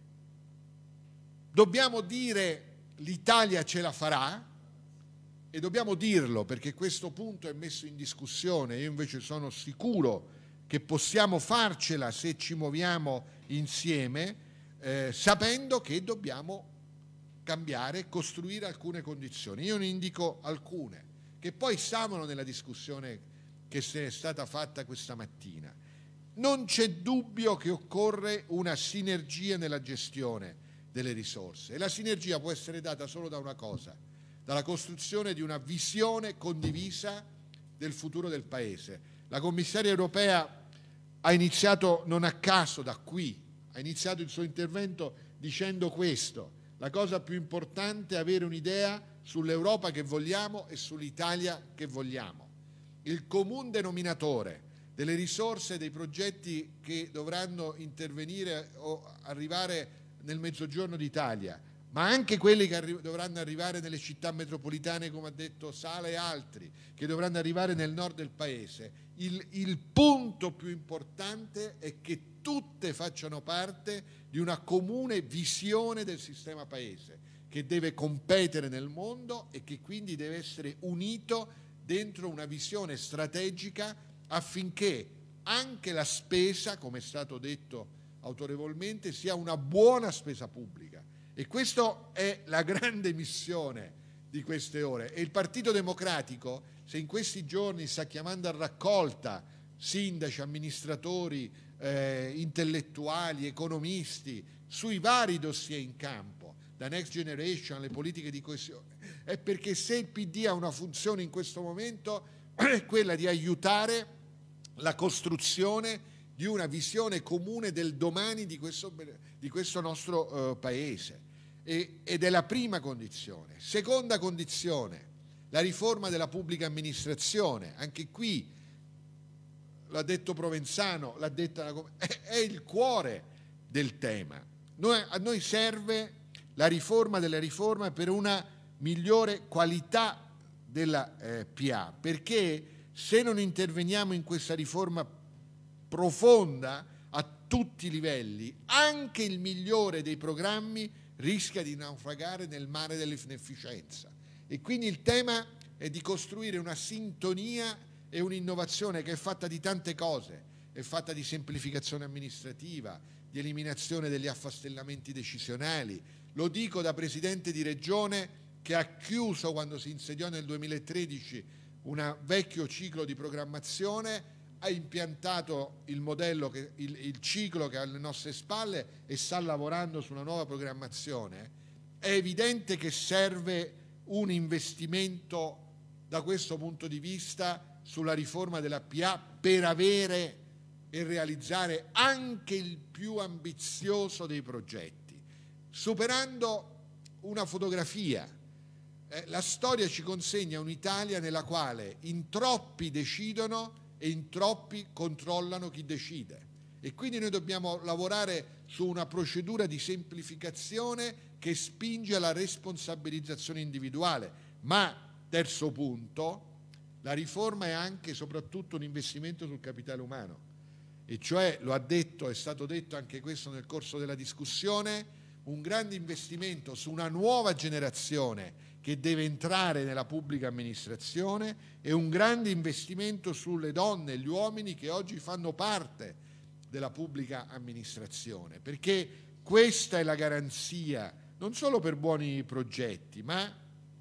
dobbiamo dire l'Italia ce la farà, e dobbiamo dirlo perché questo punto è messo in discussione. Io invece sono sicuro che possiamo farcela se ci muoviamo insieme, eh, sapendo che dobbiamo cambiare, costruire alcune condizioni. Io ne indico alcune, che poi stavano nella discussione che si è stata fatta questa mattina. Non c'è dubbio che occorre una sinergia nella gestione delle risorse, e la sinergia può essere data solo da una cosa: dalla costruzione di una visione condivisa del futuro del Paese. La commissaria europea ha iniziato non a caso da qui, ha iniziato il suo intervento dicendo questo: la cosa più importante è avere un'idea sull'Europa che vogliamo e sull'Italia che vogliamo. Il comune denominatore delle risorse e dei progetti che dovranno intervenire o arrivare nel Mezzogiorno d'Italia, ma anche quelli che arri- dovranno arrivare nelle città metropolitane, come ha detto Sala, e altri che dovranno arrivare nel nord del Paese. Il, il punto più importante è che tutte facciano parte di una comune visione del sistema Paese, che deve competere nel mondo e che quindi deve essere unito dentro una visione strategica, affinché anche la spesa, come è stato detto autorevolmente, sia una buona spesa pubblica. E questa è la grande missione di queste ore. E il Partito Democratico, se in questi giorni sta chiamando a raccolta sindaci, amministratori, eh, intellettuali, economisti, sui vari dossier in campo, da Next Generation alle politiche di coesione, è perché se il P D ha una funzione in questo momento è quella di aiutare la costruzione di una visione comune del domani di questo, di questo nostro uh, Paese. E, ed è la prima condizione. Seconda condizione, la riforma della pubblica amministrazione. Anche qui, l'ha detto Provenzano, l'ha detta la, è, è il cuore del tema. Noi, a noi serve la riforma della riforma per una migliore qualità della eh, P A, perché se non interveniamo in questa riforma profonda a tutti i livelli, anche il migliore dei programmi rischia di naufragare nel mare dell'inefficienza. E quindi il tema è di costruire una sintonia e un'innovazione che è fatta di tante cose, è fatta di semplificazione amministrativa, di eliminazione degli affastellamenti decisionali. Lo dico da presidente di regione che ha chiuso, quando si insediò nel duemilatredici, un vecchio ciclo di programmazione, ha impiantato il modello, che, il, il ciclo che ha alle nostre spalle e sta lavorando su una nuova programmazione. È evidente che serve un investimento da questo punto di vista sulla riforma della P A per avere e realizzare anche il più ambizioso dei progetti, superando una fotografia. Eh, la storia ci consegna un'Italia nella quale in troppi decidono e in troppi controllano chi decide, e quindi noi dobbiamo lavorare su una procedura di semplificazione che spinge alla responsabilizzazione individuale. Ma, terzo punto, la riforma è anche e soprattutto un investimento sul capitale umano, e cioè, lo ha detto, è stato detto anche questo nel corso della discussione, un grande investimento su una nuova generazione che deve entrare nella pubblica amministrazione, e un grande investimento sulle donne e gli uomini che oggi fanno parte della pubblica amministrazione, perché questa è la garanzia non solo per buoni progetti, ma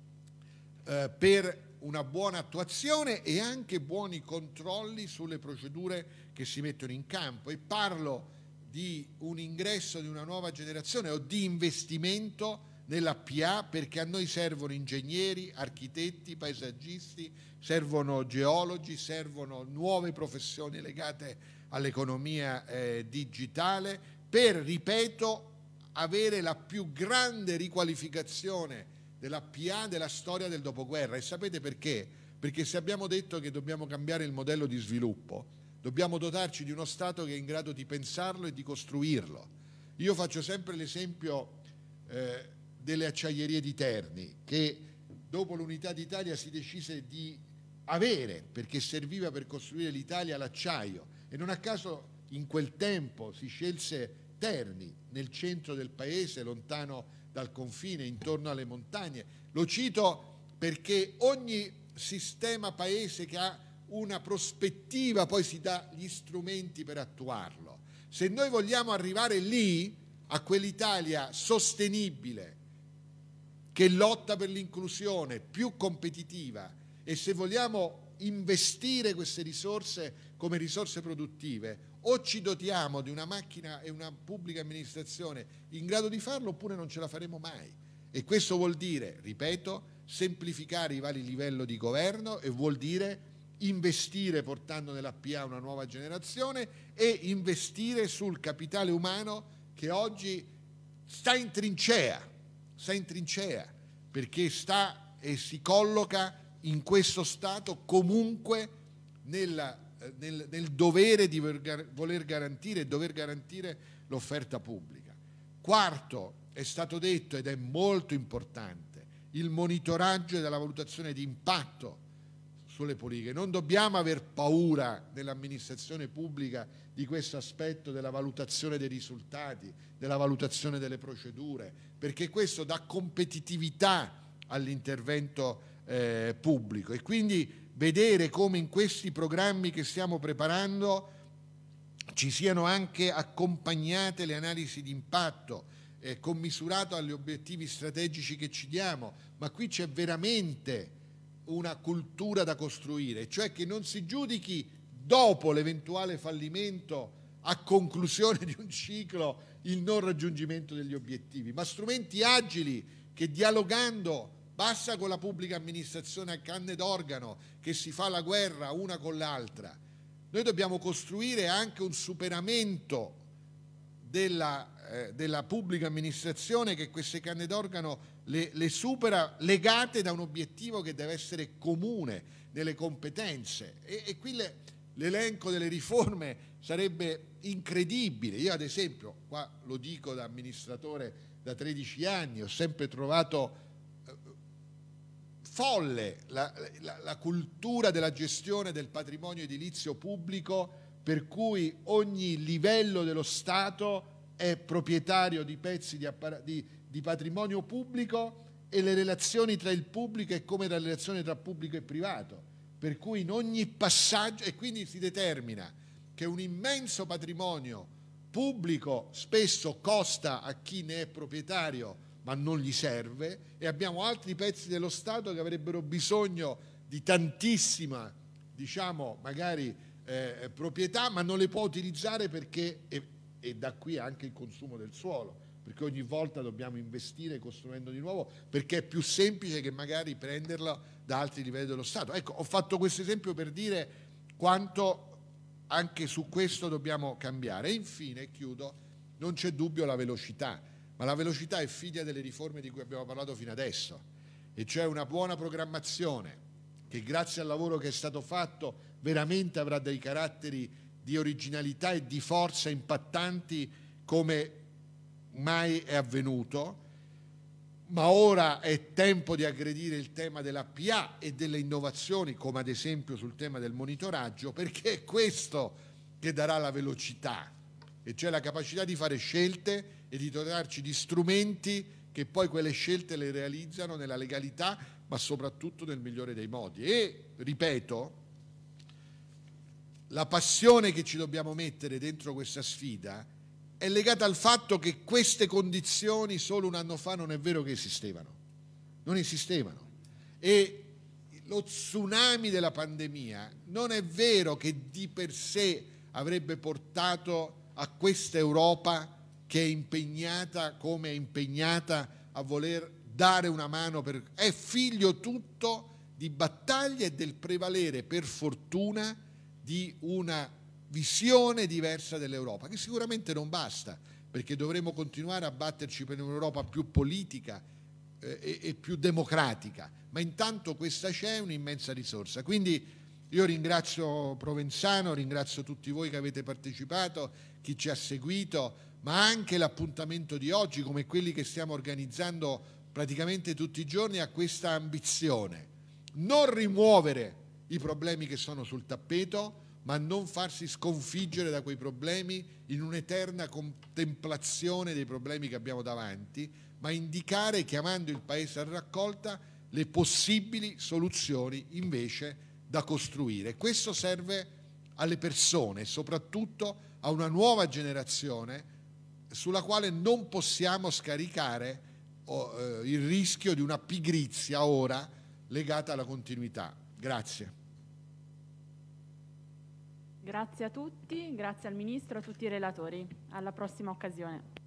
eh, per una buona attuazione e anche buoni controlli sulle procedure che si mettono in campo. E parlo di un ingresso di una nuova generazione o di investimento nella P A, perché a noi servono ingegneri, architetti, paesaggisti, servono geologi, servono nuove professioni legate all'economia eh, digitale per, ripeto, avere la più grande riqualificazione della P A della storia del dopoguerra. E sapete perché? Perché se abbiamo detto che dobbiamo cambiare il modello di sviluppo, dobbiamo dotarci di uno Stato che è in grado di pensarlo e di costruirlo. Io faccio sempre l'esempio eh, delle acciaierie di Terni, che dopo l'unità d'Italia si decise di avere, perché serviva per costruire l'Italia, l'acciaio, e non a caso in quel tempo si scelse Terni, nel centro del paese, lontano dal confine, intorno alle montagne. Lo cito perché ogni sistema paese che ha una prospettiva poi si dà gli strumenti per attuarlo. Se noi vogliamo arrivare lì, a quell'Italia sostenibile, che lotta per l'inclusione, più competitiva, e se vogliamo investire queste risorse come risorse produttive, o ci dotiamo di una macchina e una pubblica amministrazione in grado di farlo, oppure non ce la faremo mai. E questo vuol dire, ripeto, semplificare i vari livelli di governo, e vuol dire investire portando nella P A una nuova generazione e investire sul capitale umano che oggi sta in trincea, sta in trincea perché sta e si colloca in questo stato comunque nella, nel, nel dovere di voler garantire e dover garantire l'offerta pubblica. Quarto, è stato detto ed è molto importante, il monitoraggio della valutazione di impatto sulle politiche. Non dobbiamo aver paura nell'amministrazione pubblica di questo aspetto della valutazione dei risultati, della valutazione delle procedure, perché questo dà competitività all'intervento eh, pubblico, e quindi vedere come in questi programmi che stiamo preparando ci siano anche accompagnate le analisi di impatto, eh, commisurato agli obiettivi strategici che ci diamo, ma qui c'è veramente una cultura da costruire, cioè che non si giudichi dopo l'eventuale fallimento, a conclusione di un ciclo, il non raggiungimento degli obiettivi, ma strumenti agili che, dialogando, basta con la pubblica amministrazione a canne d'organo che si fa la guerra una con l'altra. Noi dobbiamo costruire anche un superamento della, eh, della pubblica amministrazione, che queste canne d'organo le, le supera, legate da un obiettivo che deve essere comune nelle competenze, e, e qui le, l'elenco delle riforme sarebbe incredibile. Io ad esempio, qua lo dico da amministratore da tredici anni, ho sempre trovato eh, folle la, la, la cultura della gestione del patrimonio edilizio pubblico, per cui ogni livello dello Stato è proprietario di pezzi di, di, di patrimonio pubblico, e le relazioni tra il pubblico è come la relazione tra pubblico e privato, per cui in ogni passaggio, e quindi si determina che un immenso patrimonio pubblico spesso costa a chi ne è proprietario ma non gli serve, e abbiamo altri pezzi dello Stato che avrebbero bisogno di tantissima, diciamo, magari eh, proprietà, ma non le può utilizzare perché, e, e da qui anche il consumo del suolo, perché ogni volta dobbiamo investire costruendo di nuovo, perché è più semplice che magari prenderlo da altri livelli dello Stato. Ecco, ho fatto questo esempio per dire quanto anche su questo dobbiamo cambiare. E infine, chiudo, non c'è dubbio la velocità, ma la velocità è figlia delle riforme di cui abbiamo parlato fino adesso, e cioè una buona programmazione che, grazie al lavoro che è stato fatto, veramente avrà dei caratteri di originalità e di forza impattanti come mai è avvenuto. Ma ora è tempo di aggredire il tema della P A e delle innovazioni, come ad esempio sul tema del monitoraggio, perché è questo che darà la velocità, e cioè la capacità di fare scelte e di dotarci di strumenti che poi quelle scelte le realizzano nella legalità, ma soprattutto nel migliore dei modi. E, ripeto, la passione che ci dobbiamo mettere dentro questa sfida è legata al fatto che queste condizioni solo un anno fa non è vero che esistevano, non esistevano, e lo tsunami della pandemia non è vero che di per sé avrebbe portato a questa Europa che è impegnata come è impegnata a voler dare una mano, per... è figlio tutto di battaglie e del prevalere, per fortuna, di una visione diversa dell'Europa, che sicuramente non basta, perché dovremo continuare a batterci per un'Europa più politica eh, e, e più democratica, ma intanto questa c'è, un'immensa risorsa. Quindi io ringrazio Provenzano, ringrazio tutti voi che avete partecipato, chi ci ha seguito, ma anche l'appuntamento di oggi, come quelli che stiamo organizzando praticamente tutti i giorni, ha questa ambizione: non rimuovere i problemi che sono sul tappeto, ma non farsi sconfiggere da quei problemi in un'eterna contemplazione dei problemi che abbiamo davanti, ma indicare, chiamando il Paese a raccolta, le possibili soluzioni invece da costruire. Questo serve alle persone, soprattutto a una nuova generazione sulla quale non possiamo scaricare oh, eh, il rischio di una pigrizia ora legata alla continuità. Grazie. Grazie a tutti, grazie al Ministro, a tutti i relatori. Alla prossima occasione.